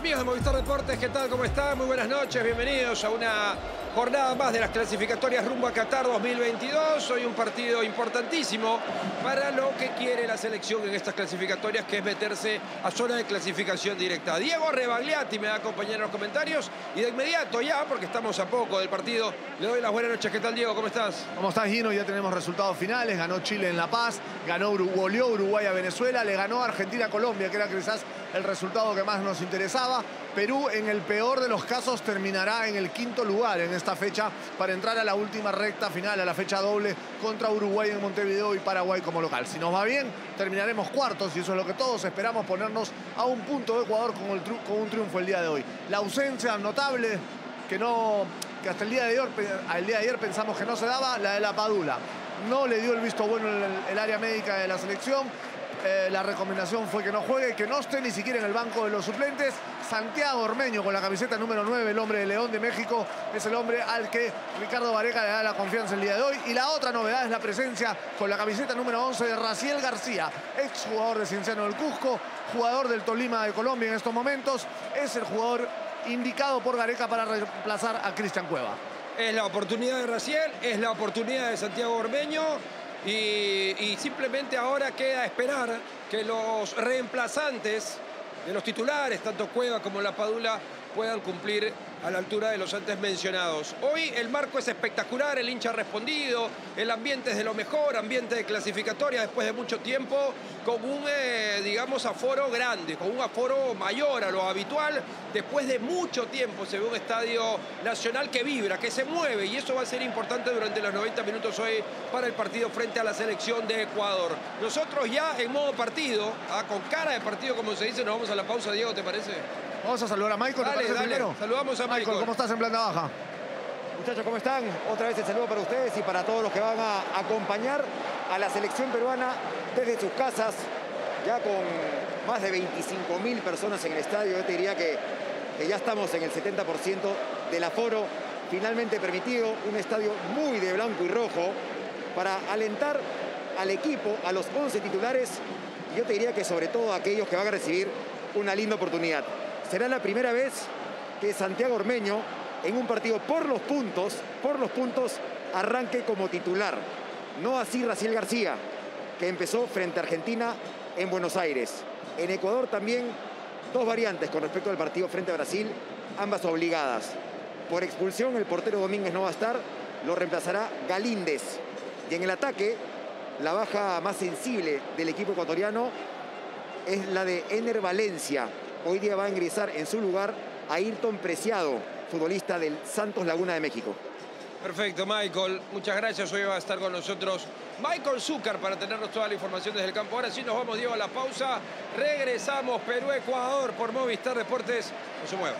Amigos de Movistar Deportes, ¿qué tal? ¿Cómo están? Muy buenas noches, bienvenidos a una jornada más de las clasificatorias rumbo a Qatar 2022. Hoy un partido importantísimo para lo que quiere la selección en estas clasificatorias, que es meterse a zona de clasificación directa. Diego Rebagliati me va a acompañar en los comentarios y de inmediato ya, porque estamos a poco del partido, le doy las buenas noches. ¿Qué tal, Diego? ¿Cómo estás? ¿Cómo estás, Gino? Ya tenemos resultados finales. Ganó Chile en La Paz, goleó Uruguay a Venezuela, le ganó Argentina a Colombia, que era quizás el resultado que más nos interesaba. Perú, en el peor de los casos, terminará en el quinto lugar en esta fecha para entrar a la última recta final, a la fecha doble contra Uruguay en Montevideo y Paraguay como local. Si nos va bien, terminaremos cuartos y eso es lo que todos esperamos, ponernos a un punto de Ecuador con un triunfo el día de hoy. La ausencia notable que hasta el día de ayer pensamos que no se daba, la de la Padula. No le dio el visto bueno en el área médica de la selección. La recomendación fue que no juegue, que no esté ni siquiera en el banco de los suplentes. Santiago Ormeño, con la camiseta número 9, el hombre de León de México, es el hombre al que Ricardo Gareca le da la confianza el día de hoy. Y la otra novedad es la presencia con la camiseta número 11 de Raciel García, exjugador de Cienciano del Cusco, jugador del Tolima de Colombia en estos momentos. Es el jugador indicado por Gareca para reemplazar a Cristian Cueva. Es la oportunidad de Raciel, es la oportunidad de Santiago Ormeño. Y simplemente ahora queda esperar que los reemplazantes de los titulares, tanto Cueva como La Padula, puedan cumplir a la altura de los antes mencionados. Hoy el marco es espectacular, el hincha ha respondido, el ambiente es de lo mejor, ambiente de clasificatoria después de mucho tiempo, con un, digamos, aforo grande, con un aforo mayor a lo habitual. Después de mucho tiempo se ve un estadio nacional que vibra, que se mueve, y eso va a ser importante durante los 90 minutos hoy para el partido frente a la selección de Ecuador. Nosotros ya en modo partido, con cara de partido como se dice, nos vamos a la pausa. Diego, ¿te parece? Vamos a saludar a Michael. Dale, dale. Saludamos a Michael. ¿Cómo estás en planta baja? Muchachos, ¿cómo están? Otra vez el saludo para ustedes y para todos los que van a acompañar a la selección peruana desde sus casas, ya con más de 25.000 personas en el estadio. Yo te diría que ya estamos en el 70% del aforo finalmente permitido, un estadio muy de blanco y rojo para alentar al equipo, a los 11 titulares, y yo te diría que sobre todo a aquellos que van a recibir una linda oportunidad. Será la primera vez que Santiago Ormeño, en un partido por los puntos, arranque como titular. No así Raciel García, que empezó frente a Argentina en Buenos Aires. En Ecuador también dos variantes con respecto al partido frente a Brasil, ambas obligadas. Por expulsión, el portero Domínguez no va a estar, lo reemplazará Galíndez. Y en el ataque, la baja más sensible del equipo ecuatoriano es la de Ener Valencia. Hoy día va a ingresar en su lugar a Ayrton Preciado, futbolista del Santos Laguna de México. Perfecto, Michael. Muchas gracias. Hoy va a estar con nosotros Michael Zúcar para tenernos toda la información desde el campo. Ahora sí nos vamos, Diego, a la pausa. Regresamos. Perú-Ecuador por Movistar Deportes. No se mueva.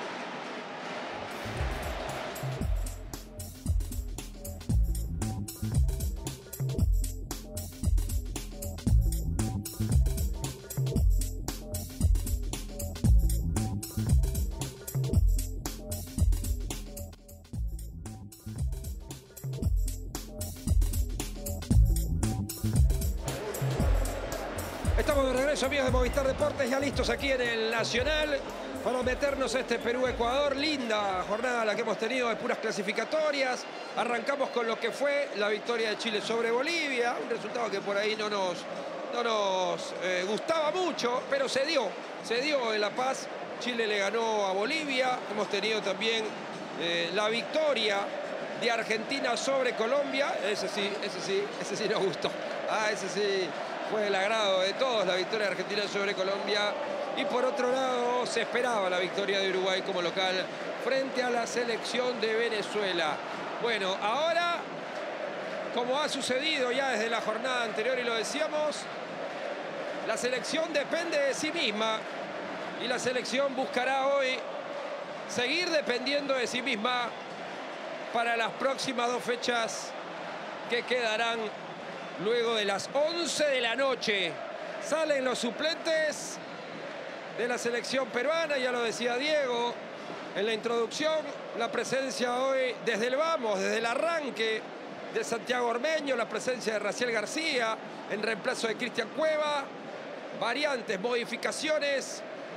Estamos de regreso, amigos de Movistar Deportes, ya listos aquí en el Nacional para meternos a este Perú-Ecuador. Linda jornada la que hemos tenido de puras clasificatorias. Arrancamos con lo que fue la victoria de Chile sobre Bolivia, un resultado que por ahí no nos gustaba mucho, pero se dio en La Paz. Chile le ganó a Bolivia. Hemos tenido también la victoria de Argentina sobre Colombia. Ese sí nos gustó. Ese sí fue el agrado de todos, la victoria de Argentina sobre Colombia. Y por otro lado, se esperaba la victoria de Uruguay como local frente a la selección de Venezuela. Bueno, ahora, como ha sucedido ya desde la jornada anterior y lo decíamos, la selección depende de sí misma y la selección buscará hoy seguir dependiendo de sí misma para las próximas dos fechas que quedarán luego de las 11 de la noche. Salen los suplentes de la selección peruana, ya lo decía Diego en la introducción, la presencia hoy desde el vamos, desde el arranque de Santiago Ormeño, la presencia de Raciel García en reemplazo de Cristian Cueva, variantes, modificaciones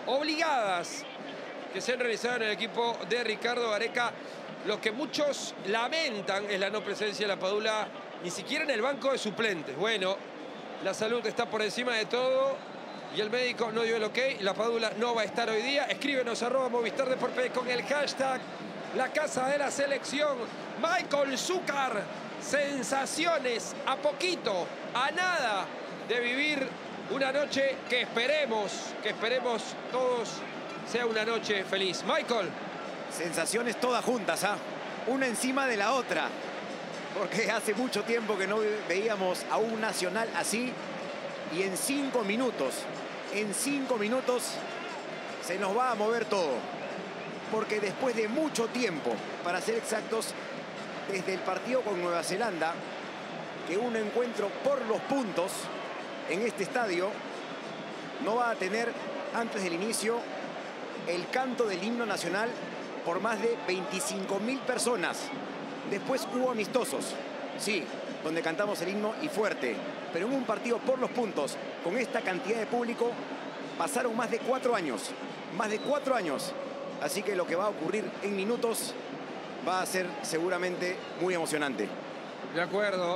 obligadas que se han realizado en el equipo de Ricardo Gareca. Lo que muchos lamentan es la no presencia de la Padula, ni siquiera en el banco de suplentes. Bueno, la salud está por encima de todo y el médico no dio el ok. La Padula no va a estar hoy día. Escríbenos @Movistar Deportes con el hashtag La Casa de la Selección. Michael Zúcar, sensaciones a poquito, a nada de vivir una noche que esperemos todos sea una noche feliz. Michael. Sensaciones todas juntas, ¿ah? Una encima de la otra. Porque hace mucho tiempo que no veíamos a un Nacional así. Y en 5 minutos se nos va a mover todo. Porque después de mucho tiempo, para ser exactos, desde el partido con Nueva Zelanda, que un encuentro por los puntos en este estadio no va a tener antes del inicio el canto del himno nacional por más de 25.000 personas. Después hubo amistosos, sí, donde cantamos el himno y fuerte, pero en un partido por los puntos, con esta cantidad de público, pasaron más de 4 años. Más de 4 años. Así que lo que va a ocurrir en minutos va a ser seguramente muy emocionante. De acuerdo.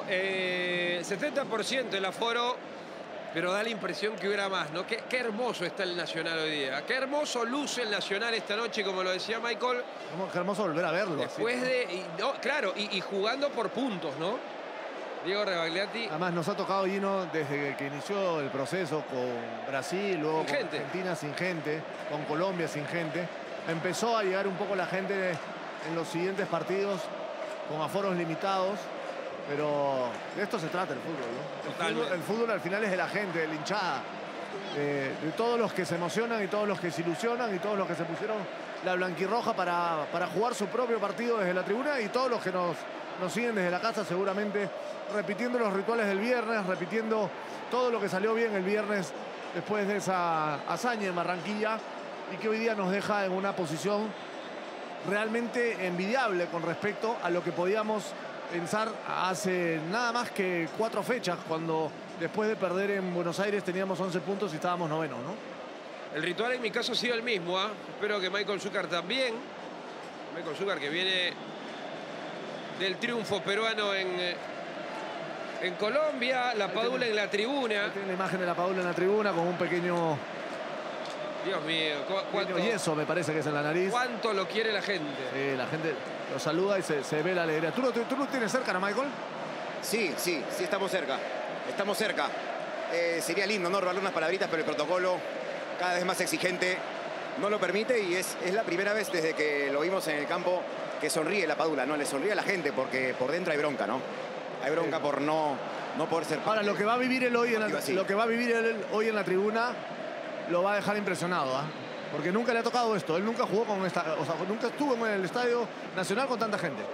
70% el aforo, pero da la impresión que hubiera más, ¿no? Qué hermoso está el Nacional hoy día. Qué hermoso luce el Nacional esta noche, como lo decía Michael. Qué hermoso volver a verlo. Después así, ¿no? Claro, y jugando por puntos, ¿no? Diego Rebagliati. Además nos ha tocado, Gino, desde que inició el proceso con Brasil, luego sin con gente. Argentina sin gente, con Colombia sin gente. Empezó a llegar un poco la gente en los siguientes partidos con aforos limitados. Pero de esto se trata el fútbol, ¿no? El fútbol al final es de la gente, de la hinchada, de todos los que se emocionan y todos los que se ilusionan y todos los que se pusieron la blanquirroja para jugar su propio partido desde la tribuna y todos los que nos siguen desde la casa seguramente repitiendo los rituales del viernes, repitiendo todo lo que salió bien el viernes después de esa hazaña en Barranquilla y que hoy día nos deja en una posición realmente envidiable con respecto a lo que podíamos pensar hace nada más que 4 fechas, cuando después de perder en Buenos Aires teníamos 11 puntos y estábamos novenos, ¿no? El ritual en mi caso ha sido el mismo, ¿eh? Espero que Michael Zúcar también. Michael Zúcar, que viene del triunfo peruano en Colombia, la Padula en la tribuna. Tiene la imagen de la Padula en la tribuna con un pequeño... Dios mío, ¿cuánto? Y eso me parece que es en la nariz. ¿Cuánto lo quiere la gente? Sí, la gente lo saluda y se ve la alegría. ¿Tú lo tienes cerca, ¿no, Michael? Sí, estamos cerca. Estamos cerca. Sería lindo, ¿no? Robarle unas palabritas, pero el protocolo cada vez más exigente no lo permite y es la primera vez desde que lo vimos en el campo que sonríe la Padula, ¿no? Le sonríe a la gente porque por dentro hay bronca, ¿no? Hay bronca por no poder ser parte. Ahora, lo que va a vivir él hoy en la tribuna lo va a dejar impresionado, ¿eh? Porque nunca le ha tocado esto. Él nunca jugó con nunca estuvo en el Estadio Nacional con tanta gente.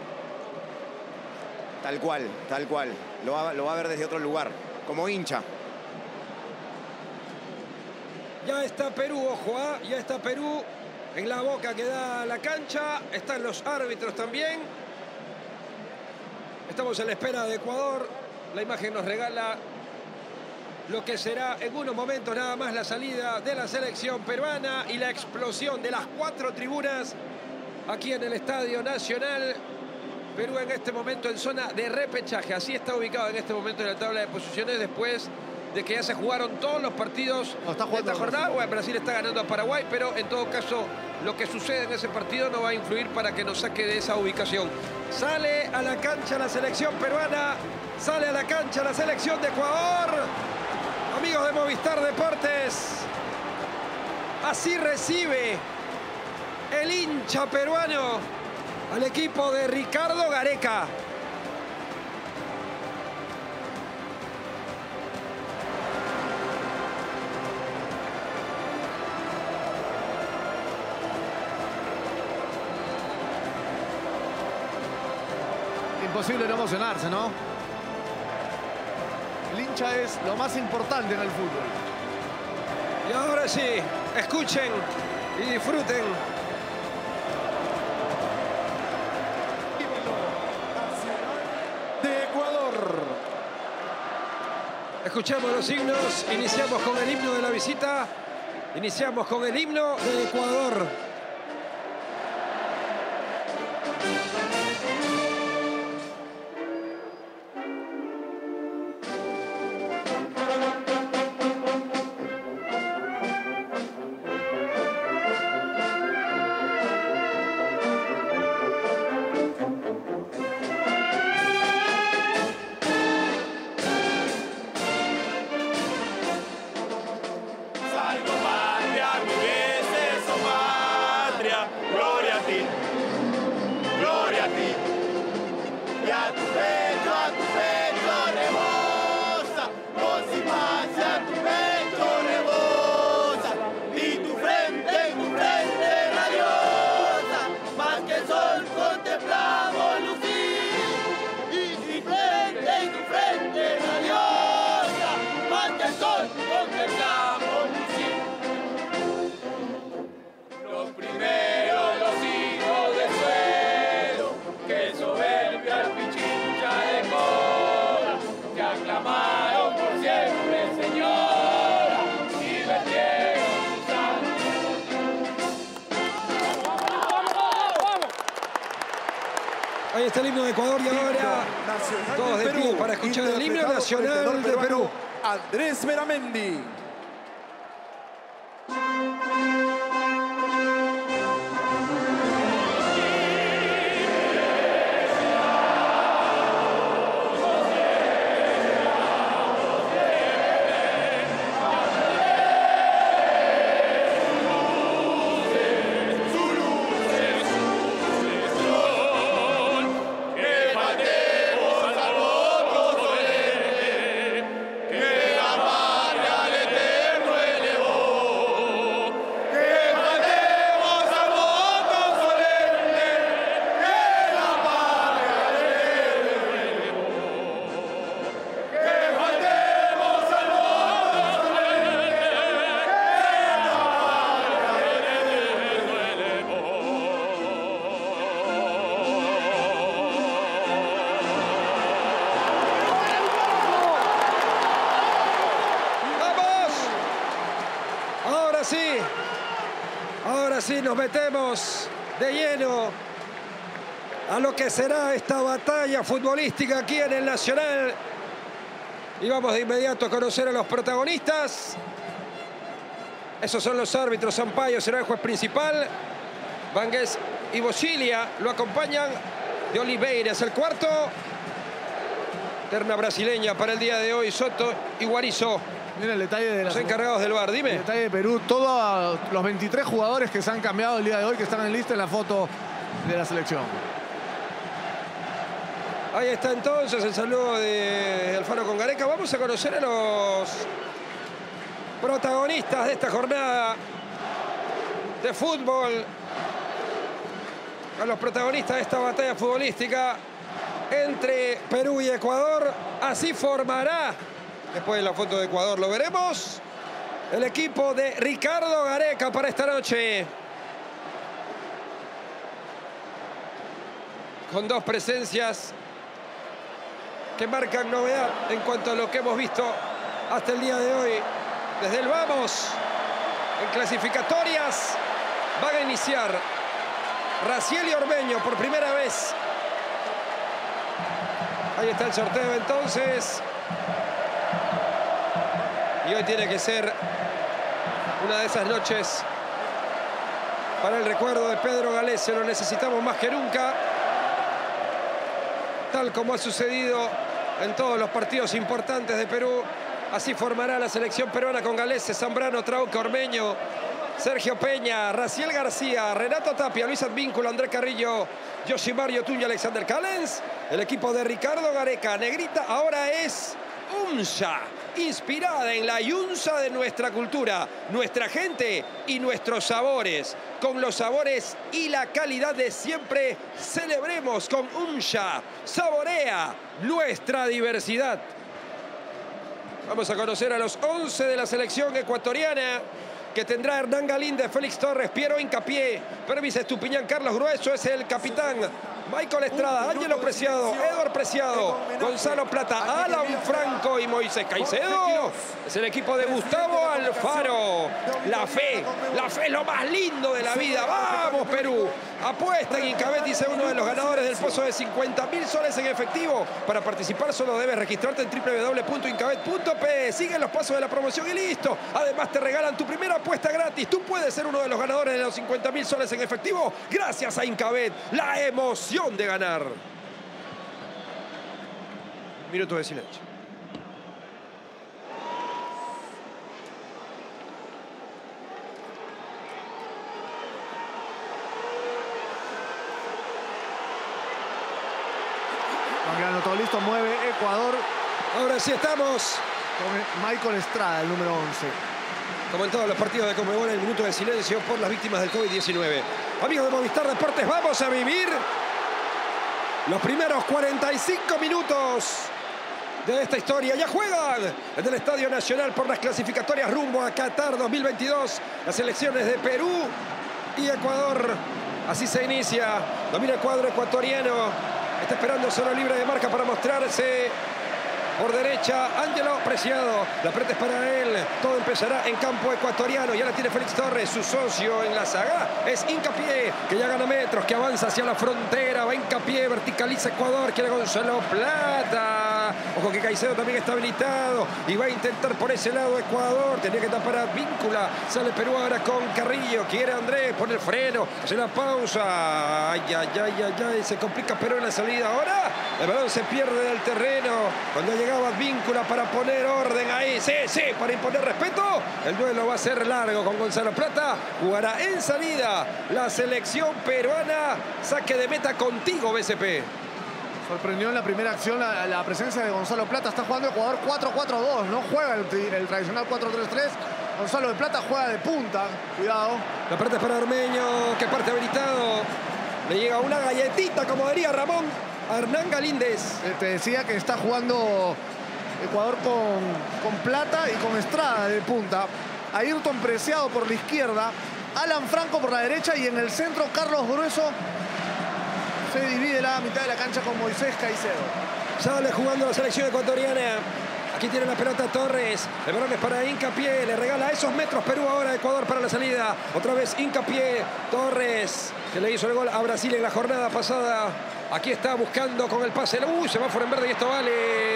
Tal cual. Lo va a ver desde otro lugar, como hincha. Ya está Perú, ojo, ya está Perú en la boca que da la cancha. Están los árbitros también. Estamos en la espera de Ecuador. La imagen nos regala lo que será en unos momentos nada más la salida de la selección peruana y la explosión de las 4 tribunas aquí en el Estadio Nacional. Perú en este momento en zona de repechaje. Así está ubicado en este momento en la tabla de posiciones después de que ya se jugaron todos los partidos de esta jornada. Bueno, Brasil está ganando a Paraguay, pero en todo caso lo que sucede en ese partido no va a influir para que nos saque de esa ubicación. Sale a la cancha la selección peruana, sale a la cancha la selección de Ecuador. Amigos de Movistar Deportes, así recibe el hincha peruano al equipo de Ricardo Gareca. Imposible no emocionarse, ¿no? El hincha es lo más importante en el fútbol. Y ahora sí, escuchen y disfruten. De Ecuador. Escuchamos los himnos, iniciamos con el himno de la visita Iniciamos con el himno de Ecuador. Ahí está el himno de Ecuador y ahora todos de pie para escuchar el himno nacional de Perú. Andrés Beramendi. Ahora sí nos metemos de lleno a lo que será esta batalla futbolística aquí en el Nacional. Y vamos de inmediato a conocer a los protagonistas. Esos son los árbitros. Sampaio será el juez principal. Vangués y Bocilia lo acompañan. De Oliveira es el cuarto. Terna brasileña para el día de hoy. Soto y Guarizo. Mira el detalle de los encargados del VAR, dime. El detalle de Perú, todos los 23 jugadores que se han cambiado el día de hoy, que están en lista en la foto de la selección. Ahí está entonces el saludo de Alfaro con Gareca. Vamos a conocer a los protagonistas de esta jornada de fútbol. A los protagonistas de esta batalla futbolística entre Perú y Ecuador. Así formará, después de la foto de Ecuador lo veremos, el equipo de Ricardo Gareca para esta noche. Con dos presencias que marcan novedad en cuanto a lo que hemos visto hasta el día de hoy. Desde el vamos, en clasificatorias, van a iniciar Raciel y Ormeño por primera vez. Ahí está el sorteo entonces. Y hoy tiene que ser una de esas noches para el recuerdo de Pedro Galese. Lo necesitamos más que nunca. Tal como ha sucedido en todos los partidos importantes de Perú. Así formará la selección peruana con Galese, Zambrano, Trauco, Ormeño, Sergio Peña, Raciel García, Renato Tapia, Luis Advínculo, André Carrillo, Yoshimar Yotun y Alexander Callens. El equipo de Ricardo Gareca. Negrita ahora es UNSA, inspirada en la yunza de nuestra cultura, nuestra gente y nuestros sabores. Con los sabores y la calidad de siempre, celebremos con UNSA. Saborea nuestra diversidad. Vamos a conocer a los 11 de la selección ecuatoriana, que tendrá Hernán Galíndez, Félix Torres, Piero Hincapié, Pervis Estupiñán, Carlos Grueso es el capitán Michael Estrada, Ángelo Preciado, Eduard Preciado, Gonzalo Plata, Alan Franco y Moisés Caicedo. Es el equipo de Gustavo Alfaro. La fe es lo más lindo de la vida. ¡Vamos, Perú! Apuesta en Incabet, dice uno de los ganadores del pozo de 50.000 soles en efectivo. Para participar solo debes registrarte en www.incabet.pe. Sigue los pasos de la promoción y listo. Además te regalan tu primera apuesta gratis. Tú puedes ser uno de los ganadores de los 50.000 soles en efectivo gracias a Incabet. La emoción de ganar. Minuto de silencio. Todo listo, mueve Ecuador. Ahora sí estamos Con Michael Estrada, el número 11. como en todos los partidos de Conmebol, el minuto de silencio por las víctimas del COVID-19. Amigos de Movistar Deportes, vamos a vivir los primeros 45 minutos de esta historia. Ya juegan en el Estadio Nacional por las clasificatorias rumbo a Qatar 2022 las selecciones de Perú y Ecuador. Así se inicia. Domina el cuadro ecuatoriano. Está esperando solo libre de marca para mostrarse. Por derecha, Ángelo Preciado. La pelota es para él. Todo empezará en campo ecuatoriano. Ya la tiene Félix Torres, su socio en la saga. Es Hincapié, que ya gana metros, que avanza hacia la frontera. Va Hincapié, verticaliza Ecuador. Quiere Gonzalo Plata. Ojo que Caicedo también está habilitado. Y va a intentar por ese lado Ecuador. Tenía que tapar a Víncula. Sale Perú ahora con Carrillo. Quiere Andrés, pone el freno. Hace la pausa. Ay. Se complica Perú en la salida ahora. El balón se pierde del terreno. Cuando llegaba Víncula para poner orden ahí. Sí, para imponer respeto. El duelo va a ser largo con Gonzalo Plata. Jugará en salida la selección peruana. Saque de meta contigo, BCP. Sorprendió en la primera acción la presencia de Gonzalo Plata. Está jugando Ecuador 4-4-2. No juega el tradicional 4-3-3. Gonzalo de Plata juega de punta. Cuidado. La parte es para Ormeño, que parte habilitado. Le llega una galletita, como diría Ramón. Hernán Galíndez. Te decía que está jugando Ecuador con Plata y con Estrada de punta. Ayrton Preciado por la izquierda. Alan Franco por la derecha. Y en el centro, Carlos Grueso. Se divide la mitad de la cancha con Moisés Caicedo. Sale jugando la selección ecuatoriana. Aquí tiene la pelota Torres. El balón es para Hincapié. Le regala esos metros Perú ahora a Ecuador para la salida. Otra vez Hincapié. Torres, que le hizo el gol a Brasil en la jornada pasada. Aquí está buscando con el pase. Semáforo en verde y esto vale.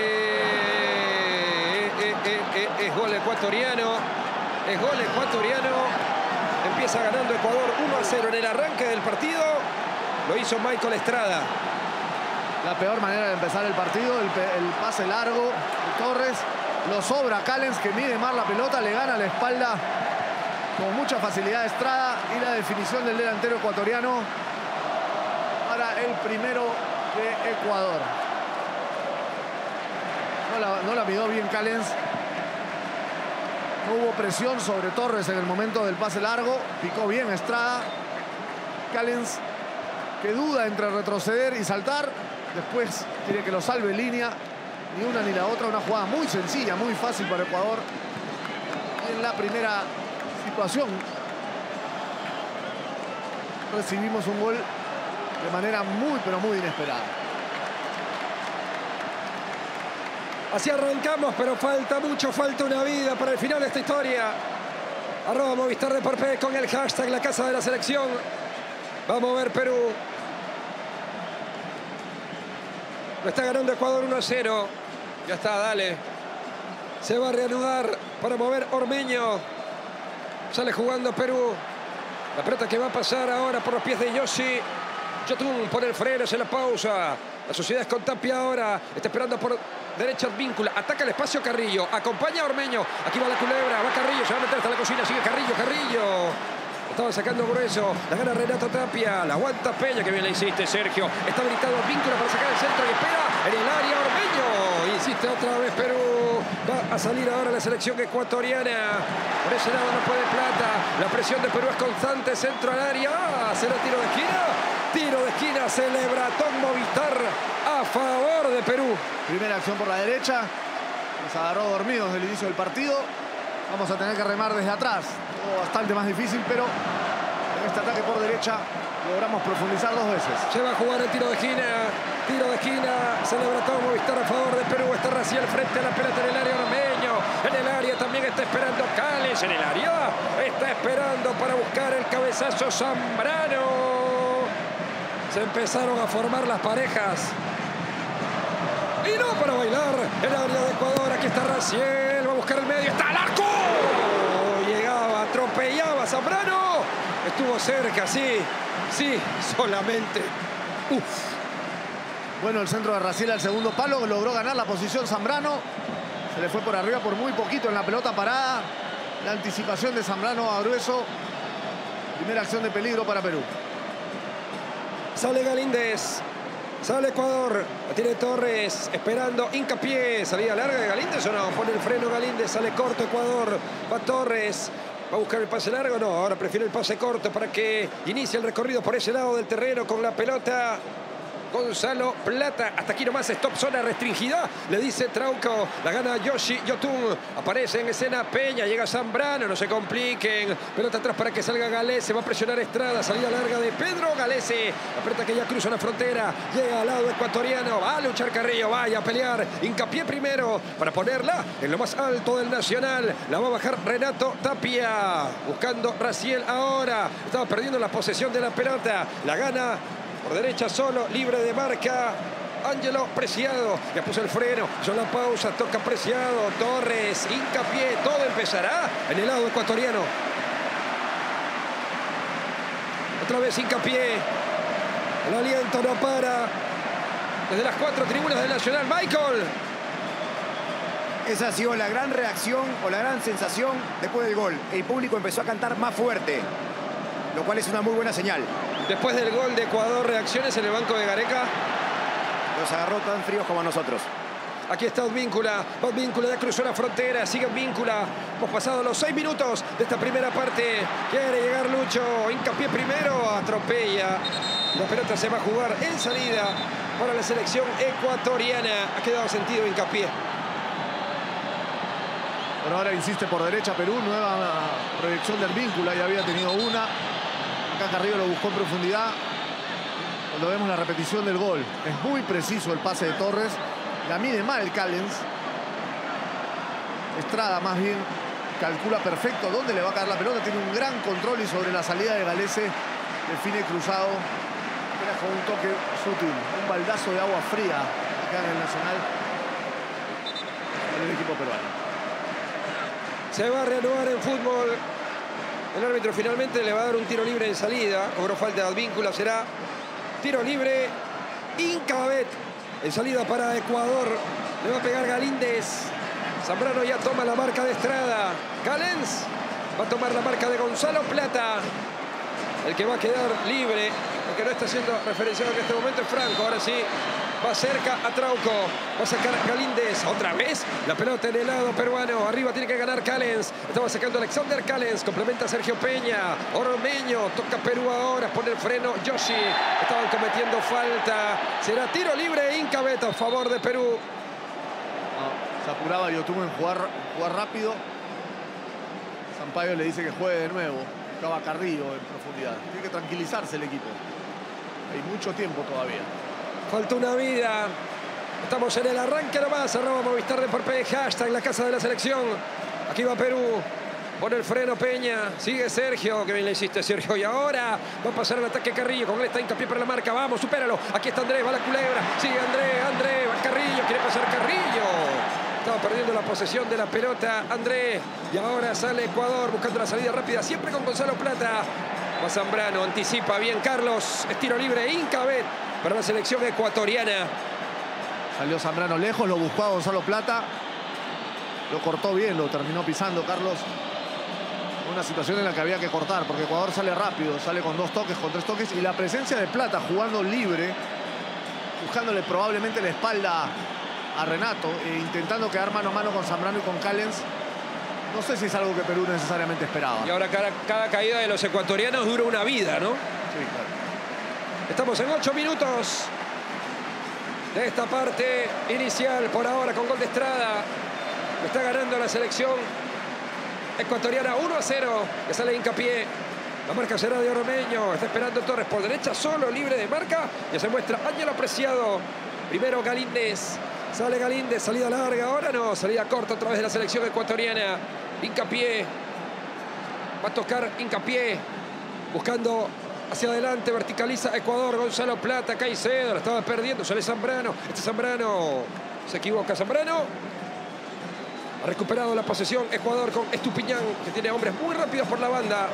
Es gol ecuatoriano. Es gol ecuatoriano. Empieza ganando Ecuador 1-0 en el arranque del partido. Lo hizo Michael Estrada. La peor manera de empezar el partido, el pase largo de Torres. Lo sobra Callens, que mide mal la pelota, le gana la espalda con mucha facilidad a Estrada. Y la definición del delantero ecuatoriano para el primero de Ecuador. No la midió bien Callens. No hubo presión sobre Torres en el momento del pase largo. Picó bien Estrada. Callens, que duda entre retroceder y saltar. Después quiere que lo salve en línea. Ni una ni la otra. Una jugada muy sencilla, muy fácil para Ecuador. Y en la primera situación recibimos un gol de manera muy, pero muy inesperada. Así arrancamos, pero falta mucho, falta una vida para el final de esta historia. @Movistar Deportes con el hashtag La Casa de la Selección. Vamos a ver Perú. Lo está ganando Ecuador 1-0. Ya está, dale. Se va a reanudar para mover Ormeño. Sale jugando Perú. La pelota que va a pasar ahora por los pies de Yossi. Yotun pone el freno, hace la pausa. La sociedad es con Tapia ahora. Está esperando por derecha Víncula. Ataca el espacio Carrillo. Acompaña a Ormeño. Aquí va la culebra. Va Carrillo. Se va a meter hasta la cocina. Sigue Carrillo. Estaba sacando Grueso. La gana Renato Tapia. La aguanta Peña. Que bien la hiciste, Sergio. Está habilitado Víncula para sacar el centro. Y espera en el área Ormeño. Insiste otra vez Perú. Va a salir ahora la selección ecuatoriana. Por ese lado no puede Plata. La presión de Perú es constante. Centro al área. ¿Será tiro de esquina? Tiro de esquina. Celebra Tom Movistar a favor de Perú. Primera acción por la derecha. Nos agarró dormidos desde el inicio del partido. Vamos a tener que remar desde atrás. Bastante más difícil, pero este ataque por derecha logramos profundizar 2 veces. Se va a jugar el tiro de esquina. Tiro de esquina. Celebra todo Movistar a favor de Perú. Está Raciel frente a la pelota en el área ormeño. En el área también está esperando Cales. En el área está esperando para buscar el cabezazo Zambrano. Se empezaron a formar las parejas. Y no para bailar. El área de Ecuador. Aquí está Raciel. Va a buscar el medio. ¡Está al arco! Llegaba, atropellaba Zambrano. Estuvo cerca, sí. Sí, solamente. Uf. Bueno, el centro de Raciel al segundo palo. Logró ganar la posición Zambrano. Se le fue por arriba por muy poquito en la pelota parada. La anticipación de Zambrano a Grueso. Primera acción de peligro para Perú. Sale Galíndez. Sale Ecuador. La tiene Torres. Esperando. Hincapié. Salida larga de Galíndez o no. Pone el freno Galíndez. Sale corto Ecuador. Va Torres. ¿Va a buscar el pase largo? No, ahora prefiere el pase corto para que inicie el recorrido por ese lado del terreno con la pelota. Gonzalo Plata. Hasta aquí nomás, stop, zona restringida. Le dice Trauco. La gana Yoshi Yotun. Aparece en escena Peña. Llega Zambrano. No se compliquen. Pelota atrás para que salga Galese. Va a presionar Estrada. Salida larga de Pedro Galese. La pelota que ya cruza la frontera. Llega al lado ecuatoriano. Va a luchar Carrillo. Vaya a pelear. Hincapié primero para ponerla en lo más alto del Nacional. La va a bajar Renato Tapia. Buscando Raciel ahora. Estaba perdiendo la posesión de la pelota. La gana por derecha solo, libre de marca. Ángelo Preciado. Ya puso el freno. Hizo la pausa. Toca Preciado. Torres. Hincapié. Todo empezará en el lado ecuatoriano. Otra vez Hincapié. El aliento no para. Desde las 4 tribunas del Nacional. Michael. Esa ha sido la gran reacción o la gran sensación después del gol. El público empezó a cantar más fuerte, lo cual es una muy buena señal. Después del gol de Ecuador, reacciones en el banco de Gareca. Los agarró tan fríos como a nosotros. Aquí está Advíncula. Advíncula ya cruzó la frontera. Sigue Advíncula. Hemos pasado los 6 minutos de esta primera parte. Quiere llegar Lucho. Hincapié primero. Atropella. La pelota se va a jugar en salida para la selección ecuatoriana. Ha quedado sentido Hincapié. Por ahora insiste por derecha Perú. Nueva proyección del Advíncula. Ya había tenido una. Acá Carrillo lo buscó en profundidad. Cuando vemos la repetición del gol, es muy preciso el pase de Torres. La mide mal Callens. Estrada más bien calcula perfecto dónde le va a caer la pelota. Tiene un gran control y sobre la salida de Galese define cruzado. Apenas con un toque sutil. Un baldazo de agua fría acá en el Nacional. En el equipo peruano. Se va a reanudar en fútbol. El árbitro finalmente le va a dar un tiro libre en salida. Obró falta de Advíncula. Será tiro libre. Incabet. En salida para Ecuador. Le va a pegar Galíndez. Zambrano ya toma la marca de Estrada. Callens va a tomar la marca de Gonzalo Plata. El que va a quedar libre, el que no está siendo referenciado en este momento es Franco. Ahora sí, va cerca a Trauco. Va a sacar Galíndez. Otra vez la pelota en el lado peruano. Arriba tiene que ganar Callens. Estaba sacando Alexander Callens. Complementa a Sergio Peña. Ormeño. Toca Perú ahora. Pone el freno Yoshi. Estaban cometiendo falta. Será tiro libre Incabet a favor de Perú. Se apuraba Yotun en jugar rápido. Sampaio le dice que juegue de nuevo. Buscaba Carrillo en profundidad. Tiene que tranquilizarse el equipo. Hay mucho tiempo todavía. Falta una vida. Estamos en el arranque nomás. Arroba Movistar Deporte. Hashtag la casa de la selección. Aquí va Perú. Pone el freno Peña. Sigue Sergio. Qué bien le hiciste, Sergio. Y ahora va a pasar el ataque Carrillo. Con él está Hincapié para la marca. Vamos, supéralo. Aquí está Andrés. Va la culebra. Sigue Andrés. Va Carrillo. Quiere pasar Carrillo. Estaba perdiendo la posesión de la pelota Andrés. Y ahora sale Ecuador buscando la salida rápida. Siempre con Gonzalo Plata. Va Zambrano. Anticipa bien Carlos. Es tiro libre. Incabet para la selección ecuatoriana. Salió Zambrano lejos. Lo buscó a Gonzalo Plata. Lo cortó bien. Lo terminó pisando Carlos. Una situación en la que había que cortar. Porque Ecuador sale rápido. Sale con 2 toques, con 3 toques. Y la presencia de Plata jugando libre. Buscándole probablemente la espalda a Renato, intentando quedar mano a mano con Zambrano y con Callens. No sé si es algo que Perú necesariamente esperaba. Y ahora cada caída de los ecuatorianos dura una vida, ¿no? Sí, claro. Estamos en 8 minutos de esta parte inicial. Por ahora con gol de Estrada. Está ganando la selección ecuatoriana 1-0. Que sale Hincapié. La marca será de Ormeño. Está esperando Torres por derecha, solo, libre de marca. Ya se muestra Ángelo Preciado. Primero Galíndez. Sale Galíndez, salida larga. Ahora no, salida corta a través de la selección ecuatoriana. Hincapié. Va a tocar Hincapié. Buscando hacia adelante, verticaliza Ecuador. Gonzalo Plata, Caicedo. La estaba perdiendo. Sale Zambrano. Zambrano. Se equivoca Zambrano. Ha recuperado la posesión Ecuador con Estupiñán, que tiene hombres muy rápidos por la banda.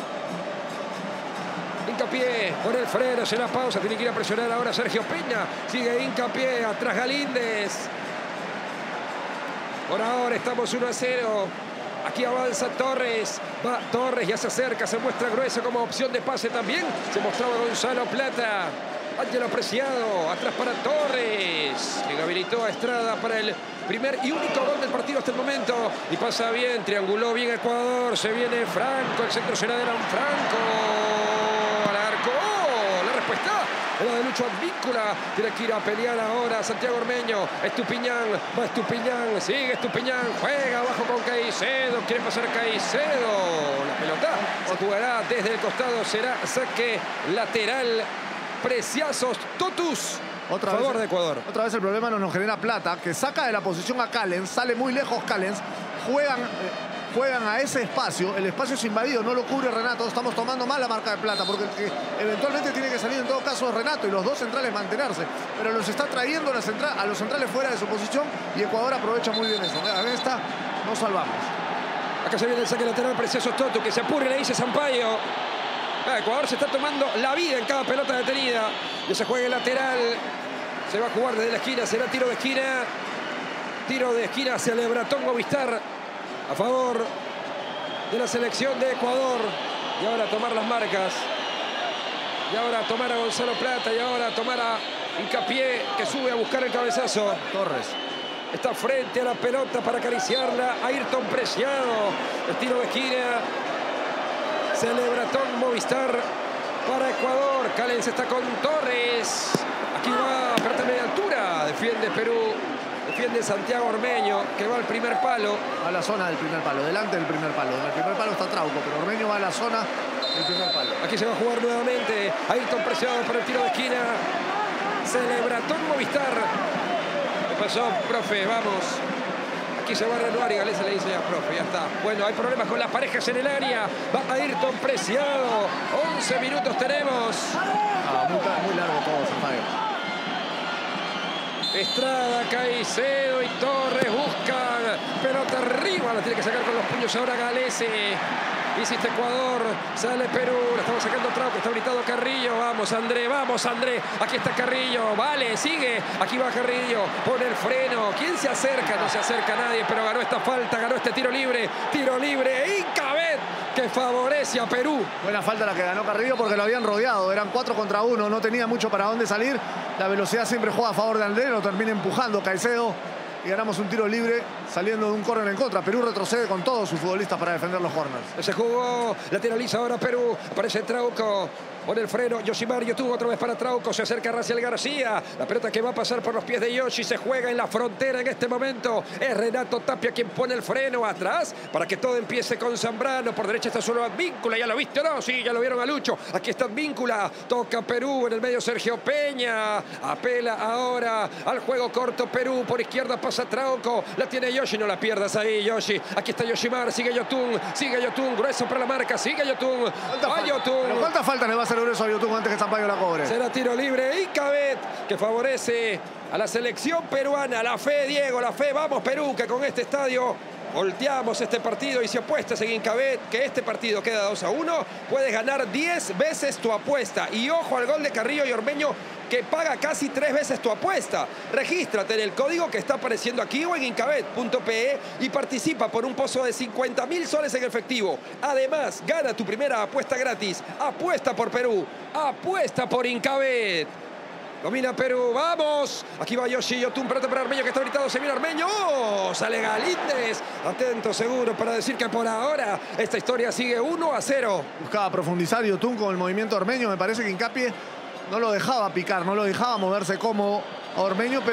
Hincapié por el freno, se la pausa, tiene que ir a presionar ahora Sergio Peña. Sigue Hincapié, atrás Galíndez. Por ahora estamos 1-0. Aquí avanza Torres. Va Torres, ya se acerca, se muestra grueso como opción de pase también. Se mostraba Gonzalo Plata. Ángelo Preciado, atrás para Torres, que habilitó a Estrada para el primer y único gol del partido hasta el momento. Y pasa bien, trianguló bien Ecuador. Se viene Franco, el centro será de Franco. Al arco. ¡Oh! La respuesta era de Lucho Advíncula. Tiene que ir a pelear ahora Santiago Ormeño. Estupiñán, va Estupiñán, sigue Estupiñán, juega abajo con Caicedo. Quiere pasar Caicedo. La pelota se jugará desde el costado. Será saque lateral. Preciazos Totus. Otra favor vez, de Ecuador. Otra vez el problema nos genera Plata, que saca de la posición a Callens, sale muy lejos Callens, juegan a ese espacio, el espacio es invadido, no lo cubre Renato, estamos tomando mal la marca de Plata, porque el que eventualmente tiene que salir en todo caso es Renato y los dos centrales mantenerse, pero los está trayendo a los centrales fuera de su posición y Ecuador aprovecha muy bien eso. En esta nos salvamos. Acá se viene el saque lateral, Preciosos Totus, que se apure, le dice Sampaio. Ecuador se está tomando la vida en cada pelota detenida. Ya se juega el lateral. Se va a jugar desde la esquina. Será tiro de esquina. Tiro de esquina hacia el Bratón Movistar. A favor de la selección de Ecuador. Y ahora tomar las marcas. Y ahora tomar a Gonzalo Plata. Y ahora tomar a Hincapié, que sube a buscar el cabezazo. Torres. Está frente a la pelota para acariciarla. Ayrton Preciado. El tiro de esquina. Celebratón Movistar para Ecuador. Callens está con Torres. Aquí va, pelota a media altura. Defiende Perú. Defiende Santiago Ormeño, que va al primer palo. A la zona del primer palo, delante del primer palo. En el primer palo está Trauco, pero Ormeño va a la zona del primer palo. Aquí se va a jugar nuevamente. Ayrton Preciado para el tiro de esquina. Celebratón Movistar. ¿Qué pasó, profe? Vamos. Aquí se va a reanudar y Galese le dice ya, profe, ya está. Bueno, hay problemas con las parejas en el área. Va Ayrton Preciado. 11 minutos tenemos. Muy largo todo, Sampaio. Estrada, Caicedo y Torres buscan. Pelota arriba, la tiene que sacar con los puños ahora Galese. Hiciste Ecuador, sale Perú, la estamos sacando Trauco, está habilitado Carrillo. Vamos André, aquí está Carrillo, vale, sigue, aquí va Carrillo, pone el freno. ¿Quién se acerca? No se acerca nadie, pero ganó esta falta, ganó este tiro libre, Incabet, que favorece a Perú. Buena falta la que ganó Carrillo porque lo habían rodeado, eran 4 contra 1, no tenía mucho para dónde salir. La velocidad siempre juega a favor de André, lo termina empujando Caicedo. Y ganamos un tiro libre saliendo de un córner en contra. Perú retrocede con todos sus futbolistas para defender los corners. Se jugó, lateraliza ahora Perú. Aparece Trauco. Pone el freno, Yoshimar Yotun otra vez para Trauco, se acerca Raciel García, la pelota que va a pasar por los pies de Yoshi, se juega en la frontera en este momento, es Renato Tapia quien pone el freno atrás, para que todo empiece con Zambrano, por derecha está solo Advíncula, ¿ya lo viste o no? Sí, ya lo vieron a Lucho, aquí está Advíncula, toca Perú, en el medio Sergio Peña, apela ahora al juego corto Perú, por izquierda pasa Trauco, la tiene Yoshi, no la pierdas ahí Yoshi, aquí está Yoshimar, sigue Yotun, grueso para la marca, sigue Yotun, va Yotun. ¿Pero cuántas faltas le va a hacer grueso a Yotun antes que Sampaio la cobre? Será tiro libre Incabet, que favorece a la selección peruana. La fe, Diego, la fe. Vamos, Perú, que con este estadio volteamos este partido. Y si apuestas en Incabet que este partido queda 2-1, puedes ganar 10 veces tu apuesta. Y ojo al gol de Carrillo y Ormeño, que paga casi 3 veces tu apuesta. Regístrate en el código que está apareciendo aquí o en incabet.pe y participa por un pozo de 50.000 soles en efectivo. Además, gana tu primera apuesta gratis. Apuesta por Perú. Apuesta por Incabet. Domina Perú, vamos. Aquí va Yoshi Yotun, pelota para Ormeño que está habilitado, se viene Ormeño. ¡Oh! Sale Galíndez. Atento, seguro, para decir que por ahora esta historia sigue 1-0. Buscaba profundizar Yotun con el movimiento Ormeño. Me parece que Hincapié no lo dejaba picar, no lo dejaba moverse como a Ormeño, pero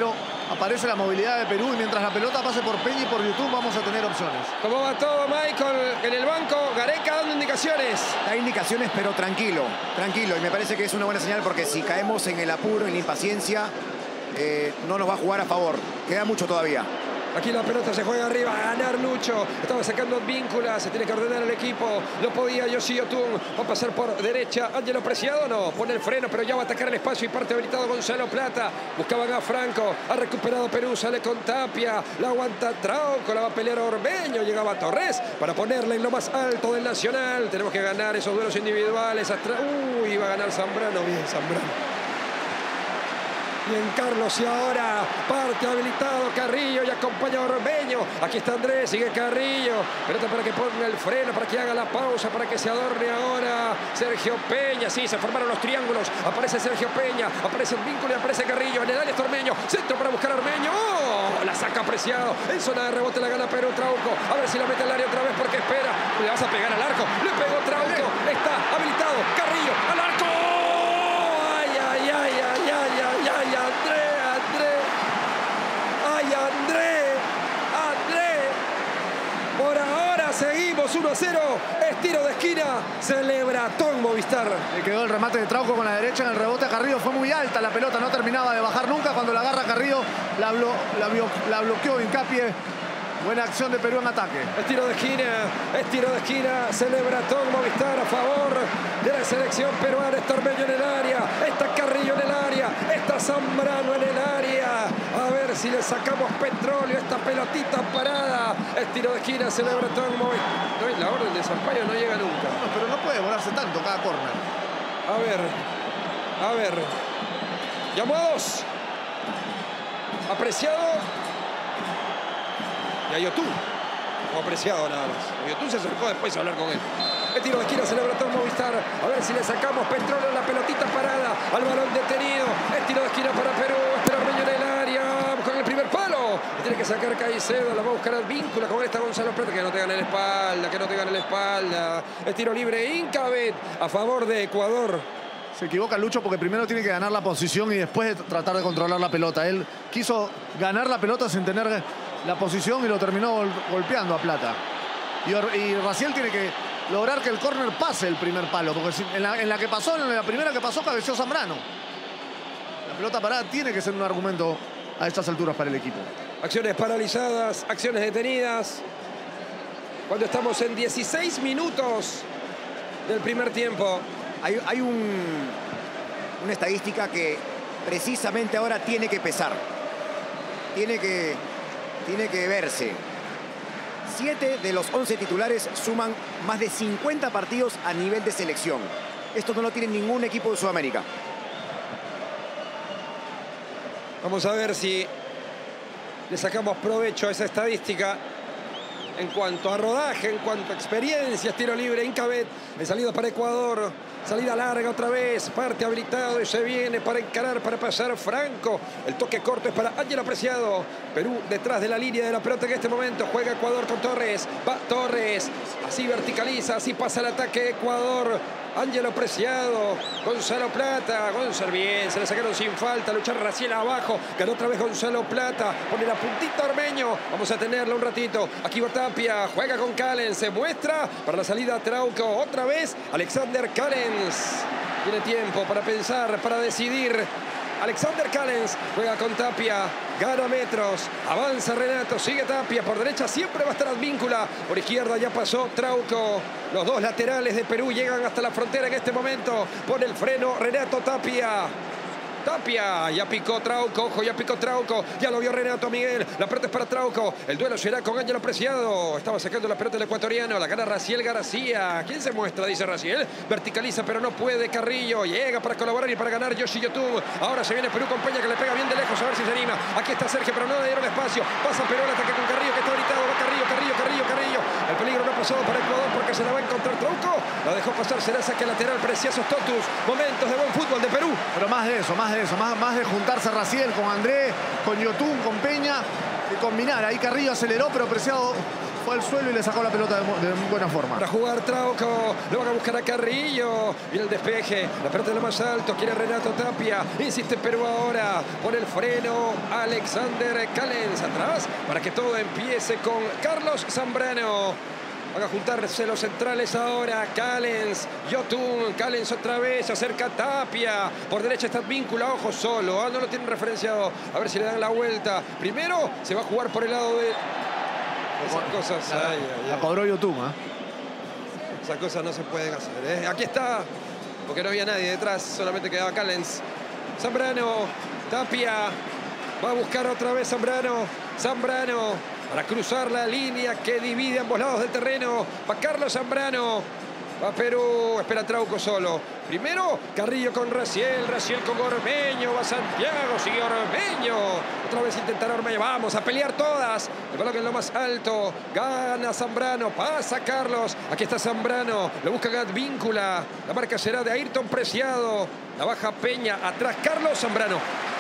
aparece la movilidad de Perú y mientras la pelota pase por Peña y por YouTube vamos a tener opciones. ¿Cómo va todo, Michael? En el banco, Gareca dando indicaciones. Da indicaciones, pero tranquilo, tranquilo. Y me parece que es una buena señal porque si caemos en el apuro, en la impaciencia, no nos va a jugar a favor. Queda mucho todavía. Aquí la pelota se juega arriba, a ganar Lucho. Estaba sacando Advíncula, se tiene que ordenar el equipo. Lo podía Yoshi Yotun. Va a pasar por derecha. Ángelo Preciado no, pone el freno, pero ya va a atacar el espacio y parte habilitado Gonzalo Plata. Buscaban a Franco, ha recuperado Perú, sale con Tapia. La aguanta Trauco, la va a pelear Ormeño. Llegaba Torres para ponerla en lo más alto del Nacional. Tenemos que ganar esos duelos individuales. Uy, va a ganar Zambrano. Bien, Zambrano. Bien, Carlos, y ahora parte habilitado Carrillo y acompaña a Ormeño. Aquí está Andrés, sigue Carrillo. Pelota para que ponga el freno, para que haga la pausa, para que se adorne ahora Sergio Peña. Sí, se formaron los triángulos. Aparece Sergio Peña, aparece el vínculo y aparece Carrillo. En el área está Ormeño. Centro para buscar a Ormeño. ¡Oh! La saca Preciado. En zona de rebote la gana Perú. Trauco. A ver si la mete al área otra vez porque espera. Le vas a pegar al arco. Le pegó Trauco. Está habilitado. Carrillo al arco. ¡Ay, ay, ay, ay, ay, ay, ay! André. Por ahora seguimos 1-0. Es tiro de esquina. Celebra Tom Movistar. Le quedó el remate de Trauco con la derecha en el rebote a Carrillo. Fue muy alta la pelota, no terminaba de bajar nunca. Cuando la agarra Carrillo, la bloqueó Hincapié. Buena acción de Perú en ataque. Es tiro de esquina. Celebra Tom Movistar a favor de la selección peruana. Está Ormeño en el área. Está Carrillo en el área. Está Zambrano en el área. A ver si le sacamos petróleo a esta pelotita parada. Es tiro de esquina. Celebra Tom Movistar. La orden de Sampaio no llega nunca. No, pero no puede volarse tanto cada córner. A ver. Llamó a 2. Apreciado. Y a Yotun, como Preciado nada más. Yotun se acercó después a hablar con él. El tiro de esquina celebra todo Movistar. A ver si le sacamos petróleo en la pelotita parada al balón detenido. El tiro de esquina para Perú. Espera Ormeño en el área. Con el primer palo. Le tiene que sacar Caicedo. La va a buscar Advíncula. Con esta Gonzalo Plata. Que no te gane la espalda. El tiro libre Incabet a favor de Ecuador. Se equivoca Lucho porque primero tiene que ganar la posición y después tratar de controlar la pelota. Él quiso ganar la pelota sin tener la posición y lo terminó golpeando a Plata. Y Raciel tiene que lograr que el córner pase el primer palo, porque en la primera que pasó cabeció Zambrano. La pelota parada tiene que ser un argumento a estas alturas para el equipo. Acciones paralizadas, acciones detenidas. Cuando estamos en 16 minutos del primer tiempo. Hay una estadística que precisamente ahora tiene que pesar. Tiene que verse. 7 de los 11 titulares suman más de 50 partidos a nivel de selección. Esto no lo tiene ningún equipo de Sudamérica. Vamos a ver si le sacamos provecho a esa estadística. En cuanto a rodaje, en cuanto a experiencias, tiro libre, Incabet, el salido para Ecuador, salida larga otra vez, parte habilitado y se viene para encarar, para pasar Franco. El toque corto es para Ángelo Preciado. Perú detrás de la línea de la pelota en este momento, juega Ecuador con Torres, va Torres, así verticaliza, así pasa el ataque Ecuador. Ángelo Preciado, Gonzalo Plata, Gonzalo bien, se le sacaron sin falta, luchar Raciel abajo, ganó otra vez Gonzalo Plata, pone la puntita Ormeño, vamos a tenerla un ratito, aquí va Tapia, juega con Callens, se muestra para la salida Trauco, otra vez Alexander Callens, tiene tiempo para pensar, para decidir. Alexander Callens juega con Tapia, gana metros, avanza Renato, sigue Tapia, por derecha siempre va a estar Advíncula, por izquierda ya pasó Trauco, los dos laterales de Perú llegan hasta la frontera en este momento, pone el freno Renato Tapia. Tapia, ya picó Trauco, ojo, ya picó Trauco, ya lo vio Renato Miguel, la pelota es para Trauco, el duelo será con Ángelo Preciado, estaba sacando la pelota el ecuatoriano, la gana Raciel García, ¿quién se muestra? Dice Raciel, verticaliza pero no puede, Carrillo, llega para colaborar y para ganar Yoshi Yotun, ahora se viene Perú con Peña que le pega bien de lejos, a ver si se anima, aquí está Sergio pero no le dieron espacio, pasa Perú el ataque con Carrillo que está habilitado, va Carrillo, el peligro no ha pasado para Ecuador porque se la va a encontrar Trauco, la dejó pasar, será saque lateral, preciosos totus, momentos de buen fútbol de Perú. Pero más de eso, más de juntarse Raciel con André, con Yotun, con Peña, de combinar. Ahí Carrillo aceleró, pero Preciado fue al suelo y le sacó la pelota de buena forma. Para jugar Trauco, lo van a buscar a Carrillo. Y el despeje, la pelota de lo más alto, quiere Renato Tapia. Insiste Perú ahora, por el freno Alexander Callens atrás, para que todo empiece con Carlos Zambrano. Van a juntarse los centrales ahora. Callens, Yotun, Callens otra vez, se acerca Tapia. Por derecha está Advíncula, ojo solo. No lo tienen referenciado. A ver si le dan la vuelta. Primero se va a jugar por el lado de... Esas cosas... La cobró Yotun, ¿eh? Esas cosas no se pueden hacer, ¿eh? Aquí está, porque no había nadie detrás, solamente quedaba Callens. Zambrano, Tapia, va a buscar otra vez Zambrano. Para cruzar la línea que divide ambos lados del terreno. Va Carlos Zambrano. Va Perú, espera Trauco solo. Primero Carrillo con Raciel con Ormeño. Va Santiago, sigue Ormeño. Otra vez intentará Ormeño. Vamos a pelear todas. El balón en lo más alto. Gana Zambrano, pasa Carlos. Aquí está Zambrano, lo busca Advíncula. La marca será de Ayrton Preciado. La baja Peña, atrás Carlos Zambrano.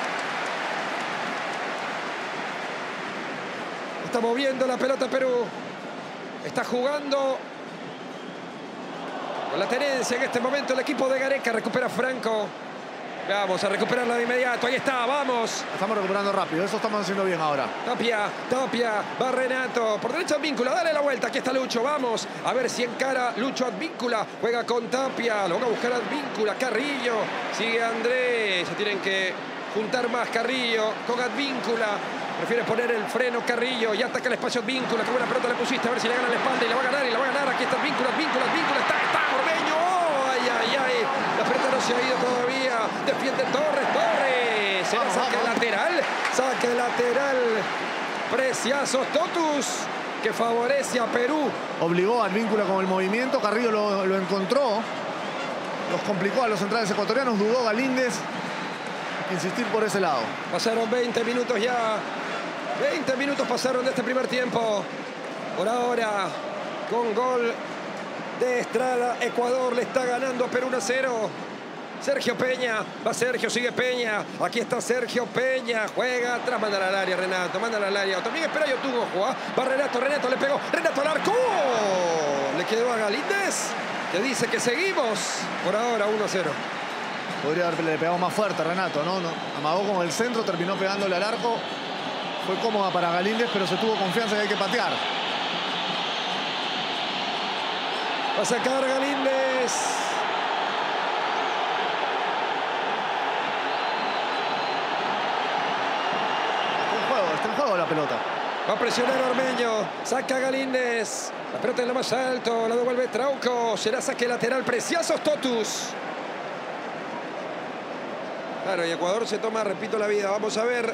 Está moviendo la pelota Perú. Está jugando con la tenencia en este momento el equipo de Gareca. Recupera Franco. Vamos a recuperarla de inmediato. Ahí está, vamos. Estamos recuperando rápido. Eso estamos haciendo bien ahora. Tapia. Va Renato. Por derecha Advíncula. Dale la vuelta. Aquí está Lucho. Vamos. A ver si encara Lucho Advíncula. Juega con Tapia. Lo van a buscar Advíncula. Carrillo. Sigue Andrés. Se tienen que juntar más Carrillo con Advíncula. Prefiere poner el freno Carrillo y ataca el espacio Advíncula. Qué buena pelota le pusiste. A ver si le gana la espalda y la va a ganar. Aquí está Advíncula. Está Ormeño. Ay. La pelota no se ha ido todavía. Defiende Torres. Será saque lateral. Preciazos Totus, que favorece a Perú. Obligó a Advíncula con el movimiento. Carrillo lo encontró. Los complicó a los centrales ecuatorianos. Dudó Galíndez. Insistir por ese lado. Pasaron 20 minutos ya. 20 minutos pasaron de este primer tiempo. Por ahora, con gol de Estrada, Ecuador le está ganando a Perú 1-0. Sergio Peña, va Sergio, sigue Peña. Aquí está Sergio Peña, juega atrás, mándala al área Renato, mándala al área. También espera Yotun, ojo, va Renato le pegó, Renato al arco. Le quedó a Galíndez, que dice que seguimos. Por ahora 1-0. Podría haberle pegado más fuerte Renato, ¿no? Amagó con el centro, terminó pegándole al arco. Fue cómoda para Galíndez, pero se tuvo confianza que hay que patear. Va a sacar Galíndez. Está en juego la pelota. Va a presionar Ormeño. Saca Galíndez. La pelota en lo más alto. La devuelve Trauco. Será saque lateral. Preciazos Totus. Claro, y Ecuador se toma, repito, la vida. Vamos a ver.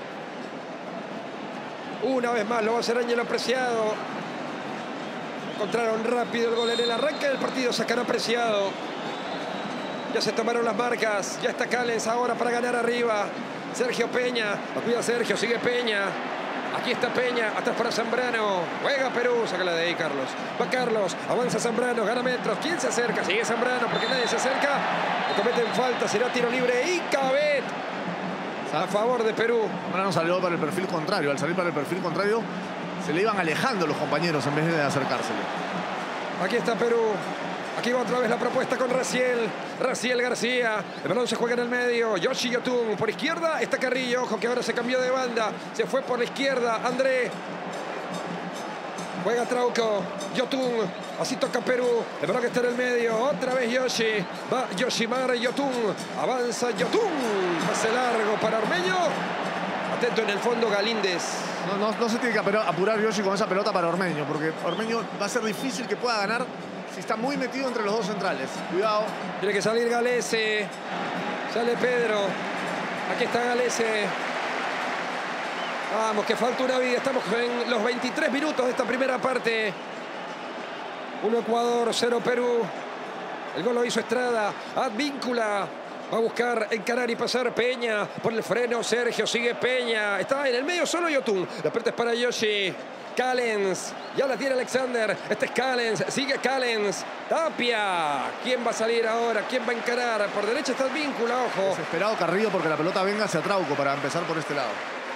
Una vez más lo va a hacer Ángelo Preciado. Encontraron rápido el gol en el arranque del partido. Sacará Preciado. Ya se tomaron las marcas. Ya está Callens ahora para ganar arriba. Sergio Peña. Lo cuida Sergio. Sigue Peña. Aquí está Peña. Atrás para Zambrano. Juega Perú. Sácala de ahí, Carlos. Va Carlos. Avanza Zambrano. Gana metros. ¿Quién se acerca? Sigue Zambrano porque nadie se acerca. Le cometen falta. Será tiro libre. Y Cabet. A favor de Perú. Zambrano salió para el perfil contrario. Al salir para el perfil contrario, se le iban alejando los compañeros en vez de acercársele. Aquí está Perú. Aquí va otra vez la propuesta con Raciel García. El balón se juega en el medio. Yoshi Yotun. Por izquierda está Carrillo. Ojo que ahora se cambió de banda. Se fue por la izquierda. André. Juega Trauco. Yotun. Así toca Perú. El balón que está en el medio. Otra vez Yoshi. Va Yoshimar Yotun. Avanza Yotun. Pase largo para Ormeño. Atento en el fondo Galíndez. No se tiene que apurar Yoshi con esa pelota para Ormeño, porque Ormeño va a ser difícil que pueda ganar si está muy metido entre los dos centrales. Cuidado. Tiene que salir Galese. Sale Pedro. Aquí está Galese. Vamos, que falta una vida. Estamos en los 23 minutos de esta primera parte. 1 Ecuador, 0 Perú. El gol lo hizo Estrada. Advíncula. Va a buscar encarar y pasar Peña. Por el freno Sergio. Sigue Peña. Está en el medio solo Yotun. La pelota es para Yoshi. Callens. Ya la tiene Alexander. Este es Callens. Sigue Callens. Tapia. ¿Quién va a salir ahora? ¿Quién va a encarar? Por derecha está Advíncula. Ojo. Desesperado Carrillo porque la pelota venga hacia Trauco para empezar por este lado.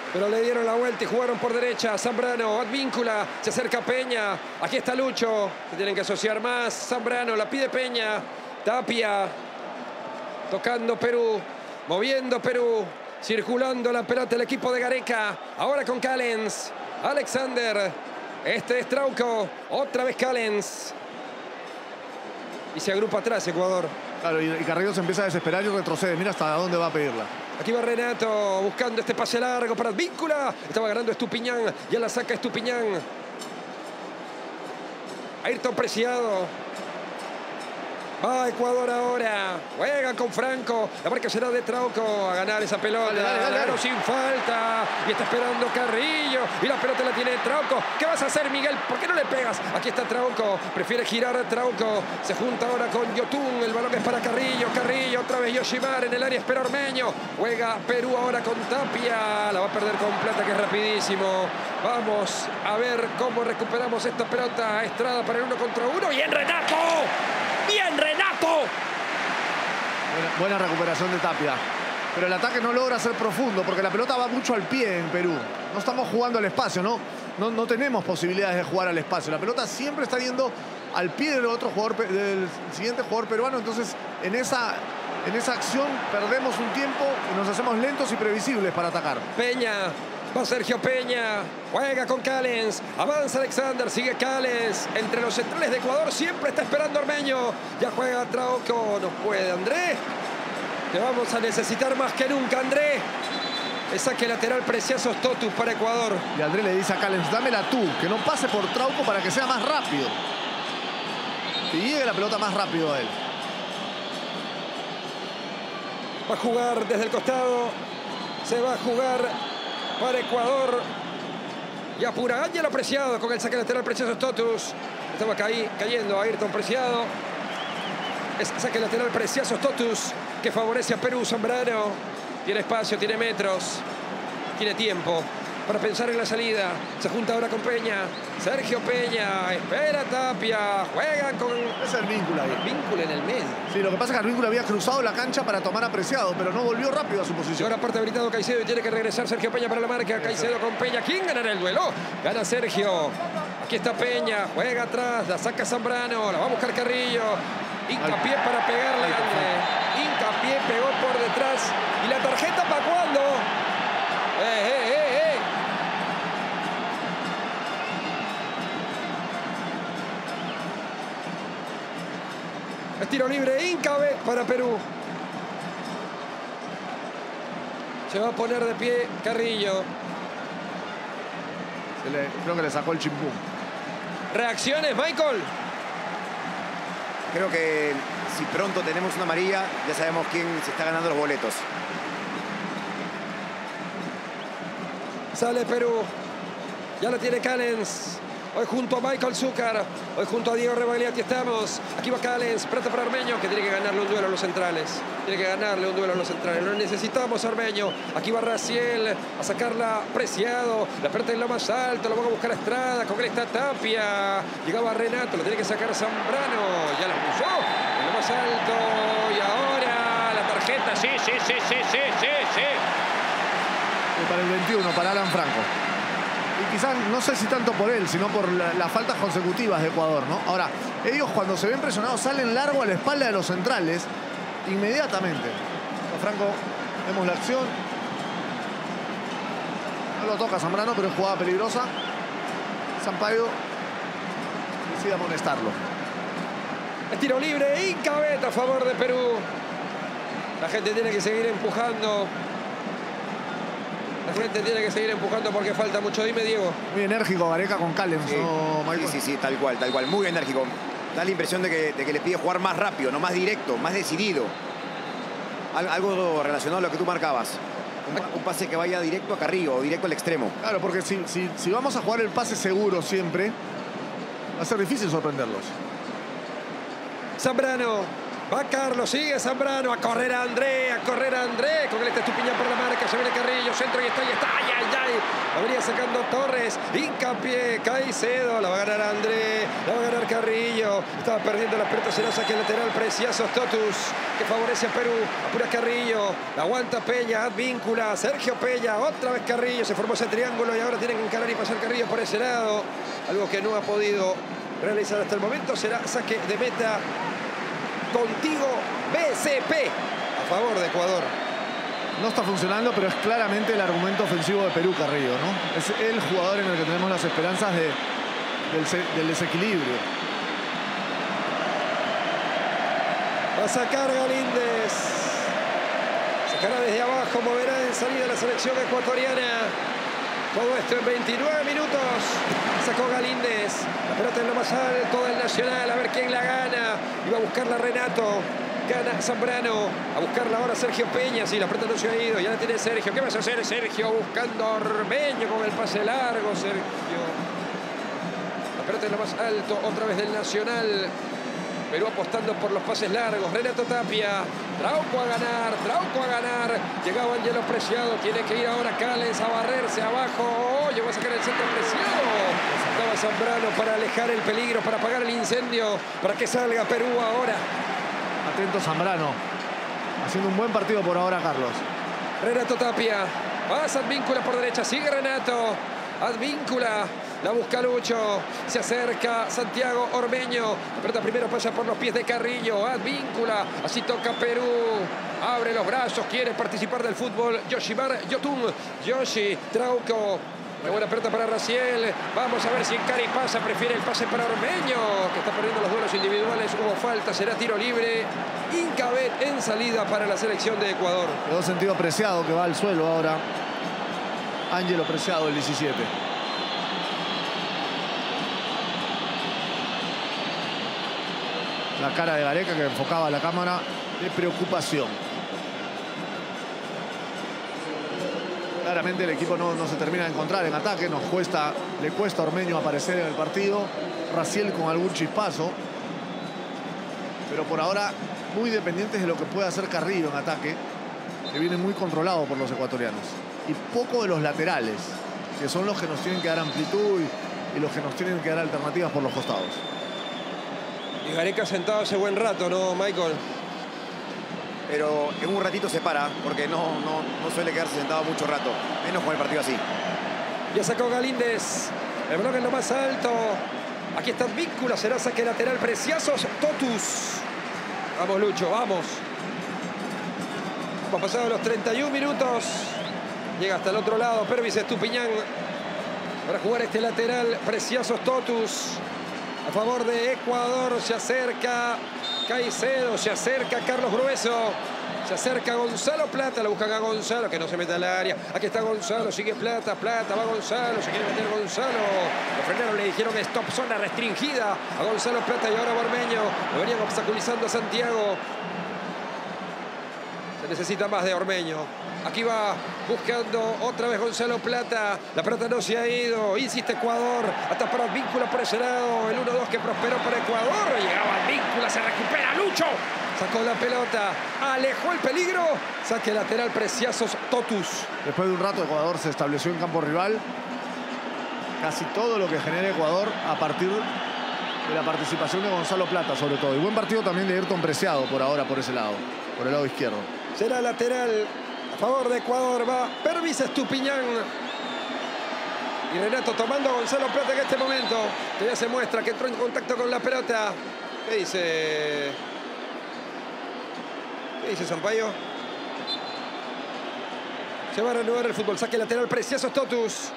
Pero le dieron la vuelta y jugaron por derecha. Zambrano, Advíncula, se acerca Peña. Aquí está Lucho. Se tienen que asociar más. Zambrano, la pide Peña. Tapia. Tocando Perú. Moviendo Perú. Circulando la pelota el equipo de Gareca. Ahora con Callens. Alexander. Este es Trauco. Otra vez Callens. Y se agrupa atrás Ecuador. Claro, y Carrillo se empieza a desesperar y retrocede. Mira hasta dónde va a pedirla. Aquí va Renato buscando este pase largo para Advíncula. Estaba ganando Estupiñán. Ya la saca Estupiñán. Ayrton Preciado. Va Ecuador ahora. Juega con Franco. La marca será de Trauco a ganar esa pelota. Dale. Sin falta. Y está esperando Carrillo. Y la pelota la tiene Trauco. ¿Qué vas a hacer, Miguel? ¿Por qué no le pegas? Aquí está Trauco. Prefiere girar a Trauco. Se junta ahora con Yotun. El balón es para Carrillo. Carrillo otra vez Yoshimar en el área. Espera Ormeño. Juega Perú ahora con Tapia. La va a perder con Plata, que es rapidísimo. Vamos a ver cómo recuperamos esta pelota. Estrada para el 1 contra 1. ¡Bien, Renato! ¡Bien, Renato! Buena recuperación de Tapia. Pero el ataque no logra ser profundo porque la pelota va mucho al pie en Perú. No estamos jugando al espacio, no tenemos posibilidades de jugar al espacio. La pelota siempre está yendo al pie del otro jugador, del siguiente jugador peruano. Entonces, en esa acción perdemos un tiempo y nos hacemos lentos y previsibles para atacar. Peña. Va Sergio Peña, juega con Callens, avanza Alexander, sigue Callens, entre los centrales de Ecuador siempre está esperando Ormeño, ya juega Trauco, no puede André, te vamos a necesitar más que nunca André, el saque lateral Preciazos Totus para Ecuador. Y André le dice a Callens, dámela tú, que no pase por Trauco para que sea más rápido, que llegue la pelota más rápido a él. Va a jugar desde el costado, se va a jugar para Ecuador. Y apura Ángelo Preciado con el saque lateral Preciazos Totus. Estaba cayendo Ayrton Preciado. Es saque lateral Preciazos Totus que favorece a Perú. Zambrano tiene espacio, tiene metros, tiene tiempo para pensar en la salida. Se junta ahora con Peña. Sergio Peña, espera Tapia. Juegan con... Es el Advíncula ahí. Advíncula en el medio. Sí, lo que pasa es que Advíncula había cruzado la cancha para tomar a Preciado, pero no volvió rápido a su Y posición. ahora parte habilitado Caicedo y tiene que regresar Sergio Peña para la marca. Caicedo con Peña. ¿Quién ganará el duelo? Gana Sergio. Aquí está Peña. Juega atrás. La saca Zambrano. La va a buscar Carrillo. Hincapié para pegarle. Hincapié pegó por detrás. ¿Y la tarjeta para cuándo? Es tiro libre, Incabe para Perú. Se va a poner de pie Carrillo. Creo que le sacó el chimpún. ¿Reacciones, Michael? Creo que si pronto tenemos una amarilla, ya sabemos quién se está ganando los boletos. Sale Perú. Ya lo tiene Callens. Hoy junto a Michael Zúcar. Hoy junto a Diego Rebagliati estamos. Aquí va Callens. Plata para Ormeño, que tiene que ganarle un duelo a los centrales. Tiene que ganarle un duelo a los centrales. Lo necesitamos, Ormeño. Aquí va Raciel a sacarla Preciado. La pelota en lo más alto. Lo van a buscar a Estrada. Con él está Tapia. Llegaba Renato. Lo tiene que sacar Zambrano. Ya la puso en lo más alto. Y ahora la tarjeta. Sí. Para el 21, para Alan Franco. Y quizás, no sé si tanto por él, sino por las faltas consecutivas de Ecuador, ¿no? Ahora, ellos cuando se ven presionados salen largo a la espalda de los centrales inmediatamente. Franco, vemos la acción. No lo toca Zambrano, pero es jugada peligrosa. Sampaio decide amonestarlo. El tiro libre, Incabeta a favor de Perú. La gente tiene que seguir empujando. La gente tiene que seguir empujando porque falta mucho. Dime, Diego. Muy enérgico Gareca con Callens, sí. ¿no, Michael? Sí, tal cual. Muy enérgico. Da la impresión de que le pide jugar más rápido, no más directo, más decidido. Algo relacionado a lo que tú marcabas. Un pase que vaya directo a Carrillo o directo al extremo. Claro, porque si vamos a jugar el pase seguro siempre, va a ser difícil sorprenderlos. Zambrano Va Carlos, sigue Zambrano, a correr a André, con el Estupiñán por la marca, se viene Carrillo, centro y está, ay. La venía sacando Torres, hincapié, Caicedo, la va a ganar André, la va a ganar Carrillo, estaba perdiendo la pelota, se la saca el lateral, Preciazos Totus, que favorece a Perú, apura Carrillo, la aguanta Peña, Advíncula, Sergio Peña, otra vez Carrillo, se formó ese triángulo y ahora tienen que encarar y pasar Carrillo por ese lado, algo que no ha podido realizar hasta el momento, será saque de meta. Contigo, BCP, a favor de Ecuador. No está funcionando, pero es claramente el argumento ofensivo de Perú, Carrillo, ¿no? Es el jugador en el que tenemos las esperanzas del desequilibrio. Va a sacar Galíndez. Sacará desde abajo, moverá en salida la selección ecuatoriana. Todo esto en 29 minutos. Sacó Galíndez. La pelota en lo más alto del Nacional. A ver quién la gana. Iba a buscarla Renato. Gana Zambrano. A buscarla ahora Sergio Peña. Sí, la pelota no se ha ido. Ya la tiene Sergio. ¿Qué vas a hacer, Sergio? Buscando a Ormeño con el pase largo, Sergio. La pelota en lo más alto. Otra vez del Nacional. Perú apostando por los pases largos. Renato Tapia. Trauco a ganar. Llegaba Ángelo Preciado. Tiene que ir ahora Cales a barrerse abajo. Oh, llegó a sacar el centro Preciado. Estaba Zambrano para alejar el peligro, para apagar el incendio, para que salga Perú ahora. Atento Zambrano. Haciendo un buen partido por ahora, Carlos. Renato Tapia. Pasa Advíncula por derecha. Sigue Renato. Advíncula. La busca Lucho, se acerca Santiago Ormeño. La pelota primero pasa por los pies de Carrillo. Advíncula, así toca Perú. Abre los brazos, quiere participar del fútbol. Yoshimar Yotun, Yoshi, Trauco. Qué buena pelota para Raciel. Vamos a ver si Encari pasa, prefiere el pase para Ormeño, que está perdiendo los duelos individuales. Hubo falta, será tiro libre. Incabet en salida para la selección de Ecuador. Quedó sentido Preciado, que va al suelo ahora. Ángelo Preciado, el 17. La cara de Gareca que enfocaba la cámara de preocupación. Claramente el equipo no se termina de encontrar en ataque. Le cuesta a Ormeño aparecer en el partido. Raciel con algún chispazo. Pero por ahora muy dependientes de lo que pueda hacer Carrillo en ataque, que viene muy controlado por los ecuatorianos. Y poco de los laterales, que son los que nos tienen que dar amplitud y los que nos tienen que dar alternativas por los costados. Y Gareca sentado hace buen rato, ¿no, Michael? Pero en un ratito se para, porque no suele quedarse sentado mucho rato, menos con el partido así. Ya sacó Galíndez, el bloque en lo más alto. Aquí está Advíncula, será saque lateral, Preciazos Totus. Vamos, Lucho, vamos. Hemos pasado los 31 minutos. Llega hasta el otro lado, Pervis Estupiñán para jugar este lateral, Preciazos Totus. A favor de Ecuador, se acerca Caicedo, se acerca Carlos Grueso, se acerca Gonzalo Plata, lo buscan a Gonzalo, que no se meta al área. Aquí está Gonzalo, sigue Plata, va Gonzalo, se quiere meter Gonzalo. Lo frenaron, le dijeron stop, zona restringida a Gonzalo Plata y ahora Ormeño. Lo venían obstaculizando a Santiago. Se necesita más de Ormeño. Aquí va buscando otra vez Gonzalo Plata. La pelota no se ha ido. Insiste Ecuador. Hasta para Advíncula por ese lado. El 1-2 que prosperó para Ecuador. Llegaba Advíncula, se recupera Lucho. Sacó la pelota. Alejó el peligro. Saque lateral, Preciazos Totus. Después de un rato Ecuador se estableció en campo rival. Casi todo lo que genera Ecuador a partir de la participación de Gonzalo Plata, sobre todo. Y buen partido también de Ayrton Preciado por ahora, por ese lado. Por el lado izquierdo. Será lateral. A favor de Ecuador va Pervis Estupiñán. Y Renato tomando a Gonzalo Plata en este momento. Que ya se muestra que entró en contacto con la pelota. ¿Qué dice? ¿Qué dice Sampaio? Se va a reanudar el fútbol. Saque lateral, Preciazos Totus.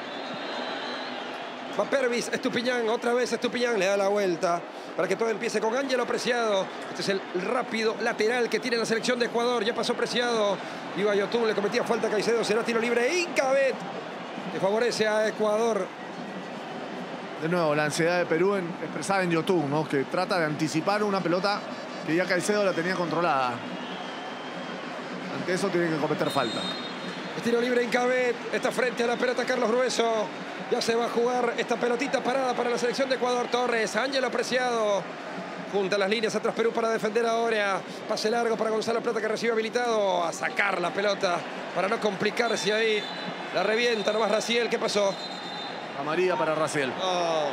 Va Pervis Estupiñán. Otra vez Estupiñán le da la vuelta para que todo empiece con Ángelo Preciado. Este es el rápido lateral que tiene la selección de Ecuador. Ya pasó Preciado. Iba Yotun, le cometía falta a Caicedo. Será tiro libre. Incabet, que favorece a Ecuador. De nuevo, la ansiedad de Perú expresada en Yotun, ¿no? Que trata de anticipar una pelota que ya Caicedo la tenía controlada. Ante eso tiene que cometer falta. El tiro libre Incabet. Está frente a la pelota Carlos Grueso. Ya se va a jugar esta pelotita parada para la selección de Ecuador. Torres, Ángelo Preciado. Junta las líneas atrás Perú para defender ahora. Pase largo para Gonzalo Plata que recibe habilitado a sacar la pelota para no complicarse ahí. La revienta nomás Raziel. ¿Qué pasó? Amarilla para Raziel. Oh.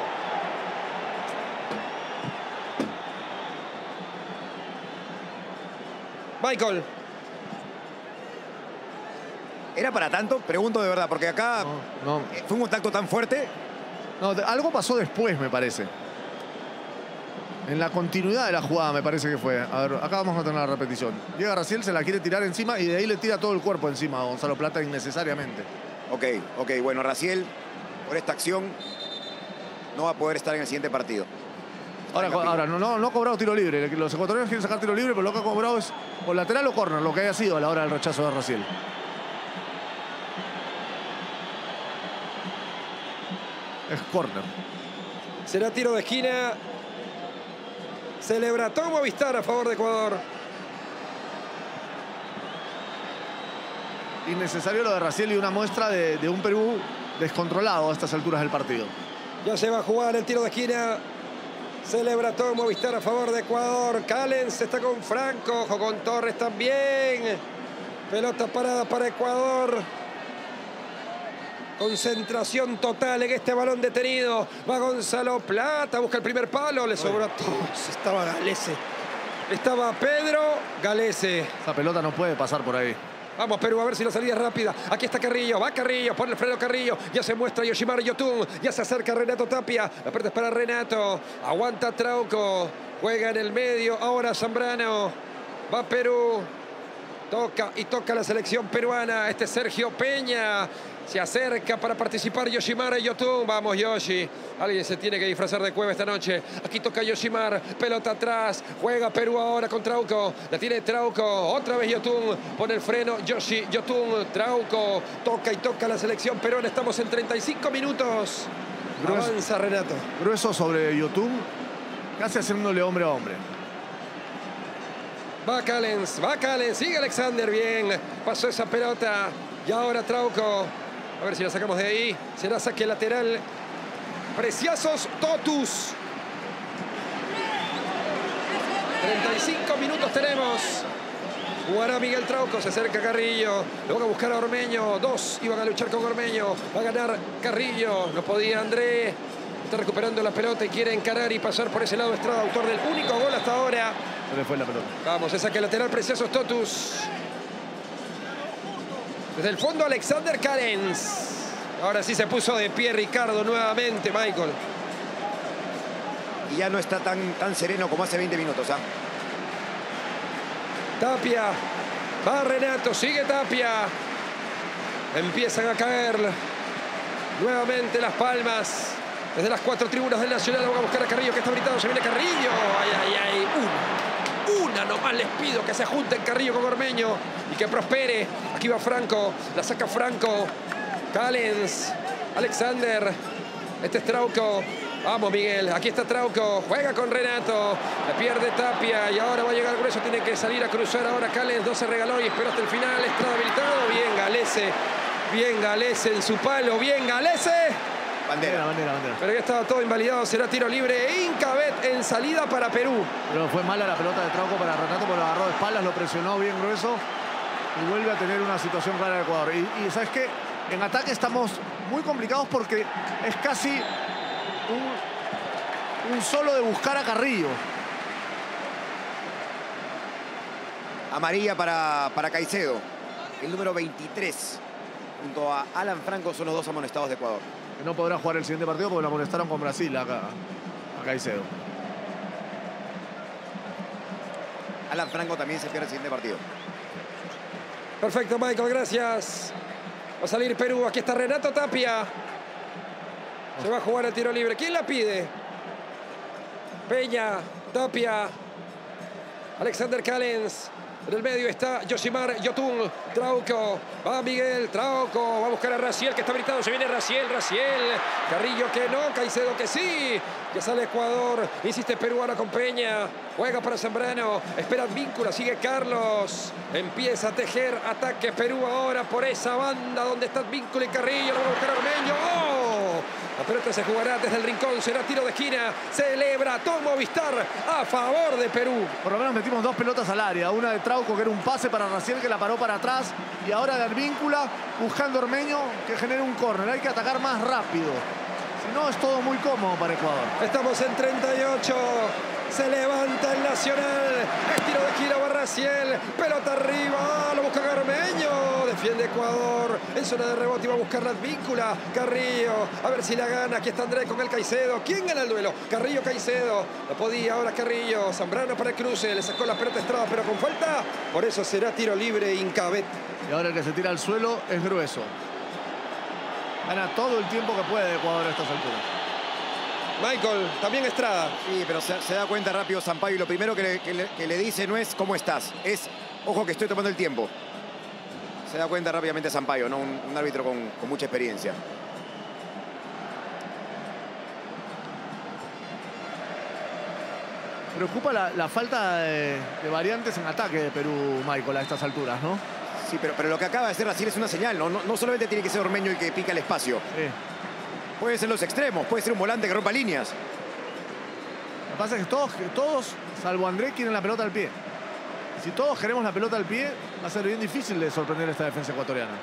Michael. ¿Era para tanto? Pregunto de verdad, porque acá No. fue un contacto tan fuerte. No, algo pasó después, me parece. En la continuidad de la jugada, me parece que fue. A ver, acá vamos a tener la repetición. Llega Raziel, se la quiere tirar encima y de ahí le tira todo el cuerpo encima a Gonzalo Plata innecesariamente. Ok, bueno, Raziel, por esta acción, no va a poder estar en el siguiente partido. Ahora no ha cobrado tiro libre. Los ecuatorianos quieren sacar tiro libre, pero lo que ha cobrado es o lateral o córner, lo que haya sido a la hora del rechazo de Raziel. Es córner. Será tiro de esquina. Celebra todo Movistar a favor de Ecuador. Innecesario lo de Raziel y una muestra de un Perú descontrolado a estas alturas del partido. Ya se va a jugar el tiro de esquina. Celebra todo Movistar a favor de Ecuador. Callens está con Franco. Ojo con Torres también. Pelota parada para Ecuador. Concentración total en este balón detenido. Va Gonzalo Plata. Busca el primer palo. Le sobró a todos. Estaba Galese. Estaba Pedro Galese. Esa pelota no puede pasar por ahí. Vamos Perú, a ver si la salida es rápida. Aquí está Carrillo, va Carrillo, pone el freno Carrillo. Ya se muestra Yoshimar Yotun, ya se acerca Renato Tapia. La pelota es para Renato, aguanta Trauco. Juega en el medio, ahora Zambrano. Va Perú, toca y toca la selección peruana. Este es Sergio Peña. Se acerca para participar Yoshimar Yotun. Vamos Yoshi. Alguien se tiene que disfrazar de Cueva esta noche. Aquí toca Yoshimar. Pelota atrás. Juega Perú ahora con Trauco. La tiene Trauco. Otra vez Yotun. Pone el freno. Yoshi Yotun. Trauco. Toca y toca la selección peruana. Estamos en 35 minutos. Avanza Renato. Grueso sobre Yotun. Casi haciéndole hombre a hombre. Va Callens. Sigue Alexander. Bien. Pasó esa pelota. Y ahora Trauco. A ver si la sacamos de ahí. Será saque lateral. Preciazos Totus. 35 minutos tenemos. Jugará Miguel Trauco. Se acerca Carrillo. Lo van a buscar a Ormeño. Dos iban a luchar con Ormeño. Va a ganar Carrillo. No podía André. Está recuperando la pelota y quiere encarar y pasar por ese lado. Estrada, autor del único gol hasta ahora. Se le fue la pelota. Vamos, se saque lateral. Preciazos Totus. Desde el fondo Alexander Callens. Ahora sí se puso de pie Ricardo nuevamente, Michael. Y ya no está tan sereno como hace 20 minutos. Tapia. Va Renato, sigue Tapia. Empiezan a caer nuevamente las palmas. Desde las 4 tribunas del Nacional van a buscar a Carrillo que está gritando. Se viene Carrillo. Ay. Una nomás les pido que se junten Carrillo con Ormeño y que prospere. Aquí va Franco, la saca Franco. Callens, Alexander. Este es Trauco. Vamos Miguel, aquí está Trauco. Juega con Renato. La pierde Tapia y ahora va a llegar Grueso. Tiene que salir a cruzar ahora Callens. No se regaló y esperó hasta el final. Estrada habilitado. Bien Galese en su palo. Bien Galese. Bandera. Pero ya estaba todo invalidado. Será tiro libre. Incabet en salida para Perú. Pero fue mala la pelota de Trauco para Renato, porque lo agarró de espaldas, lo presionó bien grueso y vuelve a tener una situación clara de Ecuador. Y ¿sabes qué? En ataque estamos muy complicados porque es casi un solo de buscar a Carrillo. Amarilla para Caicedo. El número 23. Junto a Alan Franco son los dos amonestados de Ecuador. Que no podrá jugar el siguiente partido porque lo amonestaron con Brasil acá a Caicedo. Alan Franco también se pierde el siguiente partido. Perfecto, Michael, gracias. Va a salir Perú. Aquí está Renato Tapia. Se va a jugar el tiro libre. ¿Quién la pide? Peña, Tapia, Alexander Callens. En el medio está Yoshimar Yotun. Trauco. Va Miguel. Trauco. Va a buscar a Raziel que está gritando. Se viene Raziel. Carrillo que no. Caicedo que sí. Ya sale Ecuador. Insiste peruano con Peña. Juega para Zambrano. Espera Víncula. Sigue Carlos. Empieza a tejer ataque Perú ahora por esa banda donde está Víncula y Carrillo. Lo va a buscar Ormeño. ¡Oh! La pelota se jugará desde el rincón, será tiro de esquina. Celebra todo Movistar a favor de Perú. Por lo menos metimos 2 pelotas al área. Una de Trauco, que era un pase para Raciel, que la paró para atrás. Y ahora de Advíncula, buscando a Ormeño, que genere un córner. Hay que atacar más rápido. Si no, es todo muy cómodo para Ecuador. Estamos en 38. Se levanta el Nacional. Es tiro de esquina para Raciel. Pelota arriba. Lo busca Garmeño. Defiende Ecuador. En zona de rebote iba a buscar la Advíncula. Carrillo. A ver si la gana. Aquí está Andrés con el Caicedo. ¿Quién gana el duelo? Carrillo, Caicedo. Lo podía ahora Carrillo. Zambrano para el cruce. Le sacó la pelota a Estrada, pero con falta. Por eso será tiro libre Incabet. Y ahora el que se tira al suelo es Grueso. Gana todo el tiempo que puede Ecuador a estas alturas. Michael, también Estrada. Sí, pero se da cuenta rápido Sampaio y lo primero que le dice no es ¿cómo estás? Es, ojo que estoy tomando el tiempo. Se da cuenta rápidamente Sampaio, ¿no? Un árbitro con mucha experiencia. Preocupa la falta de variantes en ataque de Perú, Michael, a estas alturas, ¿no? Sí, pero lo que acaba de hacer Raciel es una señal, ¿no? No solamente tiene que ser Ormeño el que pica el espacio. Sí. Puede ser los extremos, puede ser un volante que rompa líneas. Lo que pasa es que todos, salvo Andrés, quieren la pelota al pie. Y si todos queremos la pelota al pie, va a ser bien difícil de sorprender esta defensa ecuatoriana.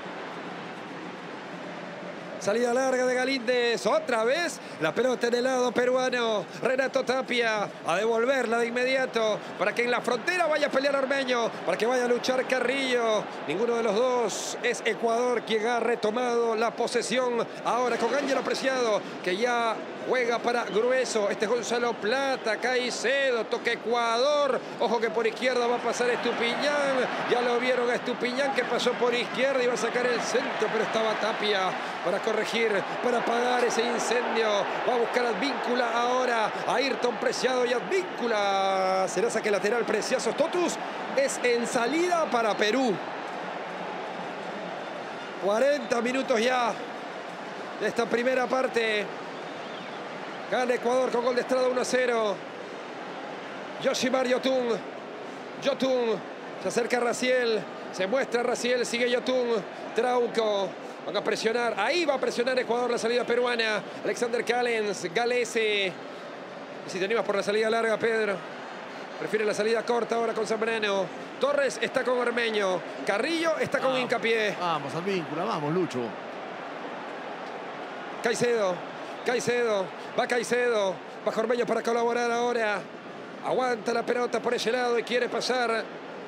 Salida larga de Galíndez, otra vez la pelota en el lado peruano. Renato Tapia a devolverla de inmediato para que en la frontera vaya a pelear Ormeño, para que vaya a luchar Carrillo. Ninguno de los dos. Es Ecuador quien ha retomado la posesión ahora con Ángelo Preciado, que ya juega para Grueso. Este es Gonzalo Plata, Caicedo, toca Ecuador. Ojo que por izquierda va a pasar Estupiñán. Ya lo vieron a Estupiñán que pasó por izquierda y va a sacar el centro, pero estaba Tapia para corregir, para apagar ese incendio. Va a buscar Advíncula ahora. Ayrton Preciado y Advíncula. Será saque lateral Preciado. Totus es en salida para Perú. 40 minutos ya de esta primera parte. Gana Ecuador con gol de Estrada 1-0. Yoshimar Yotun. Yotun. Se acerca Raciel. Se muestra Raciel. Sigue Yotun. Trauco. Van a presionar. Ahí va a presionar Ecuador la salida peruana. Alexander Callens. Galese. Y si te animas por la salida larga, Pedro. Prefiere la salida corta ahora con Zambrano. Torres está con Ormeño. Carrillo está con Hincapié. Vamos, Advíncula. Vamos, Lucho. Caicedo. Caicedo. Va Caicedo. Baja Ormeño para colaborar ahora. Aguanta la pelota por ese lado y quiere pasar.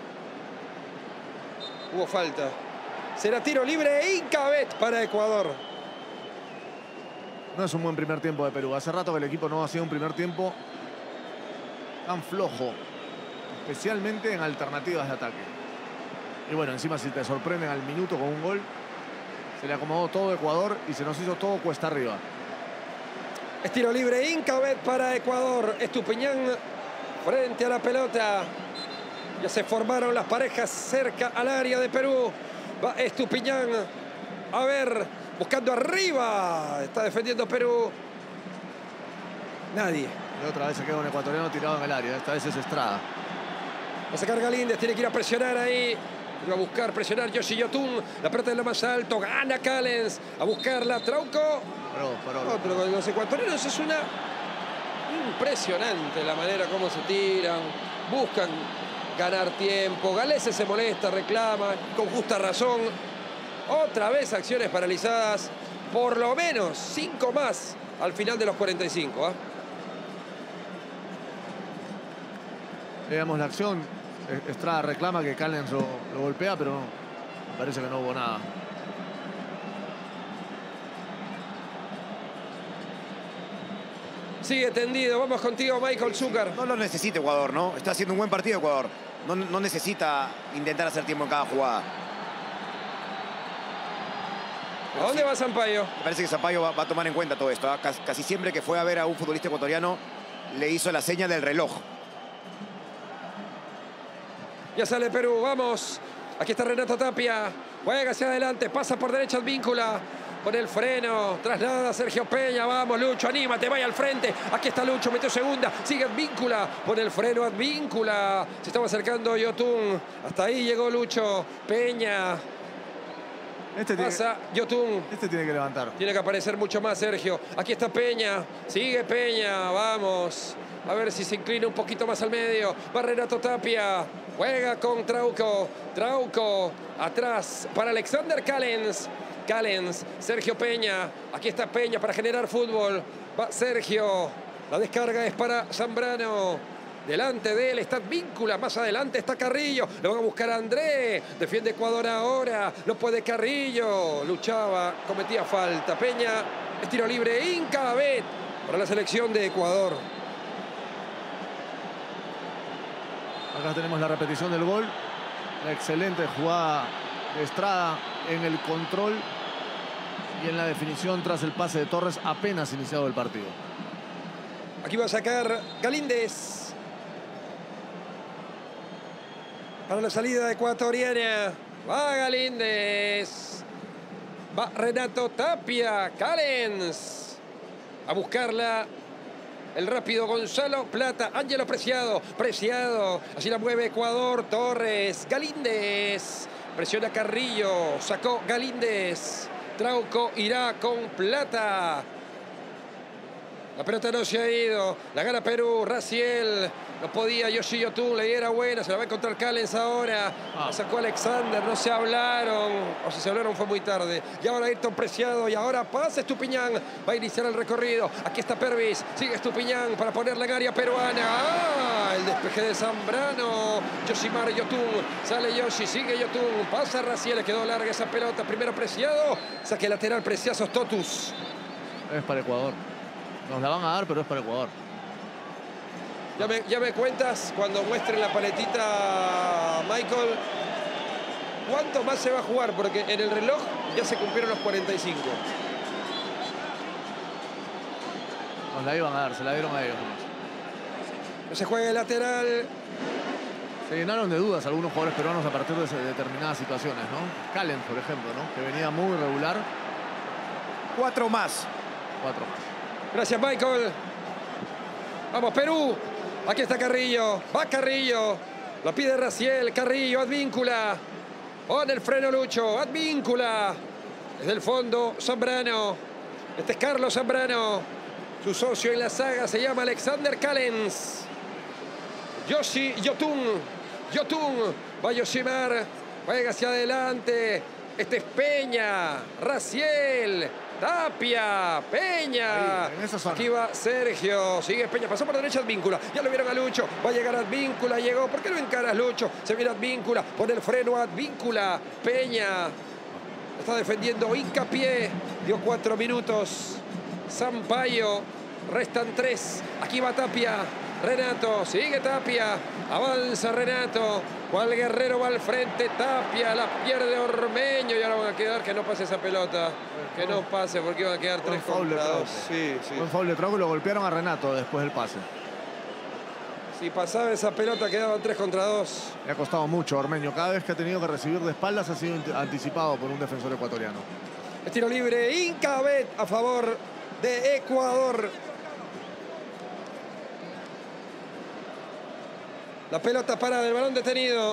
Hubo falta. Será tiro libre e Incabet para Ecuador. No es un buen primer tiempo de Perú. Hace rato que el equipo no ha sido un primer tiempo tan flojo, especialmente en alternativas de ataque. Y bueno, encima si te sorprenden al minuto con un gol, se le acomodó todo Ecuador y se nos hizo todo cuesta arriba. Es tiro libre Incabet para Ecuador. Estupiñán frente a la pelota. Ya se formaron las parejas cerca al área de Perú. Va Estupiñán. A ver, buscando arriba. Está defendiendo Perú. Nadie. Y otra vez se queda un ecuatoriano tirado en el área. Esta vez es Estrada. Va a sacar Galíndez. Tiene que ir a presionar ahí. Va a buscar presionar Yoshi Yotun. La pelota de lo más alto. Gana Callens. A buscarla. Trauco. Pero con los ecuatorianos es una impresionante la manera como se tiran. Buscan ganar tiempo. Galese se molesta, reclama. Con justa razón. Otra vez acciones paralizadas. Por lo menos 5 más al final de los 45. ¿eh? Veamos la acción. Estrada reclama que Callens lo golpea, pero no, parece que no hubo nada. Sigue tendido. Vamos contigo, Michael Zúcar. No lo necesita Ecuador, ¿no? Está haciendo un buen partido Ecuador. No necesita intentar hacer tiempo en cada jugada. ¿A dónde va Sampaio? Me parece que Sampaio va a tomar en cuenta todo esto. ¿eh? Casi siempre que fue a ver a un futbolista ecuatoriano, le hizo la seña del reloj. Ya sale Perú, vamos. Aquí está Renato Tapia. Juega hacia adelante, pasa por derecha Advíncula. Con el freno, traslada a Sergio Peña. Vamos, Lucho, anímate, vaya al frente. Aquí está Lucho, metió segunda. Sigue Advíncula. Pone el freno Advíncula. Se estaba acercando Yotun. Hasta ahí llegó Lucho. Peña. Pasa Yotun. Este tiene que levantar. Tiene que aparecer mucho más, Sergio. Aquí está Peña. Sigue Peña. Vamos. A ver si se inclina un poquito más al medio. Va Renato Tapia. Juega con Trauco. Trauco. Atrás para Alexander Callens. Callens. Sergio Peña. Aquí está Peña para generar fútbol. Va Sergio. La descarga es para Zambrano. Delante de él está Advíncula, más adelante está Carrillo, lo va a buscar André, defiende Ecuador ahora, no puede Carrillo, luchaba, cometía falta, Peña, es tiro libre, Incabet para la selección de Ecuador. Acá tenemos la repetición del gol, la excelente jugada de Estrada en el control y en la definición tras el pase de Torres apenas iniciado el partido. Aquí va a sacar Galíndez. Para la salida ecuatoriana. Va Galíndez. Va Renato Tapia. Callens. A buscarla. El rápido Gonzalo Plata. Ángelo Preciado. Preciado. Así la mueve Ecuador. Torres. Galíndez. Presiona Carrillo. Sacó Galíndez. Trauco irá con Plata. La pelota no se ha ido. La gana Perú. Raciel. No podía Yoshi Yotun. Le diera buena. Se la va a encontrar Callens ahora. La sacó Alexander. No se hablaron. O si se hablaron fue muy tarde. Y ahora Ayrton Preciado. Y ahora pasa Estupiñán. Va a iniciar el recorrido. Aquí está Pervis. Sigue Estupiñán para ponerla en área peruana. ¡Ah! El despeje de Zambrano. Yoshimar Yotun. Sale Yoshi. Sigue Yotun. Pasa Raciel. Le quedó larga esa pelota. Primero Preciado. Saque lateral. Preciazos Totus. Es para Ecuador. Nos la van a dar, pero es para Ecuador. Ya me cuentas cuando muestren la paletita, Michael, ¿cuánto más se va a jugar? Porque en el reloj ya se cumplieron los 45. Nos la iban a dar, se la dieron a ellos. No se juega el lateral. Se llenaron de dudas algunos jugadores peruanos a partir de determinadas situaciones, ¿no? Callens, por ejemplo, ¿no? Que venía muy irregular. 4 más. 4 más. Gracias, Michael. Vamos, Perú. Aquí está Carrillo. Va Carrillo. Lo pide Raciel. Carrillo, Advíncula. Pone el freno Lucho. Advíncula. Desde el fondo, Zambrano. Este es Carlos Zambrano. Su socio en la saga se llama Alexander Callens. Yoshi Yotun. Yotun. Va Yoshimar. Juega hacia adelante. Este es Peña. Raciel. Tapia, Peña. Ahí, en esa zona. Aquí va Sergio. Sigue Peña. Pasó por la derecha Advíncula. Ya lo vieron a Lucho. Va a llegar Advíncula. Llegó. ¿Por qué no encaras, Lucho? Se viene Advíncula. Pone el freno a Advíncula. Peña. Está defendiendo Hincapié. Dio 4 minutos. Sampaio. Restan 3. Aquí va Tapia. Renato. Sigue Tapia. Avanza Renato. Juan Guerrero va al frente. Tapia. La pierde Ormeño. Y ahora van a quedar. Que no pase esa pelota. Que no pase porque iban a quedar 3 contra 2. Sí. Buen foul de Trauco y lo golpearon a Renato después del pase. Si pasaba esa pelota quedaban 3 contra 2. Le ha costado mucho a Ormeño. Cada vez que ha tenido que recibir de espaldas ha sido anticipado por un defensor ecuatoriano. El tiro libre. Incabet a favor de Ecuador. La pelota para del balón detenido.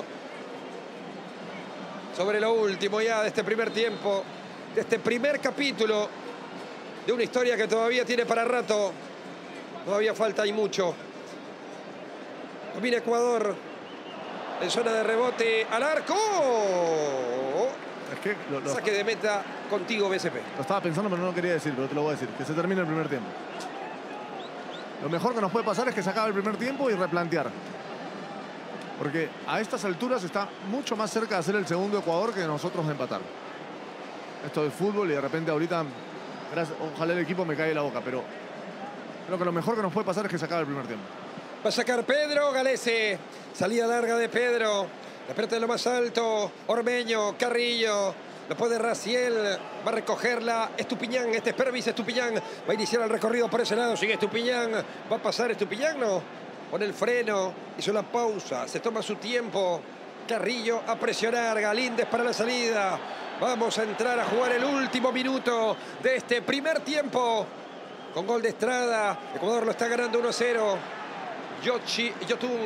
Sobre lo último ya de este primer tiempo. De este primer capítulo. De una historia que todavía tiene para rato. Todavía falta y mucho. Domina Ecuador. En zona de rebote al arco. Es que Saque de meta contigo, BCP. lo estaba pensando, pero no lo quería decir, pero te lo voy a decir. Que se termine el primer tiempo. Lo mejor que nos puede pasar es que se acabe el primer tiempo y replantear. Porque a estas alturas está mucho más cerca de hacer el segundo Ecuador que nosotros de empatar. Esto es fútbol y de repente ahorita, ojalá el equipo me cae la boca, pero creo que lo mejor que nos puede pasar es que se acabe el primer tiempo. Va a sacar Pedro Galese. Salida larga de Pedro. La pelota de lo más alto. Ormeño, Carrillo. Lo puede Raciel. Va a recogerla Estupiñán. Este es Pervis Estupiñán. Va a iniciar el recorrido por ese lado. Sigue Estupiñán. Va a pasar Estupiñán, no. Pone el freno. Hizo la pausa. Se toma su tiempo. Carrillo a presionar. Galíndez para la salida. Vamos a entrar a jugar el último minuto de este primer tiempo. Con gol de Estrada. Ecuador lo está ganando 1-0. Yoshi Yotun.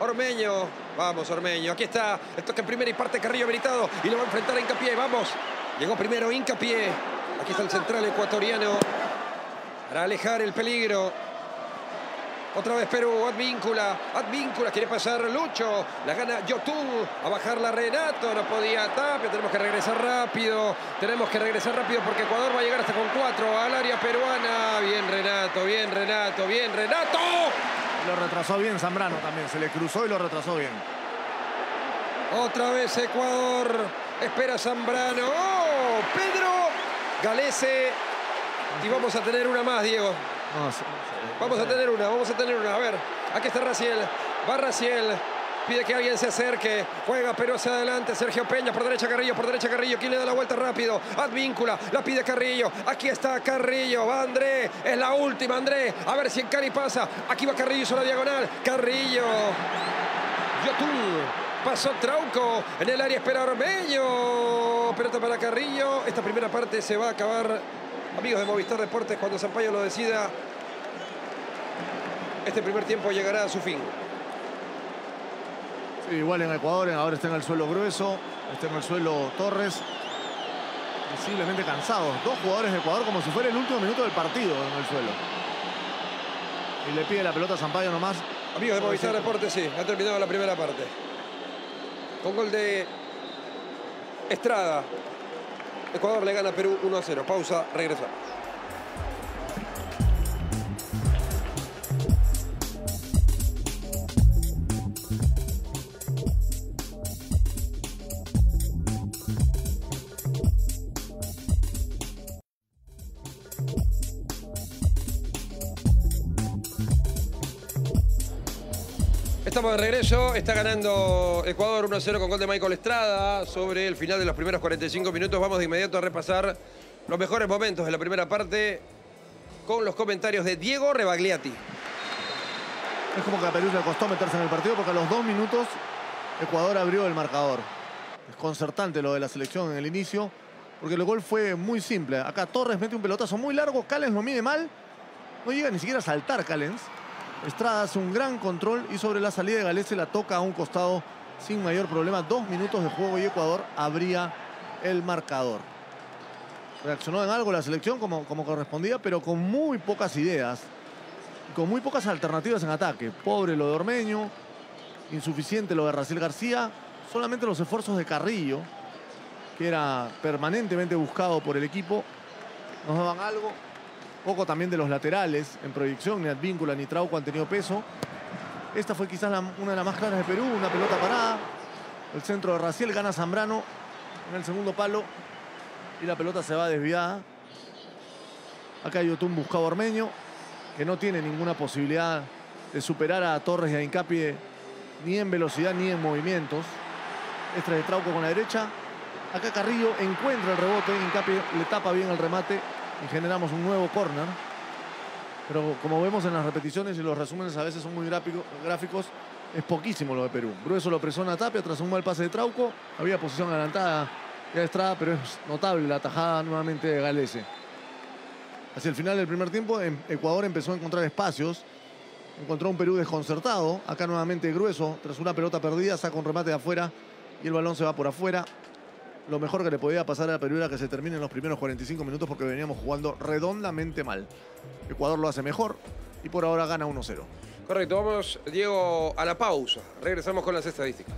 Ormeño. Vamos, Ormeño. Aquí está el toque en primera y parte Carrillo habilitado. Y lo va a enfrentar a Hincapié. Vamos. Llegó primero Hincapié. Aquí está el central ecuatoriano para alejar el peligro. Otra vez Perú, Advíncula quiere pasar Lucho, la gana Yotun, a bajarla Renato, no podía Tapia, tenemos que regresar rápido porque Ecuador va a llegar hasta con 4 al área peruana. Bien Renato. Lo retrasó bien Zambrano también, se le cruzó y lo retrasó bien. Otra vez Ecuador, espera Zambrano, ¡oh! Pedro Galese, y vamos a tener una más, Diego. Vamos a tener una. A ver, aquí está Raciel. Va Raciel. Pide que alguien se acerque. Juega Perú hacia adelante. Sergio Peña por derecha Carrillo. ¿Quién le da la vuelta rápido? Advíncula. La pide Carrillo. Aquí está Carrillo. Va André. Es la última, André. A ver si en Cari pasa. Aquí va Carrillo. Hizo la diagonal. Carrillo. Yotun. Pasó Trauco. En el área espera Ormeño. Pelota para Carrillo. Esta primera parte se va a acabar. Amigos de Movistar Deportes, cuando Sampaio lo decida, este primer tiempo llegará a su fin. Sí, igual en Ecuador, ahora está en el suelo Grueso, está en el suelo Torres. Visiblemente cansados. 2 jugadores de Ecuador como si fuera el último minuto del partido en el suelo. Y le pide la pelota a Sampaio nomás. Amigos de Movistar Deportes, sí, ha terminado la primera parte. Con gol de Estrada. Ecuador le gana a Perú 1-0. Pausa, regresamos. Estamos de regreso, está ganando Ecuador 1-0 con gol de Michael Estrada. Sobre el final de los primeros 45 minutos vamos de inmediato a repasar los mejores momentos de la primera parte con los comentarios de Diego Rebagliati. Es como que a Perú le costó meterse en el partido porque a los 2 minutos Ecuador abrió el marcador. Desconcertante lo de la selección en el inicio porque el gol fue muy simple. Acá Torres mete un pelotazo muy largo, Callens lo mide mal. No llega ni siquiera a saltar Callens. Estrada hace un gran control y sobre la salida de Galese la toca a un costado sin mayor problema. 2 minutos de juego y Ecuador abría el marcador. Reaccionó en algo la selección como correspondía, pero con muy pocas ideas. Con muy pocas alternativas en ataque. Pobre lo de Ormeño, insuficiente lo de Raciel García. Solamente los esfuerzos de Carrillo, que era permanentemente buscado por el equipo, nos daban algo. Poco también de los laterales en proyección, ni Advíncula ni Trauco han tenido peso. Esta fue quizás una de las más claras de Perú, una pelota parada. El centro de Raciel, gana Zambrano en el segundo palo y la pelota se va desviada. Acá Yotun buscaba a Ormeño, que no tiene ninguna posibilidad de superar a Torres y a Hincapié ni en velocidad ni en movimientos. Extra de Trauco con la derecha. Acá Carrillo encuentra el rebote, Hincapié le tapa bien el remate y generamos un nuevo córner. Pero como vemos en las repeticiones y los resúmenes a veces son muy gráficos, es poquísimo lo de Perú. Grueso lo presiona a Tapia tras un mal pase de Trauco. Había posición adelantada de Estrada, pero es notable la tajada nuevamente de Galese. Hacia el final del primer tiempo, Ecuador empezó a encontrar espacios. Encontró un Perú desconcertado. Acá nuevamente Grueso, tras una pelota perdida, saca un remate de afuera y el balón se va por afuera. Lo mejor que le podía pasar a Perú era que se termine en los primeros 45 minutos porque veníamos jugando redondamente mal. Ecuador lo hace mejor y por ahora gana 1-0. Correcto, vamos, Diego, a la pausa. Regresamos con las estadísticas.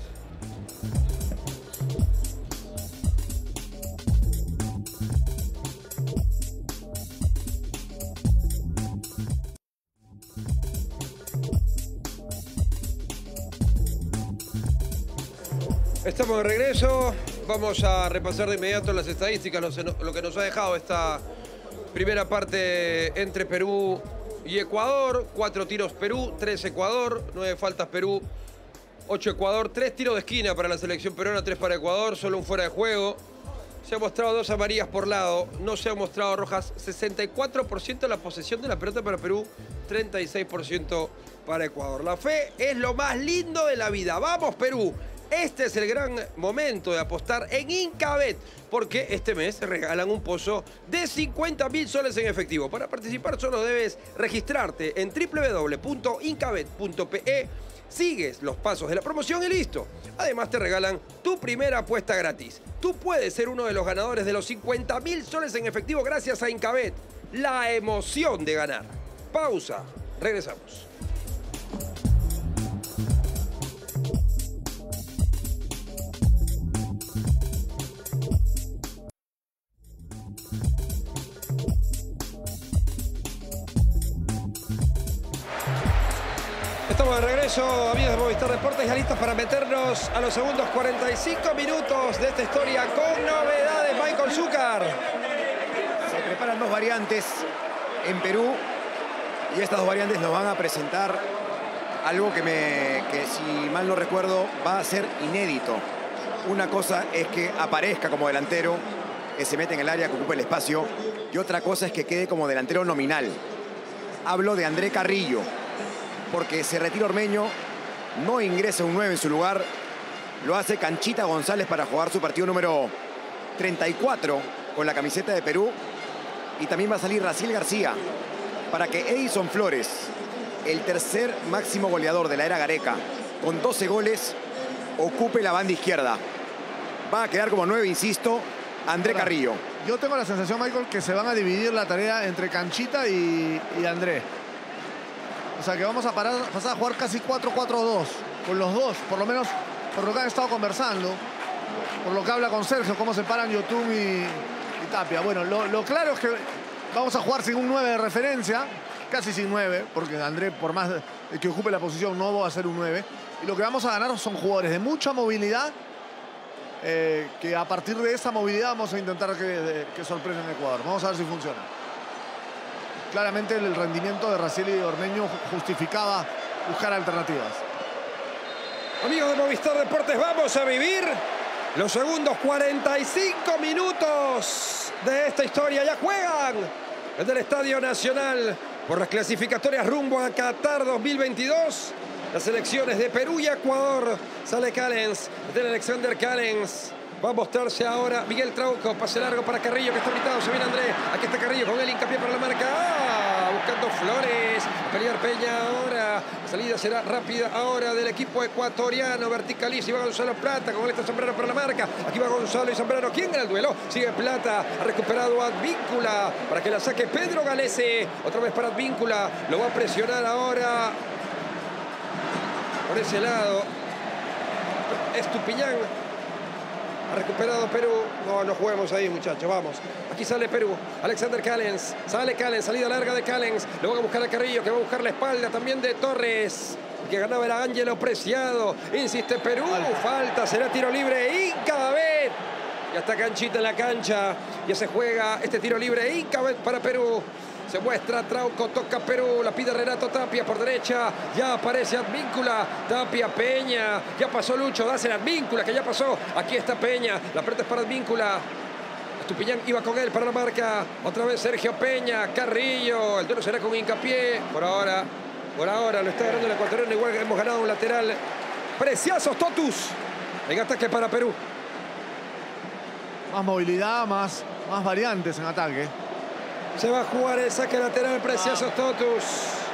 Estamos de regreso. Vamos a repasar de inmediato las estadísticas, lo que nos ha dejado esta primera parte entre Perú y Ecuador. 4 tiros Perú, 3 Ecuador, 9 faltas Perú, 8 Ecuador, 3 tiros de esquina para la selección peruana, 3 para Ecuador, solo un fuera de juego. Se han mostrado 2 amarillas por lado, no se han mostrado rojas. 64% de la posesión de la pelota para Perú, 36% para Ecuador. La fe es lo más lindo de la vida. ¡Vamos, Perú! Este es el gran momento de apostar en Incabet, porque este mes te regalan un pozo de 50.000 soles en efectivo. Para participar solo debes registrarte en www.incabet.pe, sigues los pasos de la promoción y listo. Además te regalan tu primera apuesta gratis. Tú puedes ser uno de los ganadores de los 50.000 soles en efectivo gracias a Incabet. La emoción de ganar. Pausa. Regresamos. Estamos de regreso, amigos de Movistar Deportes, ya listos para meternos a los segundos 45 minutos de esta historia con novedades. Michael Zúcar. Se preparan dos variantes en Perú y estas dos variantes nos van a presentar algo que si mal no recuerdo va a ser inédito. Una cosa es que aparezca como delantero, que se mete en el área, que ocupe el espacio, y otra cosa es que quede como delantero nominal. Hablo de André Carrillo, porque se retira Ormeño, no ingresa un 9 en su lugar, lo hace Canchita González para jugar su partido número 34 con la camiseta de Perú, y también va a salir Raciel García para que Edison Flores, el tercer máximo goleador de la era Gareca, con 12 goles, ocupe la banda izquierda. Va a quedar como 9, insisto, André Carrillo. Yo tengo la sensación, Michael, que se van a dividir la tarea entre Canchita y André. O sea que vamos a pasar a jugar casi 4-4-2, con los dos, por lo menos por lo que han estado conversando, por lo que habla con Sergio, cómo se paran Yotun y Tapia. Bueno, lo claro es que vamos a jugar sin un 9 de referencia, casi sin 9, porque André, por más que ocupe la posición, no va a ser un 9. Y lo que vamos a ganar son jugadores de mucha movilidad, que a partir de esa movilidad vamos a intentar que sorprendan a Ecuador. Vamos a ver si funciona. Claramente el rendimiento de Raciel y de Ormeño justificaba buscar alternativas. Amigos de Movistar Deportes, vamos a vivir los segundos 45 minutos de esta historia. Ya juegan en el Estadio Nacional por las clasificatorias rumbo a Qatar 2022. Las selecciones de Perú y Ecuador. Sale Callens, del Alexander Callens. Va a mostrarse ahora Miguel Trauco. Pase largo para Carrillo, que está invitado. Se viene André. Aquí está Carrillo con el hincapié para la marca. Buscando Flores. A pelear Peña ahora. La salida será rápida ahora del equipo ecuatoriano. Verticaliza y va Gonzalo Plata con este Zambrano para la marca. Aquí va Gonzalo y Zambrano. ¿Quién gana el duelo? Sigue Plata. Ha recuperado Advíncula para que la saque Pedro Galese. Otra vez para Advíncula. Lo va a presionar ahora por ese lado. Estupiñán. Ha recuperado Perú. No juguemos ahí, muchachos. Vamos. Aquí sale Perú. Alexander Callens. Sale Callens. Salida larga de Callens. Lo van a buscar a Carrillo, que va a buscar la espalda también de Torres. Que ganaba era Ángelo Preciado. Insiste Perú. Falta. Será tiro libre. Incabet. Ya está Canchita en la cancha. Ya se juega este tiro libre. Incabet para Perú. Se muestra Trauco, toca Perú, la pide Renato Tapia por derecha, ya aparece Advíncula, Tapia, Peña, ya pasó Lucho, dásela Advíncula, que ya pasó, aquí está Peña, la aprieta es para Advíncula, Estupiñán iba con él para la marca, otra vez Sergio Peña, Carrillo, el duelo será con hincapié, por ahora lo está ganando el ecuatoriano, igual que hemos ganado un lateral, Preciazos Totus, en ataque para Perú. Más movilidad, más variantes en ataque. Se va a jugar el saque lateral, Preciazos Totus.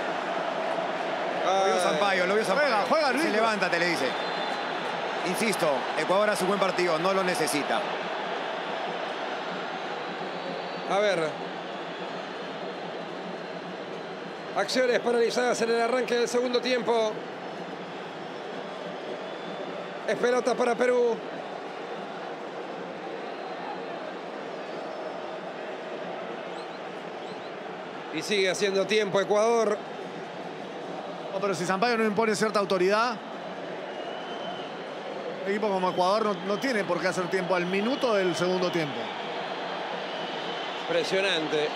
Lo vio Sampaio, lo vio Sampaio. Juega, Se levántate, le dice. Insisto, Ecuador hace un buen partido, no lo necesita. A ver. Acciones paralizadas en el arranque del segundo tiempo. Es pelota para Perú. Y sigue haciendo tiempo Ecuador. No, pero si Sampaio no impone cierta autoridad, un equipo como Ecuador no tiene por qué hacer tiempo al minuto del segundo tiempo. Impresionante.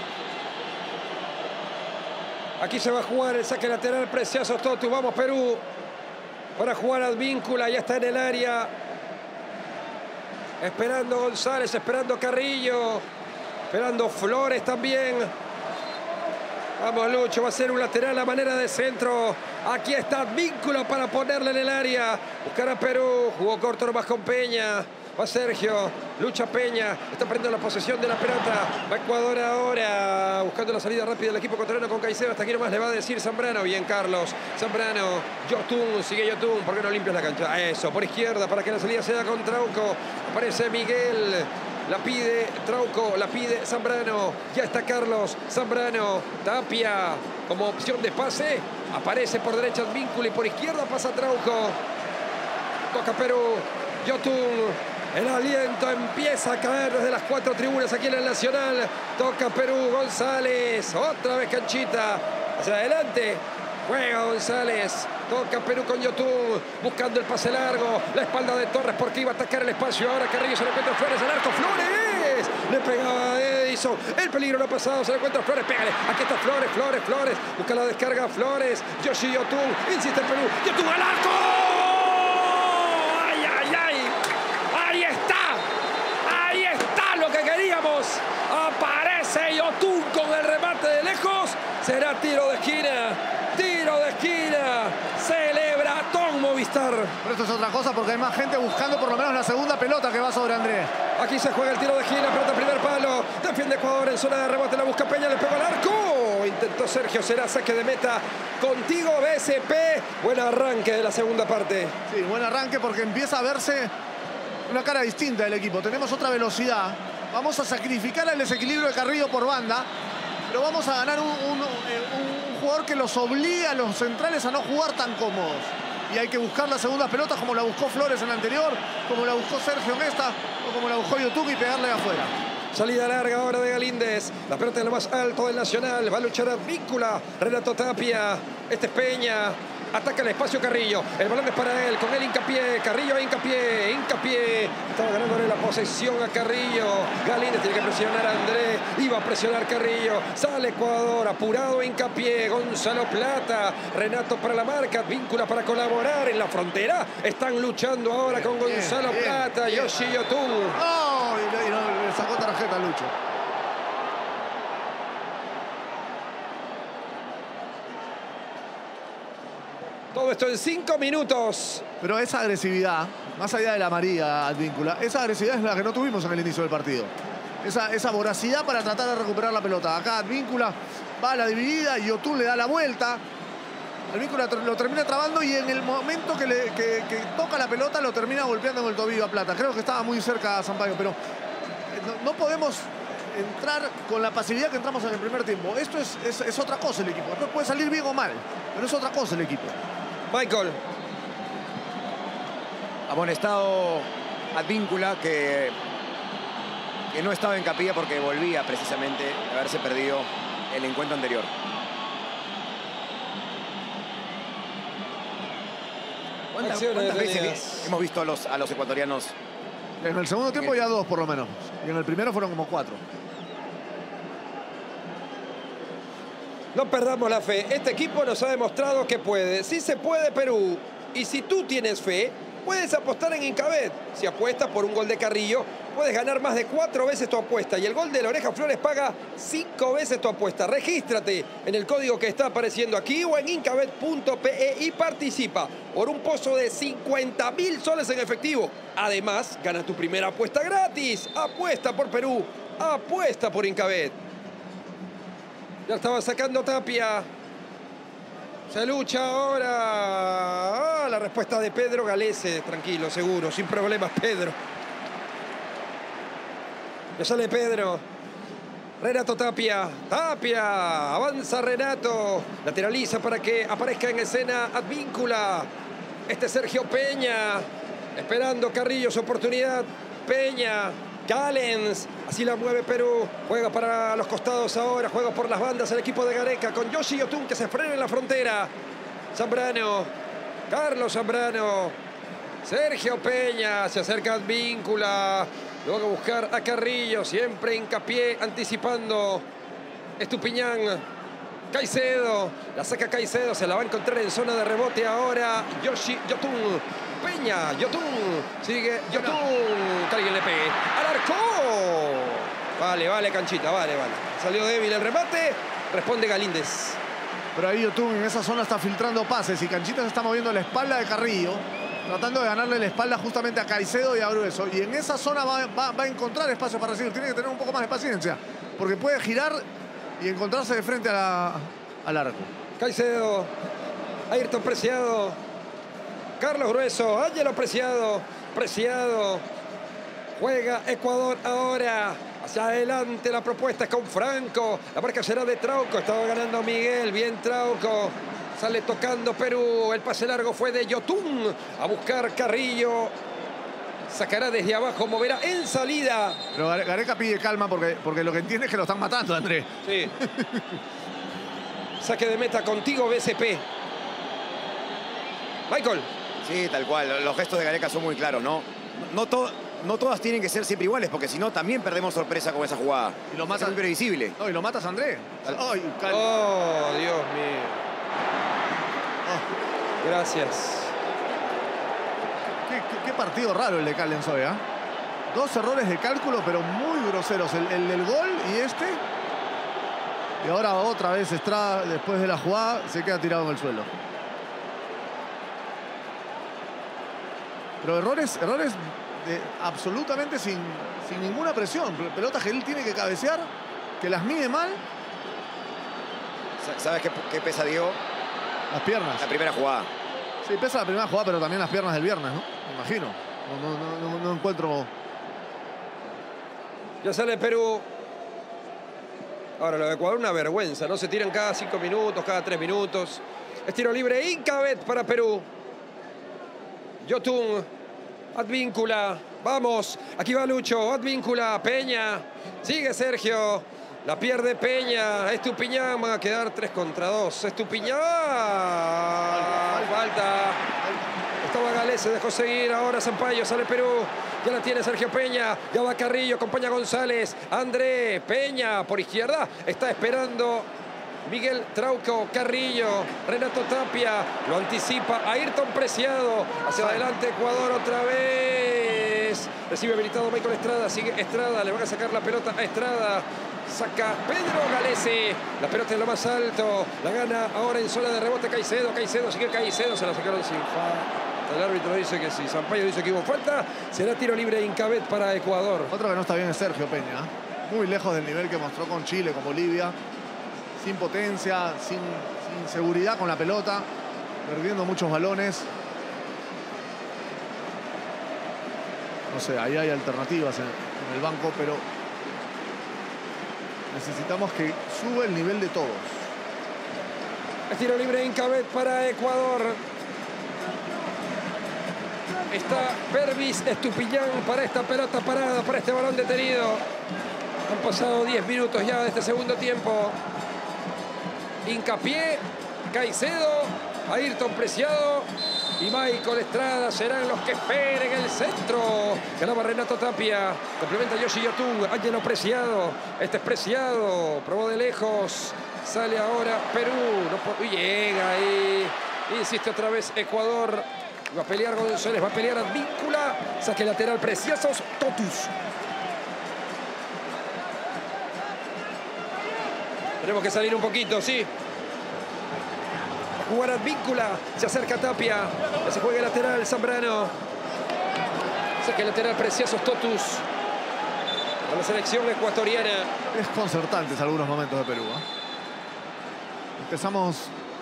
Aquí se va a jugar el saque lateral, Preciazos Totus. Vamos Perú para jugar Advíncula. Ya está en el área. Esperando González, esperando Carrillo. Esperando Flores también. Vamos Lucho, va a ser un lateral a manera de centro. Aquí está Advíncula para ponerle en el área. Buscar a Perú. Jugó corto nomás con Peña. Va Sergio, lucha Peña, está perdiendo la posesión de la pelota. Va Ecuador ahora, buscando la salida rápida del equipo contrario con Caicedo. Hasta aquí nomás le va a decir Zambrano. Bien, Carlos. Zambrano, Yotun, sigue Yotun. ¿Por qué no limpias la cancha? Eso, por izquierda, para que la salida sea con Trauco. Aparece Miguel. La pide Trauco, la pide Zambrano. Ya está Carlos. Zambrano, Tapia, como opción de pase. Aparece por derecha Advíncula y por izquierda pasa Trauco. Toca Perú. Yotun. El aliento empieza a caer desde las 4 tribunas aquí en el Nacional. Toca Perú, González. Otra vez Canchita. Hacia adelante. Juega González. Toca Perú con Yotun. Buscando el pase largo. La espalda de Torres porque iba a atacar el espacio. Ahora Carrillo se le encuentra Flores al arco. ¡Flores! Le pegaba a Edison. El peligro no ha pasado. Se le encuentra Flores. Pégale. Aquí está Flores, Flores, Flores. Busca la descarga Flores. Yoshi Yotun. Insiste el Perú. Yotun al arco. ¡Ay, ay, ay! ¡Ahí está! ¡Ahí está lo que queríamos! Aparece Yotun con el remate de lejos. Será tiro de esquina. Tiro de esquina. Celebra Tom Movistar. Pero esto es otra cosa porque hay más gente buscando por lo menos la segunda pelota que va sobre Andrés. Aquí se juega el tiro de esquina. Pelota primer palo. Defiende Ecuador en zona de rebote. La busca Peña. Le pegó al arco. Intentó Sergio. Será saque de meta. Contigo BSP. Buen arranque de la segunda parte. Sí, buen arranque porque empieza a verse una cara distinta del equipo. Tenemos otra velocidad. Vamos a sacrificar el desequilibrio de Carrillo por banda, pero vamos a ganar un jugador que los obliga a los centrales a no jugar tan cómodos. Y hay que buscar las segundas pelotas como la buscó Flores en la anterior, como la buscó Sergio en esta, o como la buscó Yotun y pegarle afuera. Salida larga ahora de Galíndez. La pelota en lo más alto del Nacional. Va a luchar Advíncula. Renato Tapia. Este es Peña. Ataca el espacio Carrillo. El balón es para él. Con él Hincapié. Carrillo Hincapié. Hincapié. Estaba ganándole la posesión a Carrillo. Galíndez tiene que presionar a Andrés. Iba a presionar Carrillo. Sale Ecuador. Apurado Hincapié. Gonzalo Plata. Renato para la marca. Advíncula para colaborar en la frontera. Están luchando ahora con Gonzalo Plata. Yoshi Yotun. ¡Oh! Y le sacó tarjeta a Lucho. Todo esto en 5 minutos. Pero esa agresividad, más allá de la amarilla Advíncula, esa agresividad es la que no tuvimos en el inicio del partido. Esa voracidad para tratar de recuperar la pelota. Acá Advíncula va a la dividida y Yotun le da la vuelta. Advíncula lo termina trabando y en el momento que toca la pelota lo termina golpeando en el tobillo a Plata. Creo que estaba muy cerca a Sampaio, pero no podemos entrar con la pasividad que entramos en el primer tiempo. Esto es otra cosa el equipo. Después puede salir bien o mal, pero es otra cosa el equipo. Michael. Amonestado Advíncula que no estaba en Capilla porque volvía precisamente a haberse perdido el encuentro anterior. ¿Cuántas veces hemos visto a los ecuatorianos? En el segundo tiempo ya 2 por lo menos. Y en el primero fueron como 4. No perdamos la fe. Este equipo nos ha demostrado que puede. Sí se puede, Perú. Y si tú tienes fe, puedes apostar en Incabet. Si apuestas por un gol de Carrillo, puedes ganar más de 4 veces tu apuesta. Y el gol de la Oreja Flores paga 5 veces tu apuesta. Regístrate en el código que está apareciendo aquí o en incabet.pe y participa por un pozo de 50.000 soles en efectivo. Además, gana tu primera apuesta gratis. Apuesta por Perú. Apuesta por Incabet. Ya estaba sacando Tapia. Se lucha ahora. La respuesta de Pedro Galese. Tranquilo, seguro, sin problemas, Pedro. Ya sale Pedro. Renato Tapia. Tapia. Avanza Renato. Lateraliza para que aparezca en escena Advíncula. Este es Sergio Peña. Esperando Carrillo su oportunidad. Peña. Callens, así la mueve Perú, juega para los costados ahora, juega por las bandas el equipo de Gareca con Yoshi Yotun que se frena en la frontera. Zambrano, Carlos Zambrano, Sergio Peña, se acerca Advíncula, luego buscar a Carrillo, siempre Hincapié anticipando. Estupiñán, Caicedo, la saca Caicedo, se la va a encontrar en zona de rebote ahora Yoshi Yotun. Peña, Yotun, sigue Yotun, que alguien le pegue al arco. Vale, Canchita, vale. Salió débil el remate, responde Galíndez. Pero ahí Yotun en esa zona está filtrando pases y Canchita se está moviendo a la espalda de Carrillo. tratando de ganarle la espalda justamente a Caicedo y a Grueso. Y en esa zona va a encontrar espacio para recibir. Tiene que tener un poco más de paciencia, porque puede girar y encontrarse de frente al arco. Caicedo, Ayrton Preciado, Carlos Grueso, Ángelo Preciado, Preciado. Juega Ecuador ahora. Hacia adelante la propuesta es con Franco. La marca será de Trauco. Estaba ganando Miguel. Bien Trauco. Sale tocando Perú. El pase largo fue de Yotun. A buscar Carrillo. Sacará desde abajo. Moverá en salida. Pero Gareca pide calma porque lo que entiende es que lo están matando, André. Sí. Saque de meta contigo, BCP. Michael. Sí, tal cual. Los gestos de Gareca son muy claros, ¿no? No todas tienen que ser siempre iguales, porque si no, también perdemos sorpresa con esa jugada. Y lo matas. Es muy previsible. No, y lo matas, André. Oh, Dios mío. Oh. Gracias. Qué partido raro el de Caldensoy, ¿eh? Dos errores de cálculo, pero muy groseros. El del gol y este. Y ahora otra vez Estrada, después de la jugada, se queda tirado en el suelo. Pero errores absolutamente sin ninguna presión. Pelotas que él tiene que cabecear, que las mide mal. ¿Sabes qué pesa, Diego? Las piernas. La primera jugada. Sí, pesa la primera jugada, pero también las piernas del viernes, ¿no? Me imagino. No encuentro... Ya sale Perú. Ahora lo de Ecuador, una vergüenza. No se tiran cada 5 minutos, cada 3 minutos. Es tiro libre Incabet para Perú. Yotun, Advíncula, vamos, aquí va Lucho, Advíncula, Peña, sigue Sergio, la pierde Peña, Estupiñán, van a quedar 3 contra 2, Estupiñán, falta, estaba Galés, se dejó seguir, ahora Sampaio, sale Perú, ya la tiene Sergio Peña, ya va Carrillo, acompaña González, André, Peña por izquierda, está esperando Miguel Trauco, Carrillo, Renato Tapia, lo anticipa Ayrton Preciado, hacia adelante Ecuador otra vez, recibe habilitado Michael Estrada, sigue Estrada, le van a sacar la pelota a Estrada, saca Pedro Galese, la pelota en lo más alto, la gana ahora en zona de rebote Caicedo, sigue Caicedo, se la sacaron sin falta, el árbitro dice que sí, Sampaio dice que hubo falta, será tiro libre Incabet para Ecuador. Otro que no está bien es Sergio Peña, muy lejos del nivel que mostró con Chile, con Bolivia. Sin potencia, sin seguridad con la pelota, perdiendo muchos balones. No sé, ahí hay alternativas en el banco, pero necesitamos que suba el nivel de todos. Es tiro libre Incabet para Ecuador. Está Pervis Estupiñán para esta pelota parada, para este balón detenido. Han pasado 10 minutos ya de este segundo tiempo. Hincapié, Caicedo, Ayrton Preciado y Michael Estrada serán los que esperen el centro. Ganaba Renato Tapia, complementa Yoshi Yotun, Ángelo Preciado, este es Preciado, probó de lejos, sale ahora Perú, no llega ahí, insiste otra vez Ecuador, va a pelear González, va a pelear Advíncula, saque lateral Preciosos, Totus. Tenemos que salir un poquito, sí. Jugar Advíncula. Se acerca Tapia. Se juega el lateral Zambrano. Saca el lateral Preciosos Totus. A la selección ecuatoriana. Desconcertantes algunos momentos de Perú, ¿eh? Empezamos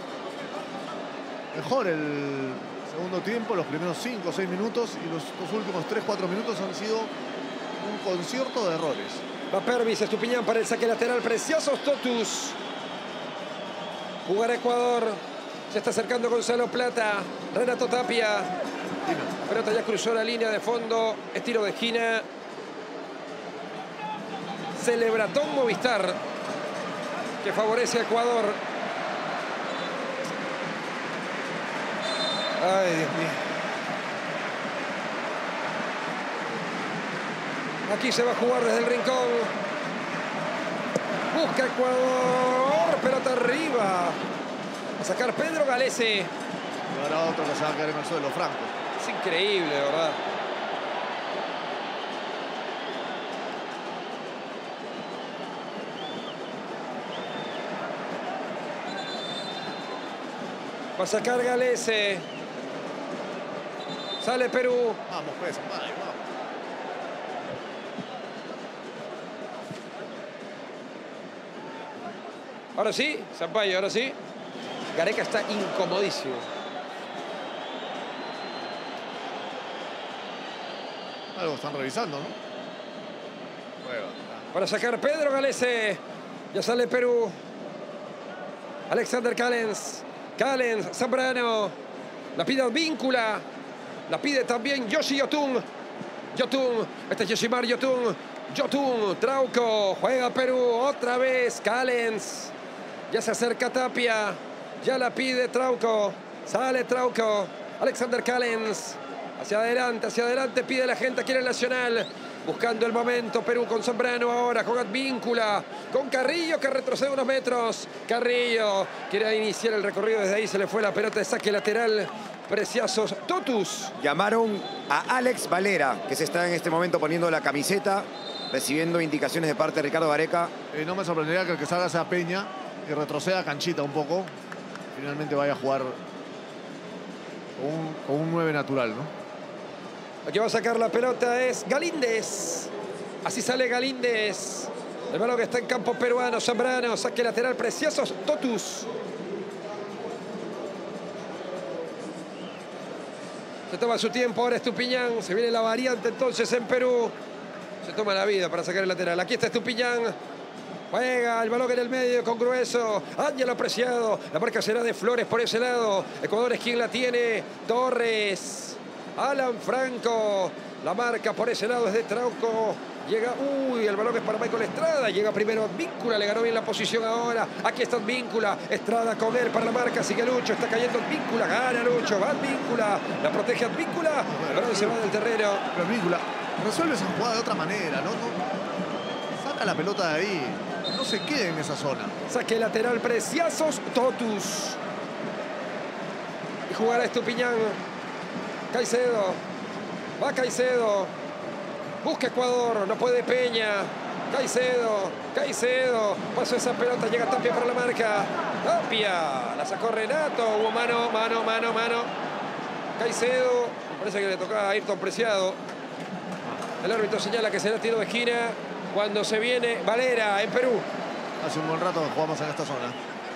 mejor el segundo tiempo, los primeros 5 o 6 minutos. Y los últimos 3-4 minutos han sido un concierto de errores. Va Pervis Estupiñán para el saque lateral Preciosos Totus. Jugar Ecuador. Se está acercando Gonzalo Plata. Renato Tapia. La pelota ya cruzó la línea de fondo. Es tiro de esquina. Celebratón Movistar, que favorece a Ecuador. Ay, Dios mío. Aquí se va a jugar desde el rincón. Busca Ecuador. Pelota arriba. A sacar Pedro Galese. Y ahora otro que se va a caer en el suelo, Franco. Es increíble, de verdad. Va a sacar Galese. Sale Perú. Vamos, pues, Sampaio, vamos. Ahora sí, Sampaio, ahora sí. Gareca está incomodísimo. Algo están revisando, ¿no? Juega. Para sacar Pedro Galese. Ya sale Perú. Alexander Callens. Callens, Zambrano. La pide Advíncula. La pide también Yoshi Yotun. Yotun. Este es Yoshimar Yotun. Yotun. Trauco. Juega Perú. Otra vez Callens. Ya se acerca Tapia. Ya la pide Trauco. Sale Trauco. Alexander Callens. Hacia adelante. Pide la gente aquí en el Nacional. Buscando el momento, Perú con Zambrano ahora, con Advíncula, con Carrillo que retrocede unos metros. Carrillo quiere iniciar el recorrido, desde ahí se le fue la pelota de saque lateral. Preciazos Totus. Llamaron a Alex Valera, que se está en este momento poniendo la camiseta, recibiendo indicaciones de parte de Ricardo Gareca. No me sorprendería que el que salga sea Peña, que retroceda Canchita un poco. Finalmente vaya a jugar con un 9 natural, ¿no? Aquí va a sacar la pelota es Galíndez. Así sale Galíndez. El balón que está en campo peruano. Zambrano, saque lateral, Preciosos Totus. Se toma su tiempo ahora Estupiñán. Se viene la variante entonces en Perú. Se toma la vida para sacar el lateral. Aquí está Estupiñán. Juega el balón en el medio con Grueso. Ángelo Preciado. La marca será de Flores por ese lado. Ecuador es quien la tiene. Torres. Alan Franco. La marca por ese lado es de Trauco. Llega, el balón es para Michael Estrada. Llega primero Advíncula, le ganó bien la posición ahora. Aquí está Advíncula. Estrada con él para la marca. Sigue Lucho, está cayendo Advíncula. Gana Lucho, va Advíncula. La protege Advíncula. El balón se va del terreno. Pero Advíncula resuelve esa jugada de otra manera, ¿no? Saca la pelota de ahí. No se quede en esa zona. Saque lateral, Preciazos Totus. Y jugará Estupiñán. Caicedo. Va Caicedo. Busca Ecuador. No puede Peña. Caicedo. Pasó esa pelota. Llega Tapia para la marca. Tapia. La sacó Renato. Hubo mano. Caicedo. Parece que le tocaba a Ayrton Preciado. El árbitro señala que será tiro de esquina cuando se viene Valera en Perú. Hace un buen rato que jugamos en esta zona.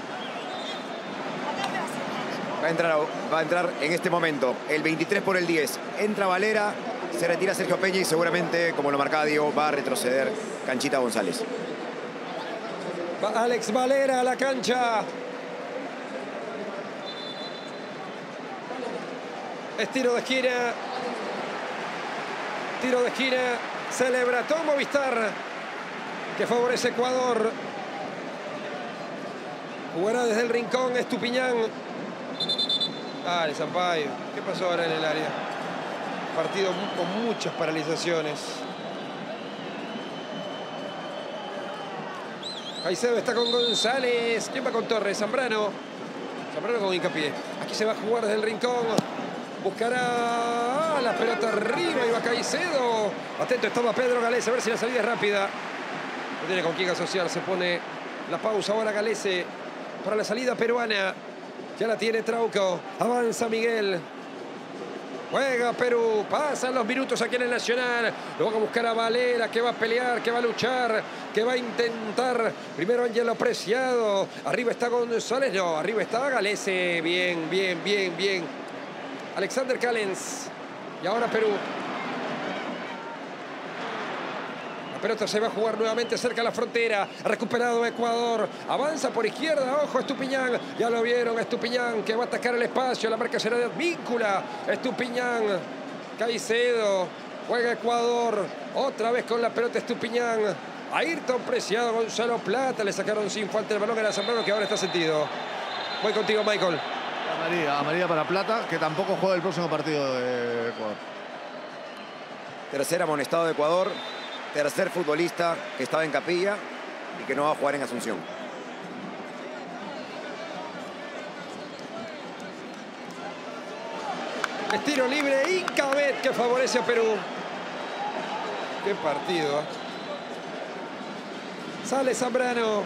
Va a entrar en este momento el 23 por el 10. Entra Valera, se retira Sergio Peña y seguramente, como lo marcaba Diego, va a retroceder Canchita González. Va Alex Valera a la cancha. Es tiro de esquina. Tiro de esquina. Celebra todo Movistar, que favorece Ecuador. Jugará desde el rincón Estupiñán. Dale, Sampaio. ¿Qué pasó ahora en el área? Partido con muchas paralizaciones. Caicedo está con González. ¿Quién va con Torres? Zambrano. Zambrano con Hincapié. Aquí se va a jugar desde el rincón. Buscará la pelota arriba y va Caicedo. Atento estaba Pedro Galese. A ver si la salida es rápida. No tiene con quién asociar. Se pone la pausa ahora Galese para la salida peruana. Ya la tiene Trauco. Avanza Miguel. Juega Perú. Pasan los minutos aquí en el Nacional. Lo van a buscar a Valera, que va a pelear, que va a luchar, que va a intentar. Primero Ángelo Preciado. Arriba está González. No, arriba está Galese. Bien. Alexander Callens. Y ahora Perú. La pelota se va a jugar nuevamente cerca de la frontera. Ha recuperado Ecuador. Avanza por izquierda. Ojo, Estupiñán. Ya lo vieron. Estupiñán que va a atacar el espacio. La marca será de Advíncula. Estupiñán. Caicedo. Juega Ecuador. Otra vez con la pelota Estupiñán. Ayrton Preciado. Gonzalo Plata. Le sacaron sin falta el balón a Zambrano, que ahora está sentido. Voy contigo, Michael. Amarilla para Plata, que tampoco juega el próximo partido de Ecuador. Tercer amonestado de Ecuador. Tercer futbolista que estaba en Capilla y que no va a jugar en Asunción. Es tiro libre y Cabet que favorece a Perú. Qué partido. Sale Zambrano.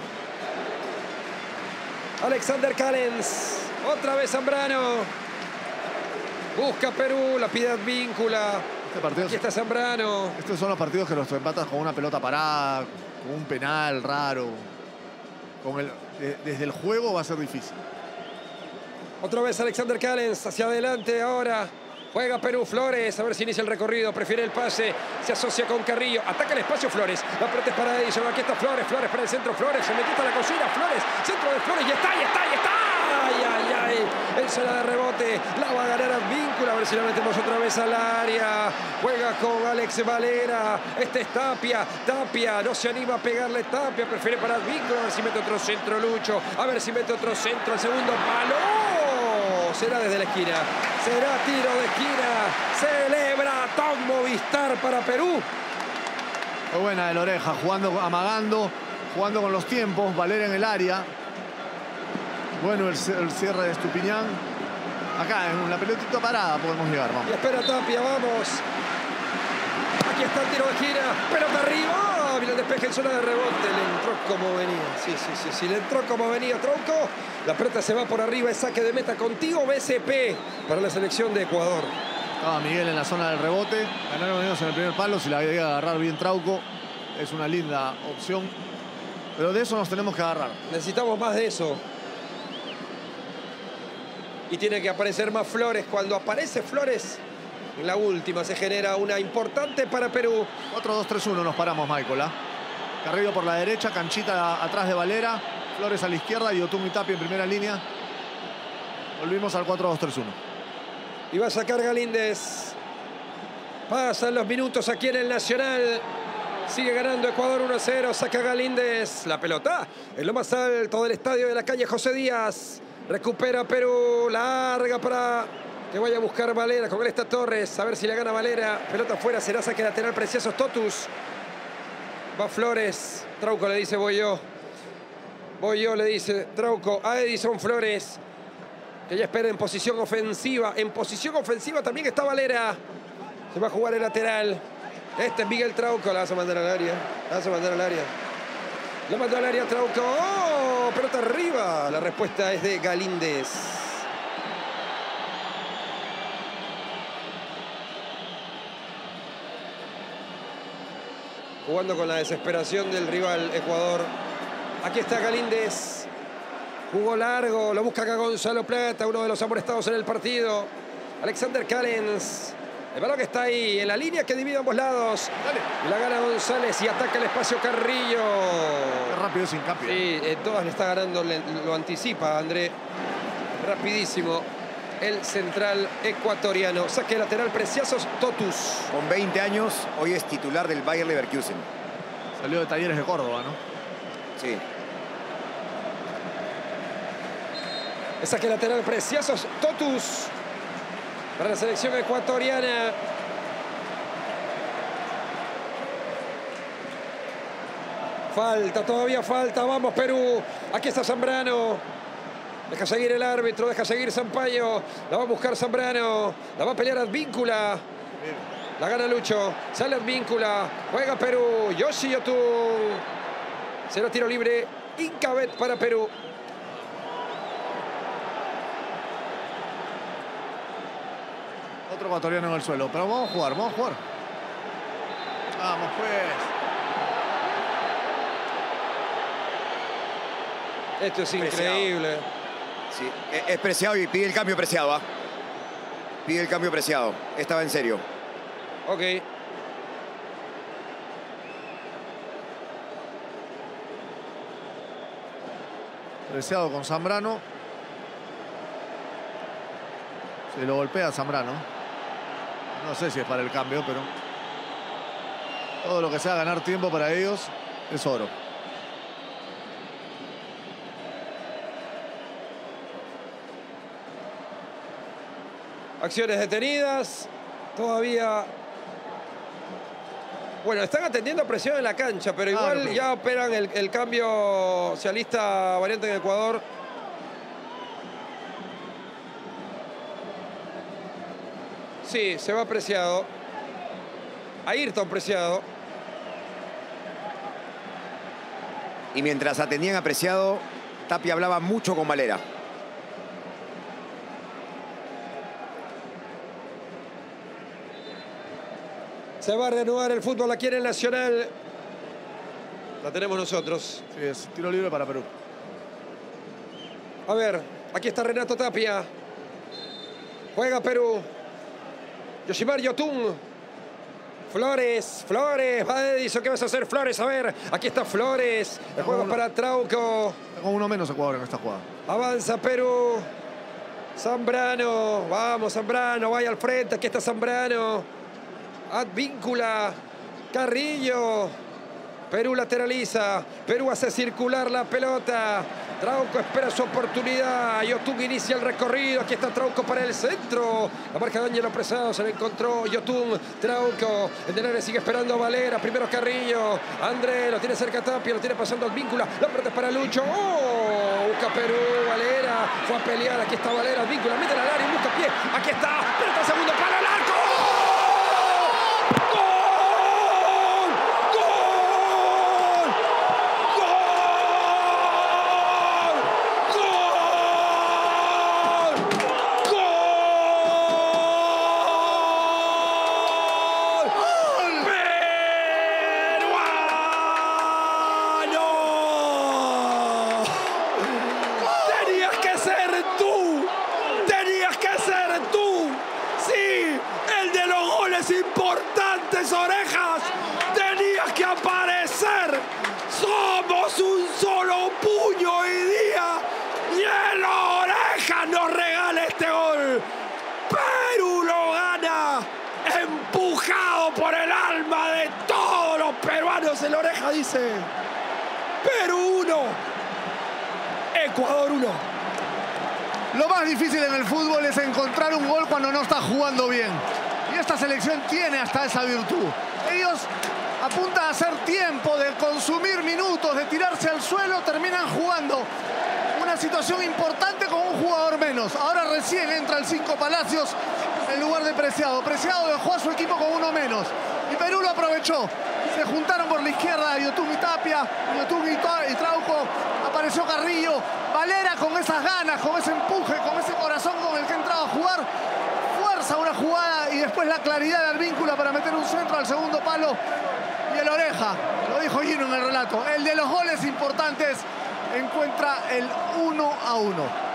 Alexander Callens. Otra vez Zambrano. Busca Perú, la pide Advíncula. Aquí está Zambrano. Estos son los partidos que los empatas con una pelota parada, con un penal raro. Desde el juego va a ser difícil. Otra vez Alexander Callens hacia adelante ahora. Juega Perú, Flores, a ver si inicia el recorrido, prefiere el pase, se asocia con Carrillo, ataca el espacio Flores, la pelota es para Edison, aquí está Flores, Flores para el centro, Flores, se metió a la cocina, Flores, centro de Flores, y está, ay, ay, ay, el zona de rebote, la va a ganar Advíncula, a ver si la metemos otra vez al área, juega con Alex Valera, este es Tapia, no se anima a pegarle Tapia, prefiere para Advíncula, a ver si mete otro centro Lucho, a ver si mete otro centro, el segundo palo. Será desde la esquina, será tiro de esquina, celebra Tom Movistar para Perú. Muy buena de la Oreja, jugando, amagando, jugando con los tiempos, Valera en el área. Bueno el cierre de Estupiñán. Acá en la pelotita parada podemos llegar, vamos. Y espera Tapia, vamos. Aquí está el tiro de esquina, pelota arriba. Mira el despeje en zona de rebote, le entró como venía. Sí, le entró como venía Tronco. La pelota se va por arriba, es saque de meta contigo, BCP para la selección de Ecuador. Estaba Miguel en la zona del rebote, ganaron ellos en el primer palo, si la llega a agarrar bien Trauco, es una linda opción. Pero de eso nos tenemos que agarrar. Necesitamos más de eso. Y tiene que aparecer más Flores. Cuando aparece Flores, en la última se genera una importante para Perú. 4-2-3-1 nos paramos, Michael. Carrillo por la derecha, Canchita atrás de Valera, Flores a la izquierda y Yotun y Tapia en primera línea. Volvimos al 4-2-3-1. Y va a sacar Galíndez. Pasan los minutos aquí en el Nacional. Sigue ganando Ecuador 1-0. Saca Galíndez. La pelota en lo más alto del estadio de la calle José Díaz. Recupera Perú. Larga para que vaya a buscar Valera. Con él está Torres. A ver si le gana Valera. Pelota afuera. Será saque lateral. Precioso Totus. Va Flores. Trauco le dice voy yo. Voy yo, le dice Trauco a Edison Flores. Que ya espera en posición ofensiva. En posición ofensiva también está Valera. Se va a jugar el lateral. Este es Miguel Trauco. La vas a mandar al área. La mandó al área Trauco. ¡Oh! Pelota arriba. La respuesta es de Galíndez. Jugando con la desesperación del rival Ecuador. Aquí está Galíndez. Jugó largo, lo busca acá Gonzalo Plata, uno de los amonestados en el partido. Alexander Callens. El balón que está ahí en la línea que divide ambos lados. Dale. Y la gana González y ataca el espacio Carrillo. Qué rápido ese hincapié. Sí, todas le está ganando, lo anticipa André. Rapidísimo. El central ecuatoriano. Saque lateral Preciazos Totus. Con 20 años, hoy es titular del Bayer Leverkusen. Salió de Talleres de Córdoba, ¿no? Sí. El saque lateral Preciazos Totus. Para la selección ecuatoriana. Falta, todavía falta. Vamos, Perú. Aquí está Zambrano. Deja seguir el árbitro, deja seguir Sampaio. La va a buscar Zambrano. La va a pelear Advíncula. La gana Lucho. Sale Advíncula. Juega Perú. Yoshi Yotun. Será tiro libre. Incabet para Perú. Otro ecuatoriano en el suelo. Pero vamos a jugar, vamos a jugar. Vamos, pues. Esto es increíble. Sí, es Preciado y pide el cambio Preciado. ¿Ah? Pide el cambio Preciado. Estaba en serio. Ok. Preciado con Zambrano. Se lo golpea Zambrano. No sé si es para el cambio, pero todo lo que sea ganar tiempo para ellos es oro. Acciones detenidas. Todavía. Bueno, están atendiendo presión en la cancha, pero igual pero ya operan el cambio. Se alista variante en Ecuador. Sí, se va Preciado. Ayrton Preciado. Y mientras atendían a Preciado, Tapia hablaba mucho con Valera. Se va a reanudar el fútbol aquí en el Nacional. La tenemos nosotros. Sí, es tiro libre para Perú. A ver, aquí está Renato Tapia. Juega Perú. Yoshimar Yotun. Flores, va Edison, ¿qué vas a hacer, Flores? A ver, aquí está Flores. El juego para Trauco. Está con uno menos Ecuador en esta jugada. Avanza Perú. Zambrano, vamos Zambrano, vaya al frente, aquí está Zambrano. Advíncula, Carrillo. Perú lateraliza, Perú hace circular la pelota. Trauco espera su oportunidad. Yotun inicia el recorrido. Aquí está Trauco para el centro. La marca de Ángelo Presado se le encontró Yotun. Trauco. El del área sigue esperando a Valera. Primero Carrillo. André lo tiene cerca Tapia. Lo tiene pasando Advíncula. La pelota es para Lucho. ¡Oh! Busca Perú. Valera. Fue a pelear. Aquí está Valera. Advíncula. Mete al área y busca pie. Aquí está. Pelota segundo palo al arco. Importantes, Orejas, tenías que aparecer. Somos un solo puño hoy día y el Orejas nos regala este gol. Perú lo gana, empujado por el alma de todos los peruanos. El Oreja dice: Perú 1, Ecuador 1. Lo más difícil en el fútbol es encontrar un gol cuando no estás jugando bien. Y esta selección tiene hasta esa virtud. Ellos, a punta de hacer tiempo, de consumir minutos, de tirarse al suelo, terminan jugando una situación importante con un jugador menos. Ahora recién entra el 5 Palacios en lugar de Preciado. Preciado dejó a su equipo con uno menos. Y Perú lo aprovechó. Se juntaron por la izquierda Yotun y Tapia, Yotun y Trauco. Apareció Carrillo. Valera con esas ganas, con ese empuje, con ese corazón con el que ha entrado a jugar. Fuerza una jugada y después la claridad de Advíncula para meter un centro al segundo palo. Y el Oreja, lo dijo Gino en el relato, el de los goles importantes, encuentra el 1-1.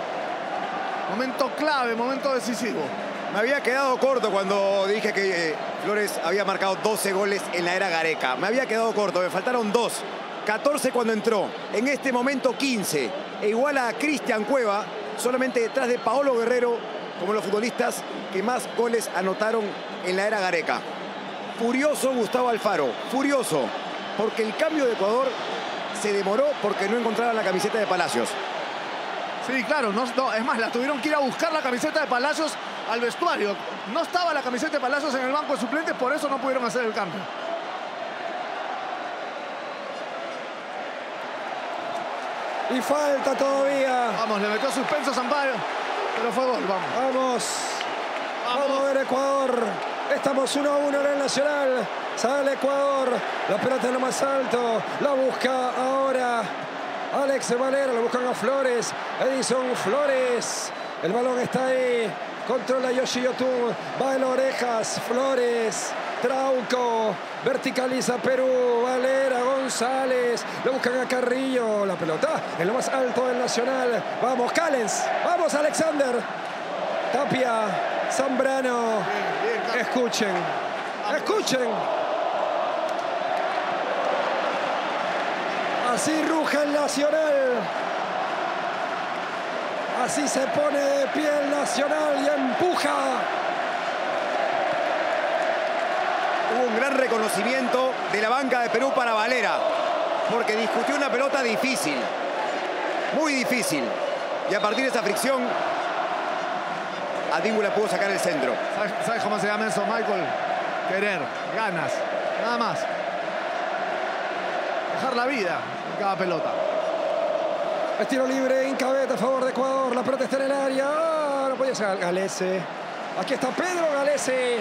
Momento clave, momento decisivo. Me había quedado corto cuando dije que Flores había marcado 12 goles en la era Gareca. Me había quedado corto, me faltaron 2. 14 cuando entró. En este momento 15. E igual a Cristian Cueva, solamente detrás de Paolo Guerrero, como los futbolistas que más goles anotaron en la era Gareca. Furioso Gustavo Alfaro, furioso, porque el cambio de Ecuador se demoró porque no encontraban la camiseta de Palacios. Sí, claro, no, es más, la tuvieron que ir a buscar la camiseta de Palacios al vestuario. No estaba la camiseta de Palacios en el banco de suplentes, por eso no pudieron hacer el cambio. Y falta todavía. Vamos, le metió suspenso a Sampaio, pero fue gol, vamos. Vamos a ver Ecuador. Estamos 1-1 en el Nacional. Sale Ecuador. La pelota en lo más alto. La busca ahora Alex Valera. La buscan a Flores. Edison Flores. El balón está ahí. Controla Yoshi Yotun. Va el Orejas. Flores. Trauco. Verticaliza Perú. Valera. González. Lo buscan a Carrillo. La pelota en lo más alto del Nacional. Vamos, Callens. Vamos, Alexander. Tapia. Zambrano. Escuchen. Escuchen. Así ruge el Nacional. Así se pone de pie el Nacional y empuja. Hubo un gran reconocimiento de la banca de Perú para Valera, porque discutió una pelota difícil, muy difícil. Y a partir de esa fricción, Advíncula pudo sacar el centro. ¿Sabes cómo se llama eso, Michael? Querer, ganas, nada más. Dejar la vida en cada pelota. Es tiro libre, Incabeta a favor de Ecuador. La pelota está en el área. ¡Oh! No podía sacar Galese. Aquí está Pedro Galese.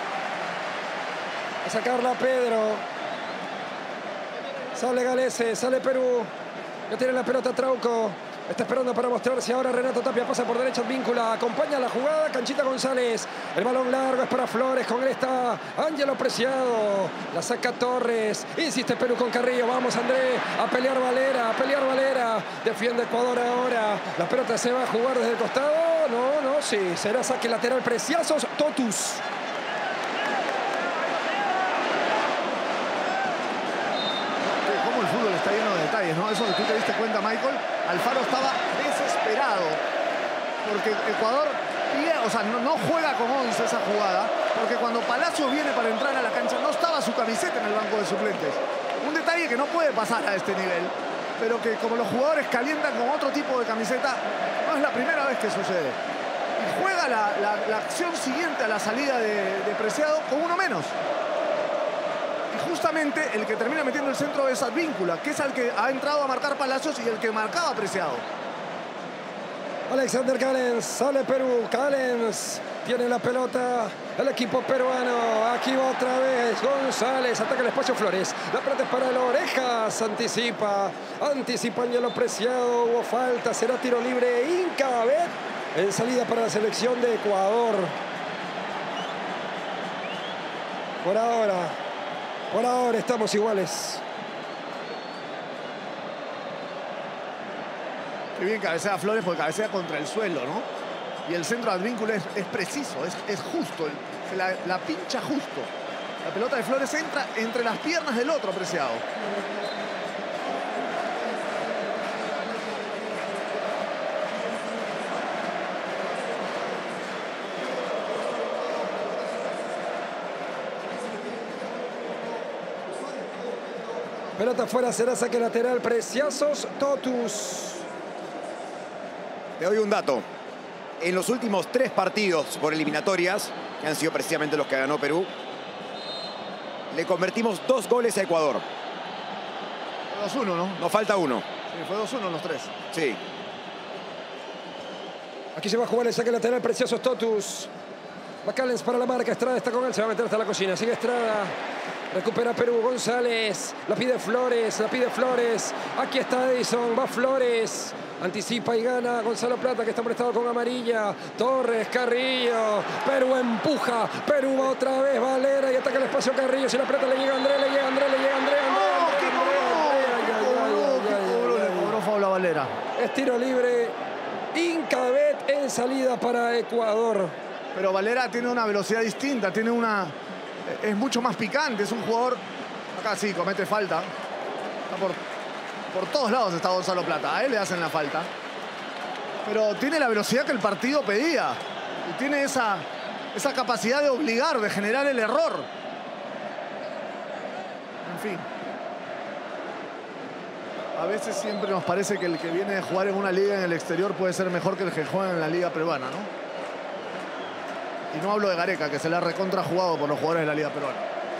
A sacarla Pedro. Sale Galese, sale Perú. Ya tiene la pelota Trauco. Está esperando para mostrarse ahora. Renato Tapia pasa por derecha, Advíncula. Acompaña la jugada Canchita González. El balón largo es para Flores. Con él está Ángelo Preciado. La saca Torres. Insiste Perú con Carrillo. Vamos, André. A pelear Valera. A pelear Valera. Defiende Ecuador ahora. La pelota se va a jugar desde el costado. No, sí. Será saque lateral. Preciazos. Totus. Cómo el fútbol está lleno de detalles, ¿no? Eso que tú te diste cuenta, Michael. Alfaro estaba desesperado porque Ecuador no juega con 11 esa jugada, porque cuando Palacios viene para entrar a la cancha no estaba su camiseta en el banco de suplentes. Un detalle que no puede pasar a este nivel, pero que como los jugadores calientan con otro tipo de camiseta, no es la primera vez que sucede. Y juega la acción siguiente a la salida de Preciado con uno menos. Y justamente el que termina metiendo el centro es Advíncula, que es el que ha entrado a marcar Palacios y el que marcaba Preciado. Alexander Callens, sale Perú. Callens tiene la pelota. El equipo peruano. Aquí va otra vez González. Ataca el espacio Flores. La pelota es para el Orejas. Anticipa Ángelo Preciado. Hubo falta. Será tiro libre. Incabet en salida para la selección de Ecuador. Por ahora estamos iguales. Qué bien cabecea Flores porque cabecea contra el suelo, ¿no? Y el centro de Advíncula es preciso, es justo. Se la pincha justo. La pelota de Flores entra entre las piernas del otro Preciado. Pelota fuera, será saque lateral. Preciazos Totus. Te doy un dato. En los últimos 3 partidos por eliminatorias, que han sido precisamente los que ganó Perú, le convertimos 2 goles a Ecuador. Fue 2-1, ¿no? Nos falta uno. Sí, fue 2-1 los 3. Sí. Aquí se va a jugar el saque lateral. Preciosos Totus. Va Callens para la marca. Estrada está con él. Se va a meter hasta la cocina. Sigue Estrada. Recupera Perú. González. La pide Flores. Aquí está Edison. Va Flores. Anticipa y gana Gonzalo Plata, que está prestado con amarilla. Torres, Carrillo. Perú empuja. Perú va otra vez. Valera y ataca el espacio Carrillo. Si la pelota le llega a André, le llega André. Le cobró faul a Valera. Es tiro libre. Incabet en salida para Ecuador. Pero Valera tiene una velocidad distinta, es mucho más picante, es un jugador. Acá sí, comete falta. Por todos lados está Gonzalo Plata, a él le hacen la falta. Pero tiene la velocidad que el partido pedía. Y tiene esa capacidad de obligar, de generar el error. En fin. A veces siempre nos parece que el que viene de jugar en una liga en el exterior puede ser mejor que el que juega en la liga peruana, ¿no? Y no hablo de Gareca, que se le ha recontrajugado por los jugadores de la liga peruana.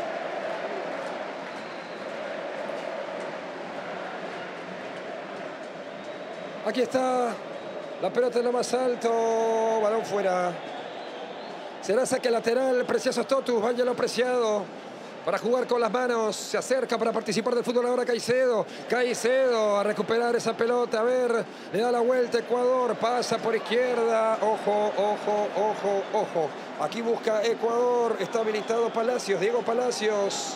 Aquí está la pelota en lo más alto. Balón fuera. Será saque lateral. Preciosos Totus. Ángelo Preciado. Para jugar con las manos. Se acerca para participar del fútbol ahora Caicedo. Caicedo a recuperar esa pelota. A ver. Le da la vuelta Ecuador. Pasa por izquierda. Ojo. Aquí busca Ecuador. Está habilitado Palacios. Diego Palacios.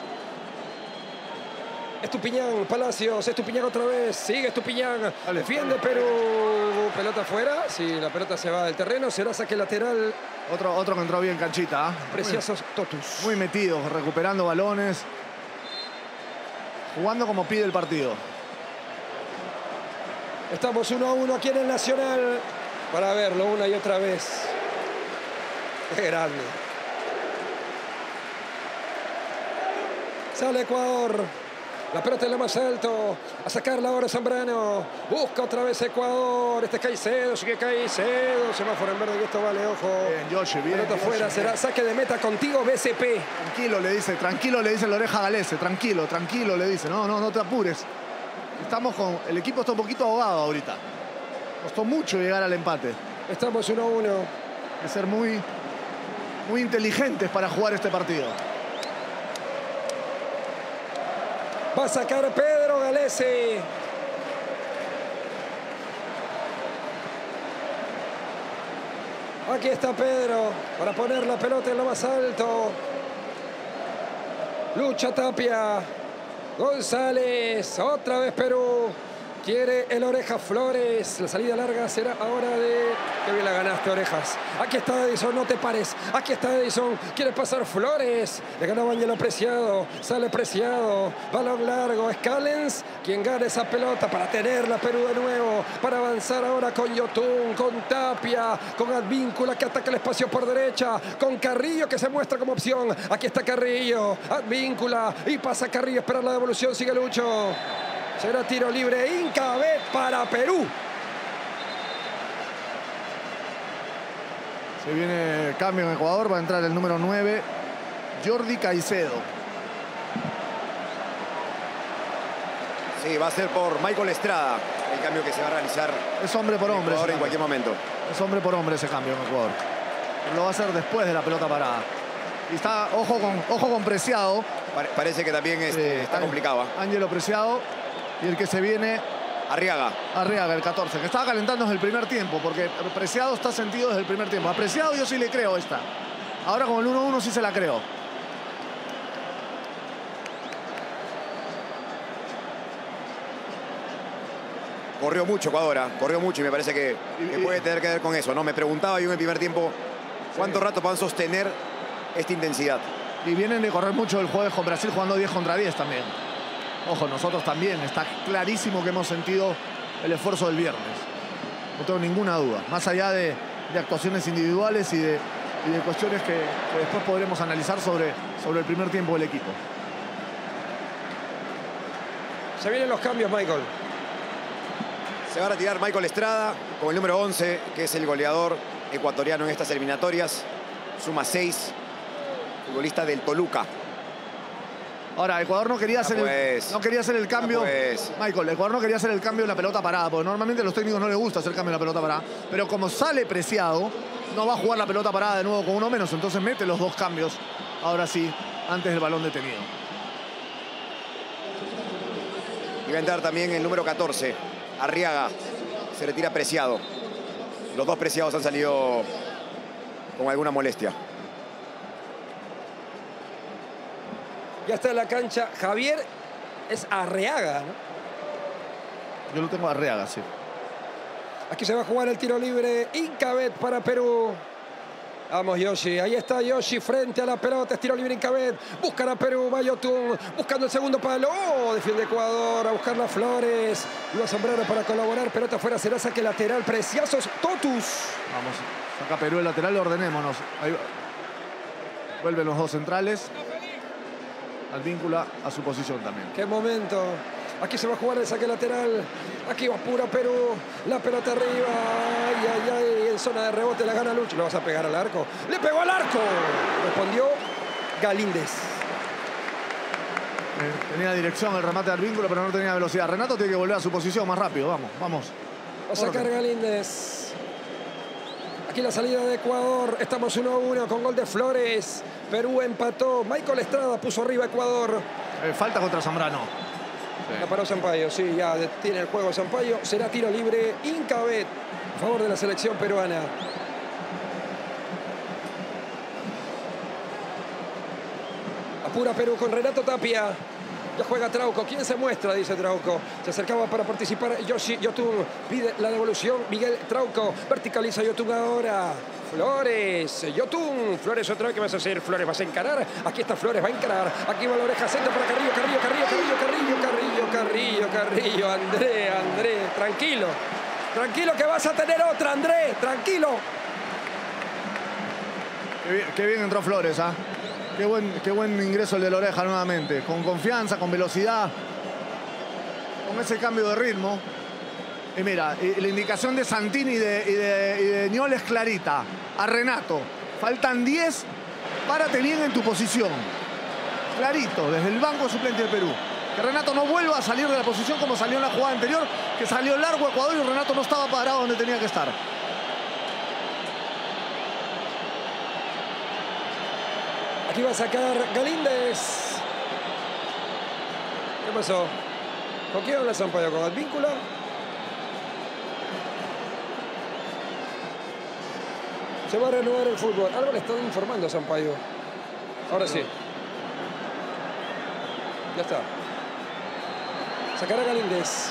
Estupiñán, Palacios, Estupiñán otra vez, sigue Estupiñán, defiende Perú, pelota fuera, sí, la pelota se va del terreno, será saque lateral. Otro que entró bien Canchita, ¿eh? Preciosos Totus. Muy metido, recuperando balones, jugando como pide el partido. Estamos 1-1 aquí en el Nacional, para verlo una y otra vez. Qué grande. Sale Ecuador. La pelota en lo más alto. A sacarla ahora Zambrano. Busca otra vez Ecuador. Este es Caicedo. Sigue Caicedo. Semáforo en verde y esto vale, ojo. Bien, Yoshi, bien. Pelota fuera. Será saque de meta contigo, BCP. Tranquilo le dice la oreja Galese. Tranquilo le dice. No te apures. El equipo está un poquito ahogado ahorita. Costó mucho llegar al empate. Estamos 1-1. Hay que ser muy inteligentes para jugar este partido. Va a sacar Pedro Galese. Aquí está Pedro para poner la pelota en lo más alto. Lucha Tapia. González. Otra vez Perú. Quiere el Oreja Flores. La salida larga será ahora de... Qué bien la ganaste, Orejas. Aquí está Edison, no te pares. Aquí está Edison. Quiere pasar Flores. Le ganó Ángelo Preciado. Sale Preciado. Balón largo. Scalens. Quien gana esa pelota para tenerla Perú de nuevo. Para avanzar ahora con Yotun, con Tapia, con Advíncula que ataca el espacio por derecha. Con Carrillo que se muestra como opción. Aquí está Carrillo. Advíncula. Y pasa Carrillo. Esperar la devolución. Sigue Lucho. Será tiro libre Incabet para Perú. Se viene cambio en Ecuador. Va a entrar el número 9, Jordi Caicedo. Sí, va a ser por Michael Estrada el cambio que se va a realizar. Es hombre por hombre. En cualquier momento. Es hombre por hombre ese cambio en Ecuador. Lo va a hacer después de la pelota parada. Y está, ojo con Preciado. Parece que también está complicado. Ángelo Preciado. Y el que se viene... Arriaga, el 14, que estaba calentando desde el primer tiempo, porque Preciado está sentido desde el primer tiempo. A Preciado yo sí le creo esta. Ahora con el 1-1 sí se la creo. corrió mucho Ecuador, corrió mucho y me parece que puede tener que ver con eso, ¿no? Me preguntaba yo en el primer tiempo cuánto rato van a sostener esta intensidad. Y vienen de correr mucho el jueves con Brasil jugando 10 contra 10 también. Ojo, nosotros también. Está clarísimo que hemos sentido el esfuerzo del viernes. No tengo ninguna duda. Más allá de actuaciones individuales y de cuestiones que después podremos analizar sobre el primer tiempo del equipo. Se vienen los cambios, Michael. Se va a retirar Michael Estrada con el número 11, que es el goleador ecuatoriano en estas eliminatorias. Suma 6. Futbolista del Toluca. Ahora, Ecuador no quería hacer el cambio. Michael, Ecuador no quería hacer el cambio en la pelota parada, porque normalmente a los técnicos no les gusta hacer cambio en la pelota parada. Pero como sale Preciado, no va a jugar la pelota parada de nuevo con uno menos. Entonces mete los dos cambios, ahora sí, antes del balón detenido. Y va a entrar también el número 14, Arriaga. Se retira Preciado. Los dos Preciados han salido con alguna molestia. Ya está en la cancha. Javier es Arriaga, ¿no? Yo lo tengo a Arriaga, sí. Aquí se va a jugar el tiro libre. Incabet para Perú. Vamos, Yoshi. Ahí está Yoshi frente a la pelota. Es tiro libre Incabet. Buscan a Perú. Va Yotun. Buscando el segundo palo. Oh, defiende Ecuador. A buscar las Flores. Iba Sombrero para colaborar. Pelota afuera. Será saque lateral. Preciazos. Totus. Vamos. Saca Perú el lateral. Ordenémonos. Ahí va. Vuelven los dos centrales. Advíncula a su posición también. Qué momento. Aquí se va a jugar el saque lateral. Aquí va pura Perú. La pelota arriba. Ay, ay, ay. En zona de rebote la gana Lucho. ¿Le vas a pegar al arco? ¡Le pegó al arco! Respondió Galíndez. Tenía dirección el remate de Advíncula, pero no tenía velocidad. Renato tiene que volver a su posición más rápido. Vamos, vamos. Va a sacar Galíndez. Aquí la salida de Ecuador. Estamos 1-1 con gol de Flores. Perú empató. Michael Estrada puso arriba a Ecuador. Falta contra Zambrano. La paró Sampaio, sí, ya tiene el juego Sampaio. Será tiro libre Incabet a favor de la selección peruana. Apura Perú con Renato Tapia. Ya juega Trauco. ¿Quién se muestra? Dice Trauco. Se acercaba para participar Yotun. Pide la devolución. Miguel Trauco. Verticaliza Yotun ahora. Flores. Yotun. Flores otra vez. ¿Qué vas a hacer? Flores, vas a encarar. Aquí está Flores, va a encarar. Aquí va la oreja. Centro para Carrillo. Carrillo. André. Tranquilo. Tranquilo que vas a tener otra, André. Tranquilo. Qué bien entró Flores, ¿ah? Qué buen ingreso el de la oreja nuevamente. Con confianza, con velocidad. Con ese cambio de ritmo. Y mira, la indicación de Santini y de Niol es clarita. A Renato. Faltan 10. Párate bien en tu posición. Clarito, desde el banco suplente de Perú. Que Renato no vuelva a salir de la posición como salió en la jugada anterior. Que salió largo Ecuador y Renato no estaba parado donde tenía que estar. Aquí va a sacar Galíndez. ¿Qué pasó? ¿Con quién habla Sampaio? ¿Con Advíncula? Se va a reanudar el fútbol. Algo le están informando a Sampaio. Ahora sí. Ya está. Sacará Galíndez.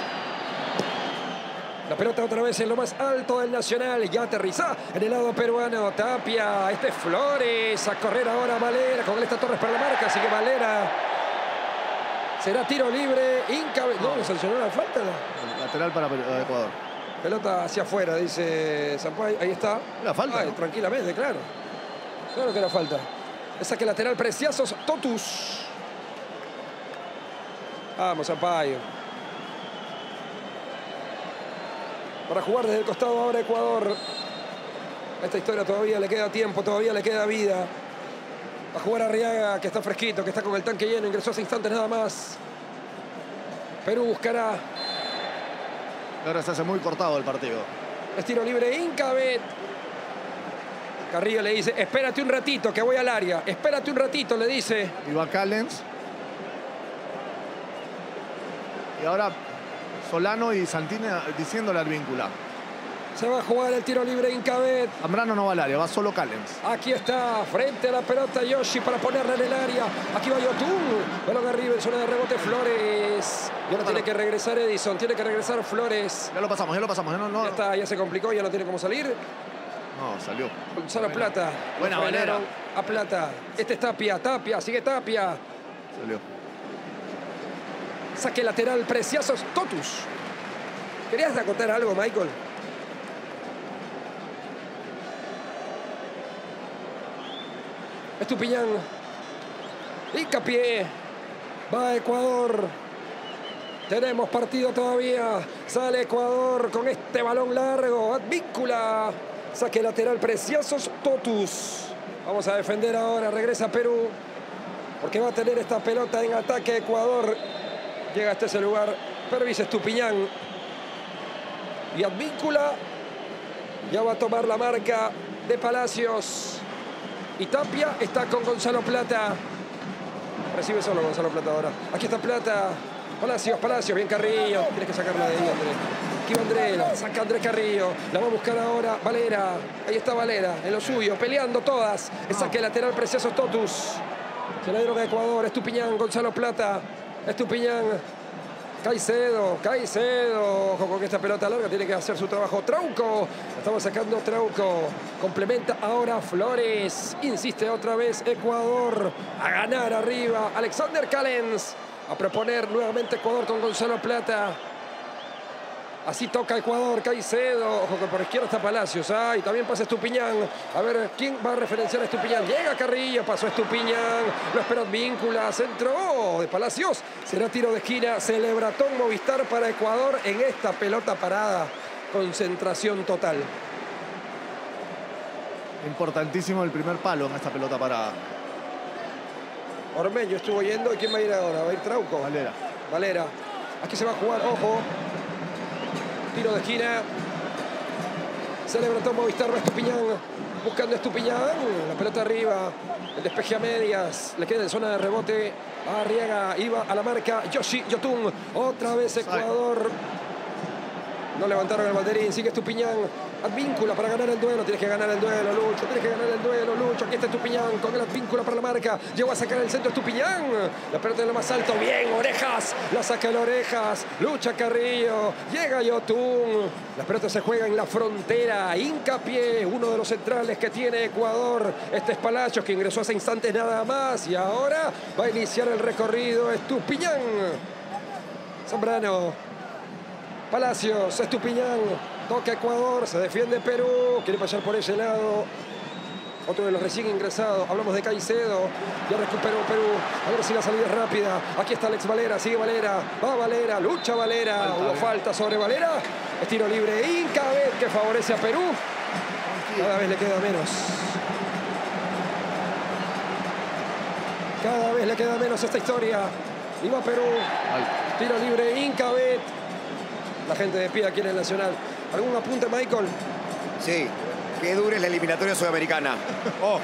La pelota otra vez en lo más alto del Nacional. Ya aterriza en el lado peruano. Tapia. Este es Flores. A correr ahora Valera. Con él está Torres para la marca. Sigue Valera. Será tiro libre. No, le sancionó la falta. Lateral para Ecuador. Pelota hacia afuera, dice Sampaio. Ahí está. La falta, ¿no? Tranquilamente, claro. Claro que era falta. El saque lateral Preciazos. Totus. Vamos, Sampaio. Para jugar desde el costado ahora Ecuador. A esta historia todavía le queda tiempo, todavía le queda vida. Va a jugar Arriaga, que está fresquito, que está con el tanque lleno. Ingresó hace instantes nada más. Perú buscará. Ahora se hace muy cortado el partido. Es tiro libre, Incabet. Carrillo le dice, espérate un ratito que voy al área. Espérate un ratito, le dice. Y va Callens. Y ahora Solano y Santini diciéndole al víncula. Se va a jugar el tiro libre Incabet. Zambrano no va al área, va solo Callens. Aquí está, frente a la pelota Yoshi para ponerla en el área. Aquí va Yotun. Balón arriba en zona de rebote Flores. Y ahora tiene que regresar Edison, tiene que regresar Flores. Ya lo pasamos. Ya está, ya se complicó, ya no tiene cómo salir. No, salió. Gonzalo Plata. Buena Valera. A Plata. Este es Tapia, sigue Tapia. Salió. Saque lateral, Preciazos, Totus. ¿Querías acotar algo, Michael? Estupiñán. Hincapié. Va a Ecuador. Tenemos partido todavía. Sale Ecuador con este balón largo. Advíncula. Saque lateral, Preciazos, Totus. Vamos a defender ahora. Regresa Perú. Porque va a tener esta pelota en ataque Ecuador. Llega hasta ese lugar. Pervis Estupiñán. Y Advíncula. Ya va a tomar la marca de Palacios. Y Tapia está con Gonzalo Plata. Recibe solo Gonzalo Plata ahora. Aquí está Plata. Palacios, bien Carrillo. Tienes que sacarla de ahí, Andrés. Aquí va Andrés, la saca Andrés Carrillo. La va a buscar ahora Valera. Ahí está Valera, en lo suyo, peleando todas. El saque lateral, Preciosos Totus. Se la dieron a Ecuador. Estupiñán, Gonzalo Plata. Estupiñán. Caicedo. Ojo con esta pelota larga, tiene que hacer su trabajo. Trauco. Estamos sacando Trauco. Complementa ahora Flores. Insiste otra vez Ecuador. A ganar arriba. Alexander Callens. A proponer nuevamente Ecuador con Gonzalo Plata. Así toca Ecuador, Caicedo. Ojo que por izquierda está Palacios. Y también pasa Estupiñán. A ver, ¿quién va a referenciar a Estupiñán? Llega Carrillo, pasó Estupiñán. Lo espera Advíncula. Centro de Palacios. Será tiro de esquina. Celebratón Movistar para Ecuador en esta pelota parada. Concentración total. Importantísimo el primer palo en esta pelota parada. Ormeño estuvo yendo. ¿Y quién va a ir ahora? ¿Va a ir Trauco? Valera. Aquí se va a jugar, ojo. Tiro de esquina. Celebratón Movistar, va Estupiñán. Buscando Estupiñán. La pelota arriba. El despeje a medias. Le queda en zona de rebote. Arriaga iba a la marca. Yoshi Yotun. Otra vez Ecuador. No levantaron el banderín. Sigue Estupiñán. Advíncula para ganar el duelo. Tienes que ganar el duelo, Lucho. Tienes que ganar el duelo, Lucho. Aquí está Estupiñán con el Advíncula para la marca. Llegó a sacar el centro Estupiñán. La pelota en lo más alto. Bien, Orejas. La saca el Orejas. Lucha Carrillo. Llega Yotun. La pelota se juega en la frontera. Hincapié. Uno de los centrales que tiene Ecuador. Este es Palacios, que ingresó hace instantes nada más. Y ahora va a iniciar el recorrido Estupiñán. Zambrano. Palacios. Estupiñán. Toca Ecuador, se defiende Perú, quiere pasar por ese lado. Otro de los recién ingresados, hablamos de Caicedo. Ya recuperó Perú, a ver si la salida es rápida. Aquí está Alex Valera, sigue Valera, va Valera, lucha Valera. Hubo falta sobre Valera. Es tiro libre, Incabet, que favorece a Perú. Cada vez le queda menos. Cada vez le queda menos esta historia. Y va Perú. Tiro libre, Incabet. La gente de pie aquí en el Nacional. ¿Algún apunte, Michael? Sí, que dure la eliminatoria sudamericana. Oh.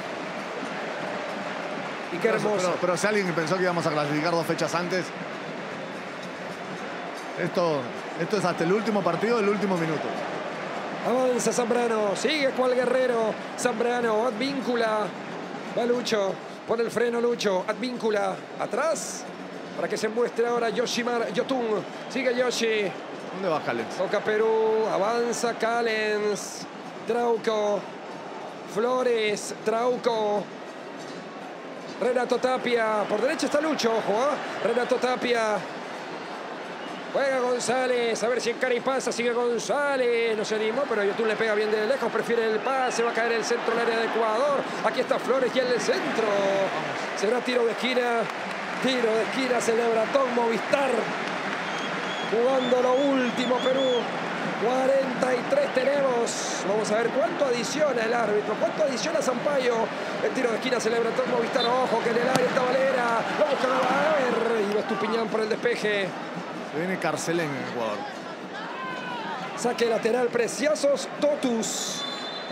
Y qué hermoso. Pero si alguien pensó que íbamos a clasificar 2 fechas antes, esto es hasta el último partido del último minuto. Avanza Zambrano, sigue cual guerrero. Zambrano, Advíncula. Va Lucho, pone el freno Lucho. Advíncula, atrás. Para que se muestre ahora Yotun. Sigue Yoshi. ¿Dónde va Callens? Toca Perú, avanza Callens. Trauco. Flores, Trauco. Renato Tapia. Por derecha está Lucho, ojo, ¿eh? Renato Tapia. Juega González, a ver si encara y pasa, sigue González, no se animó, pero Yotun le pega bien de lejos, prefiere el pase, va a caer el centro del área de Ecuador. Aquí está Flores y en el centro. Será tiro de esquina, celebra Tom Movistar. Jugando lo último Perú. 43 tenemos. Vamos a ver cuánto adiciona el árbitro, cuánto adiciona Sampaio. El tiro de esquina celebra Tom Movistar, ojo que en el área está Valera. Lo busca a ver, y va Estupiñán por el despeje. Se viene Carcelén en Ecuador. Saque lateral Preciazos Totus.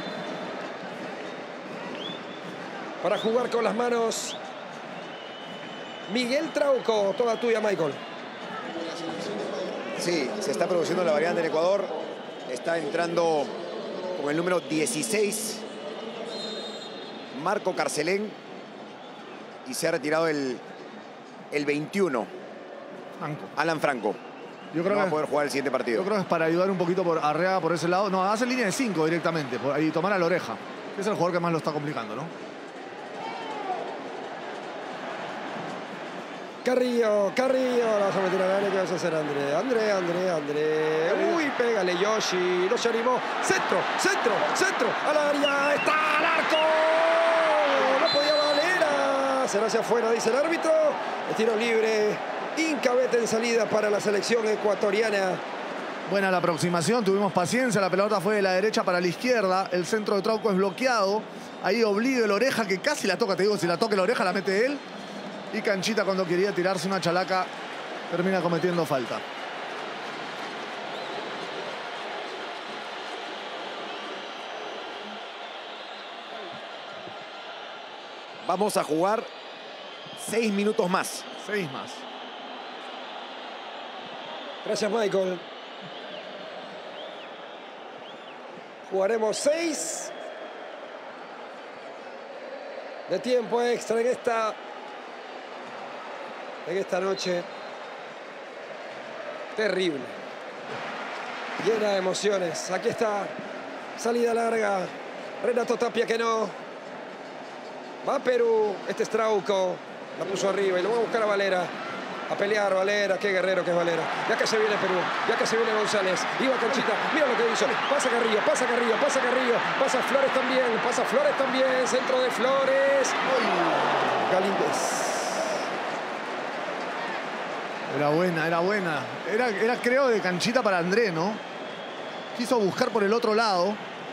Para jugar con las manos Miguel Trauco. Toda tuya, Michael. Sí, se está produciendo la variante en Ecuador. Está entrando con el número 16 Marco Carcelén. Y se ha retirado el 21. Franco. Alan Franco. Yo creo No va que a poder jugar el siguiente partido. Yo creo que es para ayudar un poquito por Arreaga por ese lado. No, hace línea de 5 directamente y tomar a la oreja. Es el jugador que más lo está complicando, ¿no? Carrillo. La vas a meter al área. ¿Qué vas a hacer, André? Uy, pégale, Yoshi. No se animó. Centro. Al área. Está al arco. No podía Valera. Será hacia afuera, dice el árbitro. El tiro libre. Incabet en salida para la selección ecuatoriana. Buena la aproximación, tuvimos paciencia, la pelota fue de la derecha para la izquierda, el centro de Trauco es bloqueado, ahí obliga el Oreja que casi la toca, te digo, si la toca el Oreja la mete él, y Canchita cuando quería tirarse una chalaca termina cometiendo falta. Vamos a jugar 6 minutos más. 6 más. Gracias, Michael. Jugaremos 6 de tiempo extra en esta noche terrible, llena de emociones. Aquí está, salida larga, Renato Tapia que no. Va Perú, este es Trauco, la puso arriba y lo va a buscar a Valera. A pelear Valera, qué guerrero que es Valera. Ya que se viene Perú, ya que se viene González. Iba Canchita, mira lo que hizo. Pasa Carrillo. Pasa Flores también. Centro de Flores. Galíndez. Era buena. Era creo de Canchita para André, ¿no? Quiso buscar por el otro lado.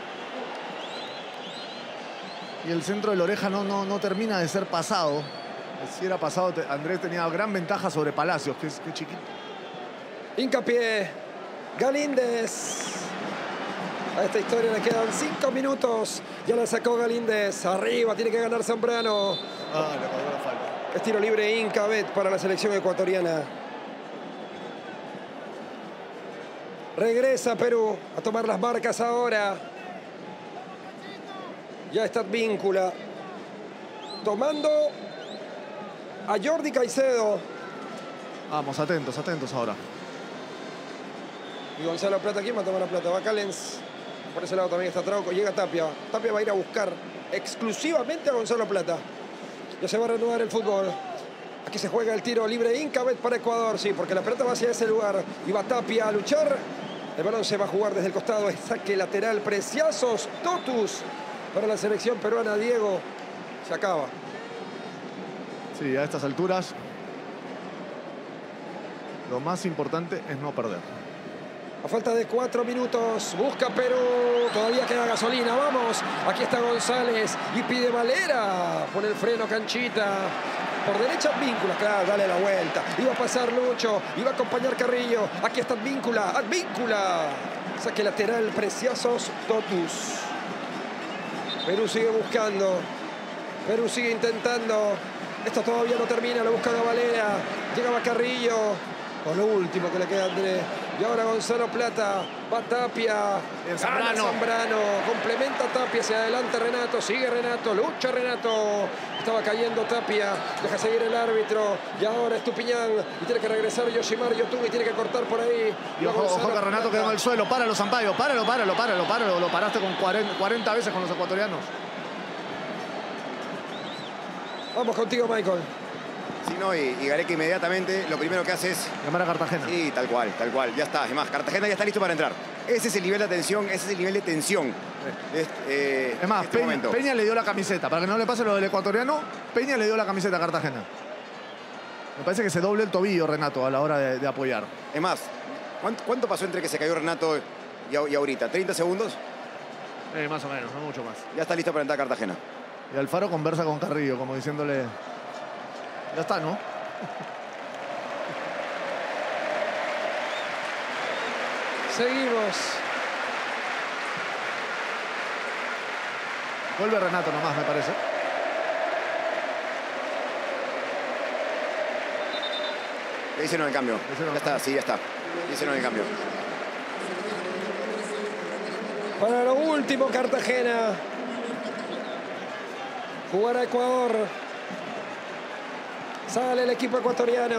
Y el centro del Oreja no termina de ser pasado. Si era pasado, Andrés tenía gran ventaja sobre Palacios, que es chiquito. Hincapié, Galíndez. A esta historia le quedan 5 minutos. Ya la sacó Galíndez. Arriba, tiene que ganar Zambrano. Le cobró la falta. Es tiro libre Incabet para la selección ecuatoriana. Regresa Perú a tomar las marcas ahora. Ya está Advíncula. Tomando a Jordi Caicedo. Vamos, atentos ahora. Y Gonzalo Plata, ¿quién va a tomar la plata? Va Callens. Por ese lado también está Trauco. Llega Tapia. Tapia va a ir a buscar exclusivamente a Gonzalo Plata. Ya se va a reanudar el fútbol. Aquí se juega el tiro libre Incabet para Ecuador. Sí, porque la pelota va hacia ese lugar. Y va Tapia a luchar. El balón se va a jugar desde el costado. Es saque lateral. Preciazos Totus para la selección peruana. Diego. Se acaba. Sí, a estas alturas lo más importante es no perder. A falta de 4 minutos, busca Perú, todavía queda gasolina, vamos. Aquí está González y pide Valera. Pone el freno Canchita. Por derecha Advíncula, claro, dale la vuelta. Iba a pasar Lucho, iba a acompañar Carrillo. Aquí está Advíncula. Saque lateral, Preciazos Totus. Perú sigue buscando. Perú sigue intentando. Esto todavía no termina, lo buscan a Valera. Llegaba Carrillo. Con lo último que le queda a André. Y ahora Gonzalo Plata, va Tapia, gana Zambrano, complementa Tapia, hacia adelante Renato, sigue Renato, lucha Renato, estaba cayendo Tapia, deja seguir el árbitro, y ahora Estupiñán, y tiene que regresar Yoshimar Yotun, y tiene que cortar por ahí. Y ojo que Renato quedó en el suelo, páralo Sampaio, páralo, lo paraste con 40 veces con los ecuatorianos. Vamos contigo, Michael. Sí, no, y Gareca inmediatamente lo primero que hace es... llamar a Cartagena. Sí, tal cual, ya está. Además, Cartagena ya está listo para entrar. Ese es el nivel de atención, ese es el nivel de tensión. Es más, Peña le dio la camiseta. Para que no le pase lo del ecuatoriano, Peña le dio la camiseta a Cartagena. Me parece que se doble el tobillo Renato a la hora de apoyar. Es más, ¿cuánto pasó entre que se cayó Renato y ahorita? ¿30 segundos? Más o menos, no mucho más. Ya está listo para entrar Cartagena. Y Alfaro conversa con Carrillo, como diciéndole... Ya está, ¿no? Seguimos. Vuelve Renato nomás, me parece. Le hicieron el cambio. Ya está, sí, ya está. Le hicieron el cambio. Para lo último, Cartagena. Jugar a Ecuador. Sale el equipo ecuatoriano.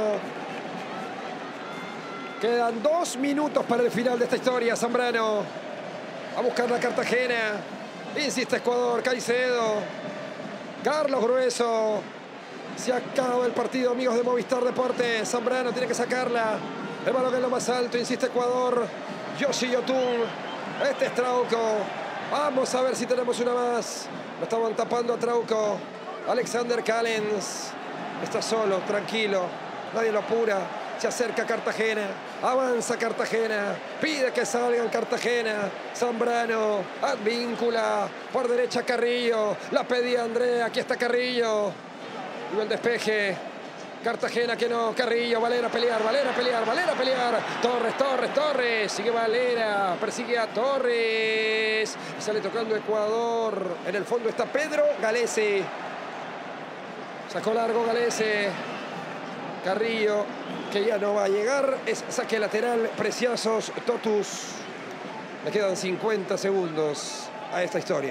Quedan 2 minutos para el final de esta historia. Zambrano a buscar la Cartagena. Insiste Ecuador. Caicedo. Carlos Grueso. Se acaba el partido, amigos de Movistar Deportes. Zambrano tiene que sacarla. El balón en lo más alto. Insiste Ecuador. Yoshi Yotun. Este es Trauco. Vamos a ver si tenemos una más. Lo estaban tapando a Trauco. Alexander Callens. Está solo, tranquilo. Nadie lo apura. Se acerca Cartagena. Avanza Cartagena. Pide que salgan Cartagena. Zambrano. Advíncula. Por derecha Carrillo. La pedía Andrea. Aquí está Carrillo. Y el despeje. Cartagena que no. Carrillo. Valera a pelear. Valera a pelear. Valera a pelear. Torres. Sigue Valera. Persigue a Torres. Y sale tocando Ecuador. En el fondo está Pedro Galese. Sacó largo Galese. Carrillo, que ya no va a llegar. Es saque lateral. Preciasos Totus. Le quedan 50 segundos a esta historia.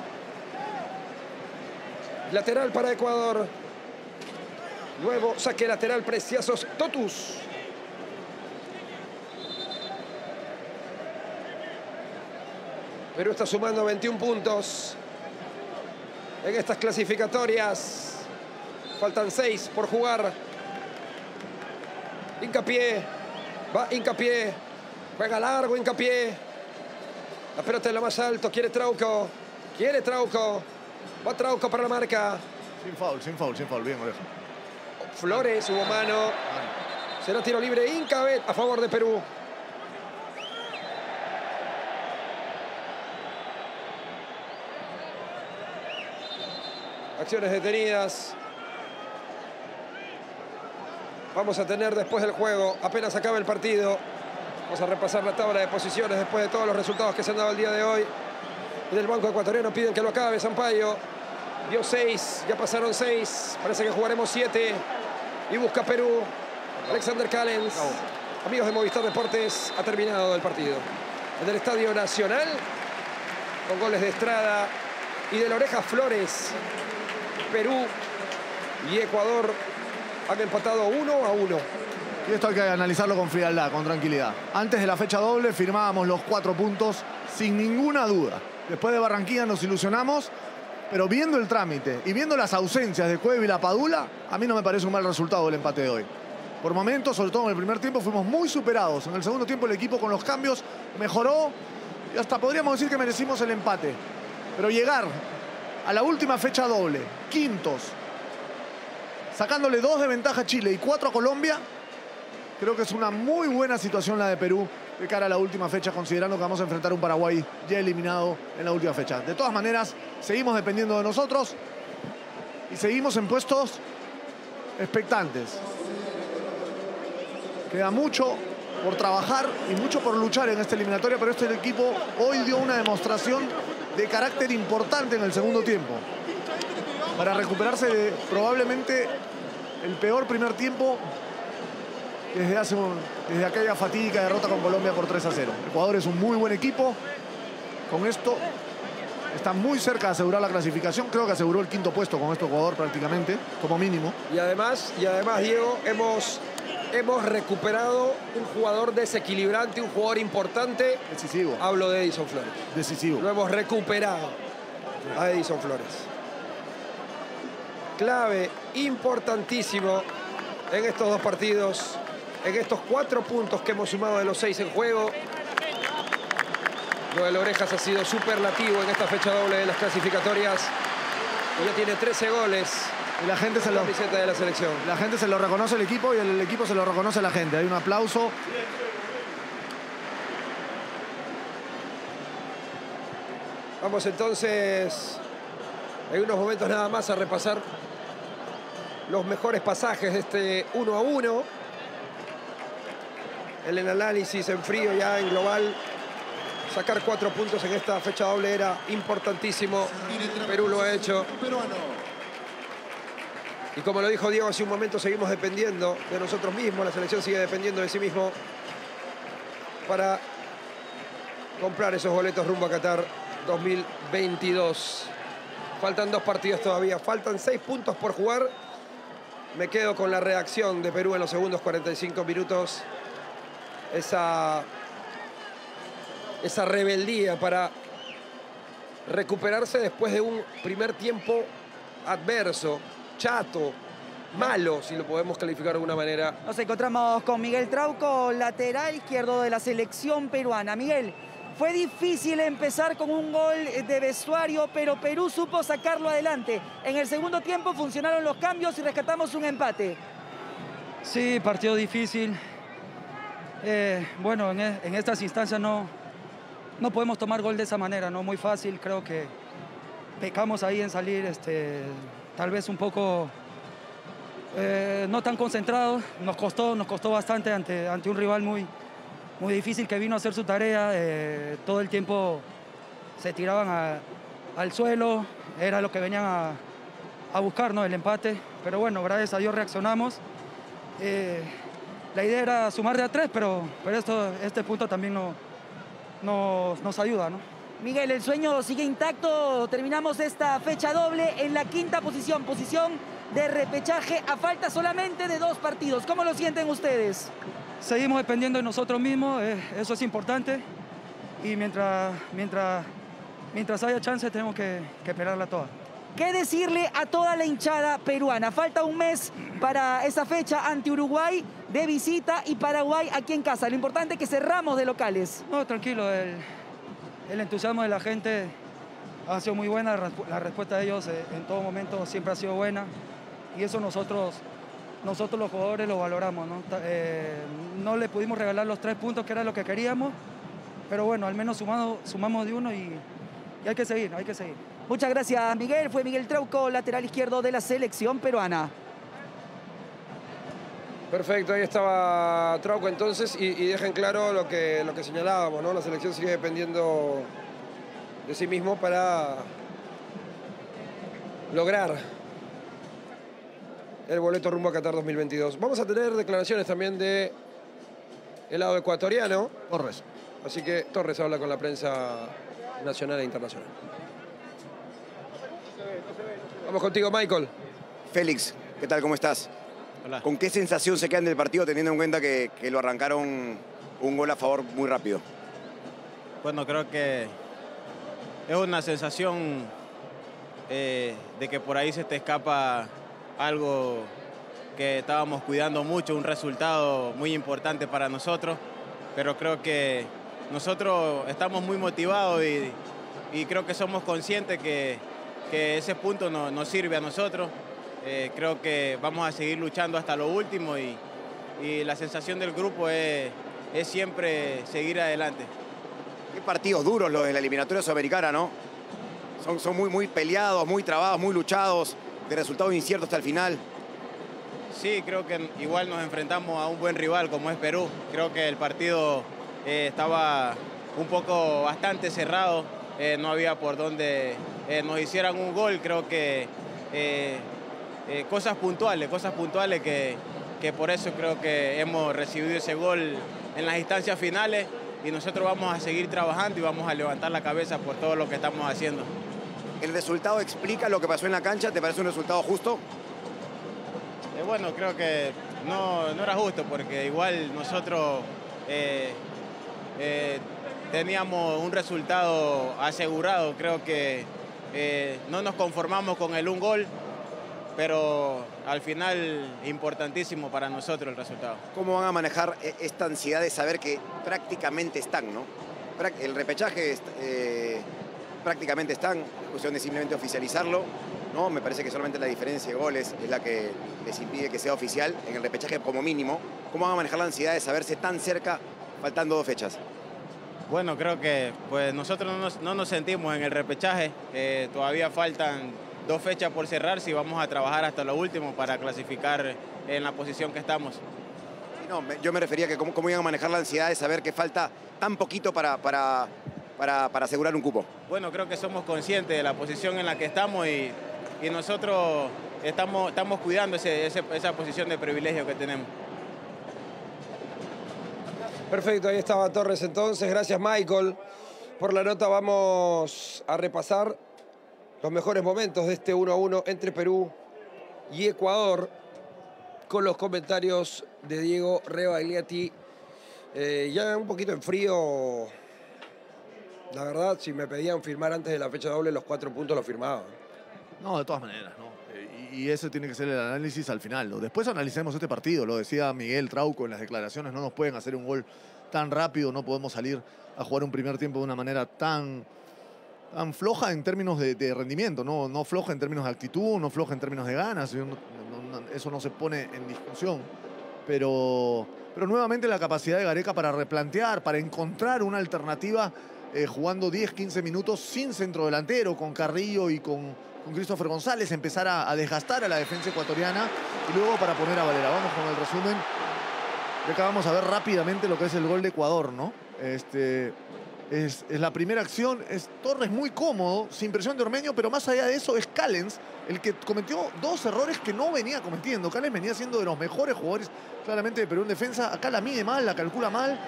Lateral para Ecuador. Nuevo saque lateral. Preciasos Totus. Perú está sumando 21 puntos en estas clasificatorias. Faltan 6 por jugar. Hincapié. Va Hincapié. Juega largo Hincapié. La pelota en lo más alto. Quiere Trauco. Va Trauco para la marca. Sin foul. Bien, Oreja. Flores, hubo mano. Será tiro libre. Incabet a favor de Perú. Acciones detenidas. Vamos a tener después del juego, apenas acabe el partido. Vamos a repasar la tabla de posiciones después de todos los resultados que se han dado el día de hoy. Y del banco ecuatoriano piden que lo acabe Sampaio. Dio 6, ya pasaron 6. Parece que jugaremos 7. Y busca Perú. Alexander Callens. Amigos de Movistar Deportes, ha terminado el partido. En el Estadio Nacional, con goles de Estrada y de la Oreja Flores. Perú y Ecuador han empatado 1-1. Y esto hay que analizarlo con frialdad, con tranquilidad. Antes de la fecha doble firmábamos los 4 puntos sin ninguna duda. Después de Barranquilla nos ilusionamos, pero viendo el trámite y viendo las ausencias de Cueva y La Padula, a mí no me parece un mal resultado el empate de hoy. Por momentos, sobre todo en el primer tiempo, fuimos muy superados. En el segundo tiempo el equipo con los cambios mejoró y hasta podríamos decir que merecimos el empate. Pero llegar a la última fecha doble, quintos, sacándole 2 de ventaja a Chile y 4 a Colombia, creo que es una muy buena situación la de Perú de cara a la última fecha, considerando que vamos a enfrentar a un Paraguay ya eliminado en la última fecha. De todas maneras, seguimos dependiendo de nosotros y seguimos en puestos expectantes. Queda mucho por trabajar y mucho por luchar en esta eliminatoria, pero este equipo hoy dio una demostración de carácter importante en el segundo tiempo para recuperarse de probablemente el peor primer tiempo desde aquella fatídica derrota con Colombia por 3-0. Ecuador es un muy buen equipo. Con esto está muy cerca de asegurar la clasificación. Creo que aseguró el 5º puesto con esto Ecuador prácticamente, como mínimo. Y además Diego, hemos recuperado un jugador desequilibrante, un jugador importante. Decisivo. Hablo de Edison Flores. Decisivo. Lo hemos recuperado a Edison Flores. Clave, importantísimo en estos 2 partidos, en estos 4 puntos que hemos sumado de los 6 en juego. Joel Orejas ha sido superlativo en esta fecha doble de las clasificatorias y ya tiene 13 goles. Y la gente se la camiseta de la selección. La gente se lo reconoce al equipo y el equipo se lo reconoce a la gente. Hay un aplauso. Vamos entonces en unos momentos nada más a repasar los mejores pasajes de este 1-1. El análisis en frío ya en global. Sacar 4 puntos en esta fecha doble era importantísimo. Perú lo ha hecho. Y como lo dijo Diego hace un momento, seguimos dependiendo de nosotros mismos. La selección sigue dependiendo de sí mismo para comprar esos boletos rumbo a Qatar 2022. Faltan 2 partidos todavía. Faltan 6 puntos por jugar. Me quedo con la reacción de Perú en los segundos 45 minutos. Esa rebeldía para recuperarse después de un primer tiempo adverso, chato, malo, si lo podemos calificar de alguna manera. Nos encontramos con Miguel Trauco, lateral izquierdo de la selección peruana. Miguel, fue difícil empezar con un gol de vestuario, pero Perú supo sacarlo adelante. En el segundo tiempo funcionaron los cambios y rescatamos un empate. Sí, partido difícil. Bueno, en estas instancias no podemos tomar gol de esa manera, no muy fácil. Creo que pecamos ahí en salir tal vez un poco no tan concentrados. Nos costó bastante ante un rival muy difícil que vino a hacer su tarea. Todo el tiempo se tiraban al suelo, era lo que venían a buscar, ¿no? El empate. Pero bueno, gracias a Dios reaccionamos. La idea era sumar de a 3, pero este punto también nos ayuda, ¿no? Miguel, el sueño sigue intacto. Terminamos esta fecha doble en la 5ª posición, posición de repechaje a falta solamente de 2 partidos. ¿Cómo lo sienten ustedes? Seguimos dependiendo de nosotros mismos, eso es importante. Y mientras haya chance tenemos que pelearla toda. ¿Qué decirle a toda la hinchada peruana? Falta un mes para esa fecha ante Uruguay de visita y Paraguay aquí en casa. Lo importante es que cerramos de locales. No, tranquilo, el entusiasmo de la gente ha sido muy buena, la respuesta de ellos en todo momento siempre ha sido buena y eso nosotros los jugadores lo valoramos, ¿no? No le pudimos regalar los 3 puntos que era lo que queríamos, pero bueno, al menos sumamos de uno y hay que seguir. Muchas gracias, Miguel. Fue Miguel Trauco, lateral izquierdo de la selección peruana. Perfecto, ahí estaba Trauco entonces y dejen claro lo que señalábamos, ¿no? La selección sigue dependiendo de sí mismo para lograr el boleto rumbo a Qatar 2022. Vamos a tener declaraciones también de el lado ecuatoriano. Torres. Así que Torres habla con la prensa nacional e internacional. Vamos contigo, Michael. Félix, ¿qué tal? ¿Cómo estás? Hola. ¿Con qué sensación se quedan del partido teniendo en cuenta que lo arrancaron un gol a favor muy rápido? Bueno, creo que es una sensación de que por ahí se te escapa algo que estábamos cuidando mucho, un resultado muy importante para nosotros, pero creo que nosotros estamos muy motivados y creo que somos conscientes que ese punto nos sirve a nosotros. Creo que vamos a seguir luchando hasta lo último y la sensación del grupo es siempre seguir adelante. Qué partidos duros los de la eliminatoria sudamericana, ¿no? Son muy peleados, muy trabados, muy luchados, de resultados inciertos hasta el final. Sí, creo que igual nos enfrentamos a un buen rival como es Perú. Creo que el partido estaba un poco bastante cerrado. No había por donde nos hicieran un gol. Creo que cosas puntuales que por eso creo que hemos recibido ese gol en las instancias finales y nosotros vamos a seguir trabajando y vamos a levantar la cabeza por todo lo que estamos haciendo. ¿El resultado explica lo que pasó en la cancha? ¿Te parece un resultado justo? Bueno, creo que no era justo porque igual nosotros teníamos un resultado asegurado. Creo que no nos conformamos con el un gol, pero al final importantísimo para nosotros el resultado. ¿Cómo van a manejar esta ansiedad de saber que prácticamente están, ¿no? El repechaje prácticamente están, es cuestión de simplemente oficializarlo, ¿no? Me parece que solamente la diferencia de goles es la que les impide que sea oficial en el repechaje como mínimo. ¿Cómo van a manejar la ansiedad de saberse tan cerca faltando 2 fechas? Bueno, creo que pues nosotros no nos sentimos en el repechaje, todavía faltan 2 fechas por cerrarse y vamos a trabajar hasta lo último para clasificar en la posición que estamos. No, yo me refería a que cómo iban a manejar la ansiedad de saber que falta tan poquito para asegurar un cupo. Bueno, creo que somos conscientes de la posición en la que estamos y nosotros estamos cuidando esa posición de privilegio que tenemos. Perfecto, ahí estaba Torres entonces. Gracias, Michael, por la nota. Vamos a repasar los mejores momentos de este 1-1 entre Perú y Ecuador con los comentarios de Diego Rebagliati. Ya un poquito en frío, la verdad, si me pedían firmar antes de la fecha doble los 4 puntos, lo firmaba. No, de todas maneras, ¿no? Y ese tiene que ser el análisis al final, ¿no? Después analicemos este partido, lo decía Miguel Trauco en las declaraciones, no nos pueden hacer un gol tan rápido, no podemos salir a jugar un primer tiempo de una manera tan floja en términos de rendimiento, no floja en términos de actitud, no floja en términos de ganas, eso no se pone en discusión. Pero nuevamente la capacidad de Gareca para replantear, para encontrar una alternativa jugando 10, 15 minutos sin centro delantero, con Carrillo y con Christopher González, empezar a desgastar a la defensa ecuatoriana y luego para poner a Valera. Vamos con el resumen. Y acá vamos a ver rápidamente lo que es el gol de Ecuador, ¿no? Es la primera acción, es Torres muy cómodo, sin presión de Ormeño, pero más allá de eso es Callens el que cometió 2 errores que no venía cometiendo. Callens venía siendo de los mejores jugadores claramente de Perú en defensa. Acá la mide mal, la calcula mal.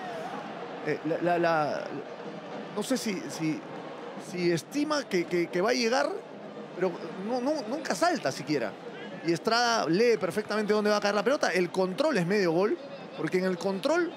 No sé si estima que va a llegar, pero nunca salta siquiera. Y Estrada lee perfectamente dónde va a caer la pelota. El control es medio gol, porque en el control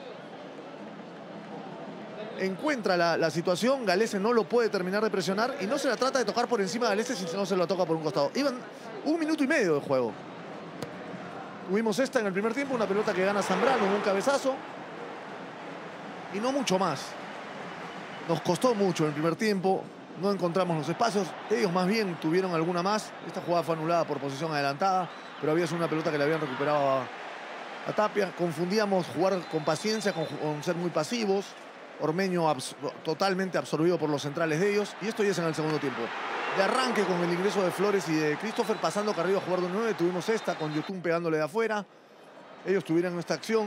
encuentra la situación, Galese no lo puede terminar de presionar y no se la trata de tocar por encima de Galese si no se lo toca por un costado. Iban 1 minuto y medio de juego. Tuvimos esta en el primer tiempo, una pelota que gana Zambrano, un cabezazo y no mucho más. Nos costó mucho en el primer tiempo, no encontramos los espacios, ellos más bien tuvieron alguna más. Esta jugada fue anulada por posición adelantada, pero había sido una pelota que le habían recuperado a Tapia. Confundíamos jugar con paciencia con ser muy pasivos. Ormeño totalmente absorbido por los centrales de ellos. Y esto ya es en el segundo tiempo. De arranque con el ingreso de Flores y de Christopher, pasando Carrillo a jugar de 9. Tuvimos esta con Yotun pegándole de afuera. Ellos tuvieron esta acción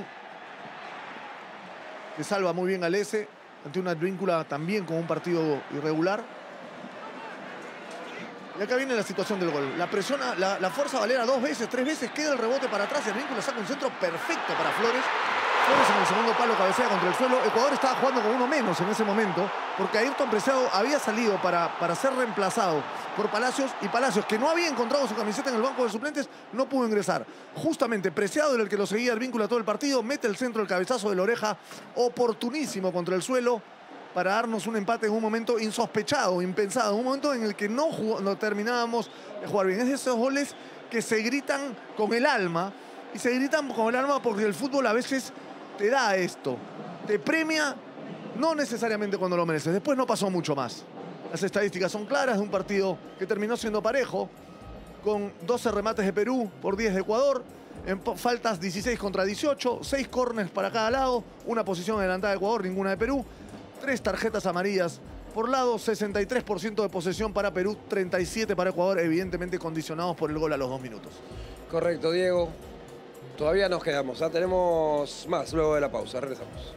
que salva muy bien Galese ante una Advíncula también con un partido irregular. Y acá viene la situación del gol. La presiona, la fuerza Valera 2 veces, 3 veces, queda el rebote para atrás y Advíncula saca un centro perfecto para Flores. Flores en el segundo palo cabecea contra el suelo. Ecuador estaba jugando con uno menos en ese momento porque Ayrton Preciado había salido para ser reemplazado por Palacios y Palacios, que no había encontrado su camiseta en el banco de suplentes, no pudo ingresar. Justamente Preciado era el que lo seguía Advíncula todo el partido, mete el centro, el cabezazo de la oreja, oportunísimo contra el suelo para darnos un empate en un momento insospechado, impensado, en un momento en el que no terminábamos de jugar bien. Es de esos goles que se gritan con el alma, y se gritan con el alma porque el fútbol a veces te da esto, te premia, no necesariamente cuando lo mereces. Después no pasó mucho más. Las estadísticas son claras de un partido que terminó siendo parejo, con 12 remates de Perú por 10 de Ecuador, en faltas 16 contra 18, 6 córners para cada lado, una posición adelantada de Ecuador, ninguna de Perú, 3 tarjetas amarillas por lado, 63% de posesión para Perú, 37% para Ecuador, evidentemente condicionados por el gol a los 2 minutos. Correcto, Diego. Todavía nos quedamos, tenemos más luego de la pausa, regresamos.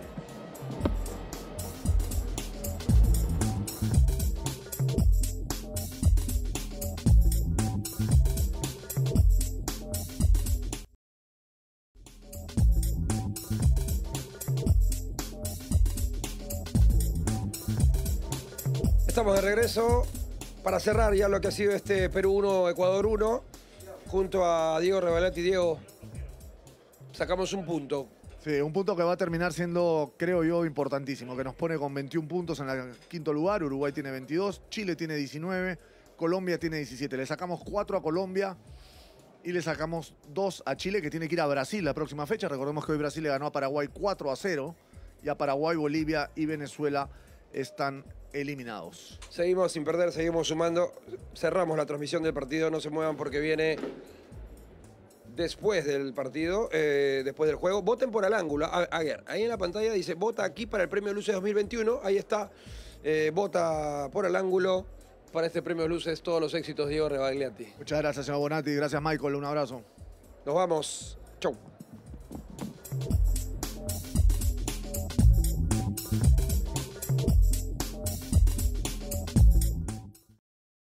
Estamos de regreso para cerrar ya lo que ha sido este Perú 1, Ecuador 1, junto a Diego Revalati. Diego, sacamos un punto. Sí, un punto que va a terminar siendo, creo yo, importantísimo, que nos pone con 21 puntos en el quinto lugar, Uruguay tiene 22, Chile tiene 19, Colombia tiene 17. Le sacamos 4 a Colombia y le sacamos 2 a Chile, que tiene que ir a Brasil la próxima fecha. Recordemos que hoy Brasil le ganó a Paraguay 4-0 y a Paraguay, Bolivia y Venezuela están eliminados. Seguimos sin perder, seguimos sumando. Cerramos la transmisión del partido, no se muevan porque viene después del partido, después del juego. Voten por Al Ángulo. A ver, ahí en la pantalla dice, vota aquí para el Premio Luces 2021. Ahí está, vota por Al Ángulo para este Premio Luces. Todos los éxitos, Diego Rebagliati. Muchas gracias, señor Bonatti. Gracias, Michael. Un abrazo. Nos vamos. Chau.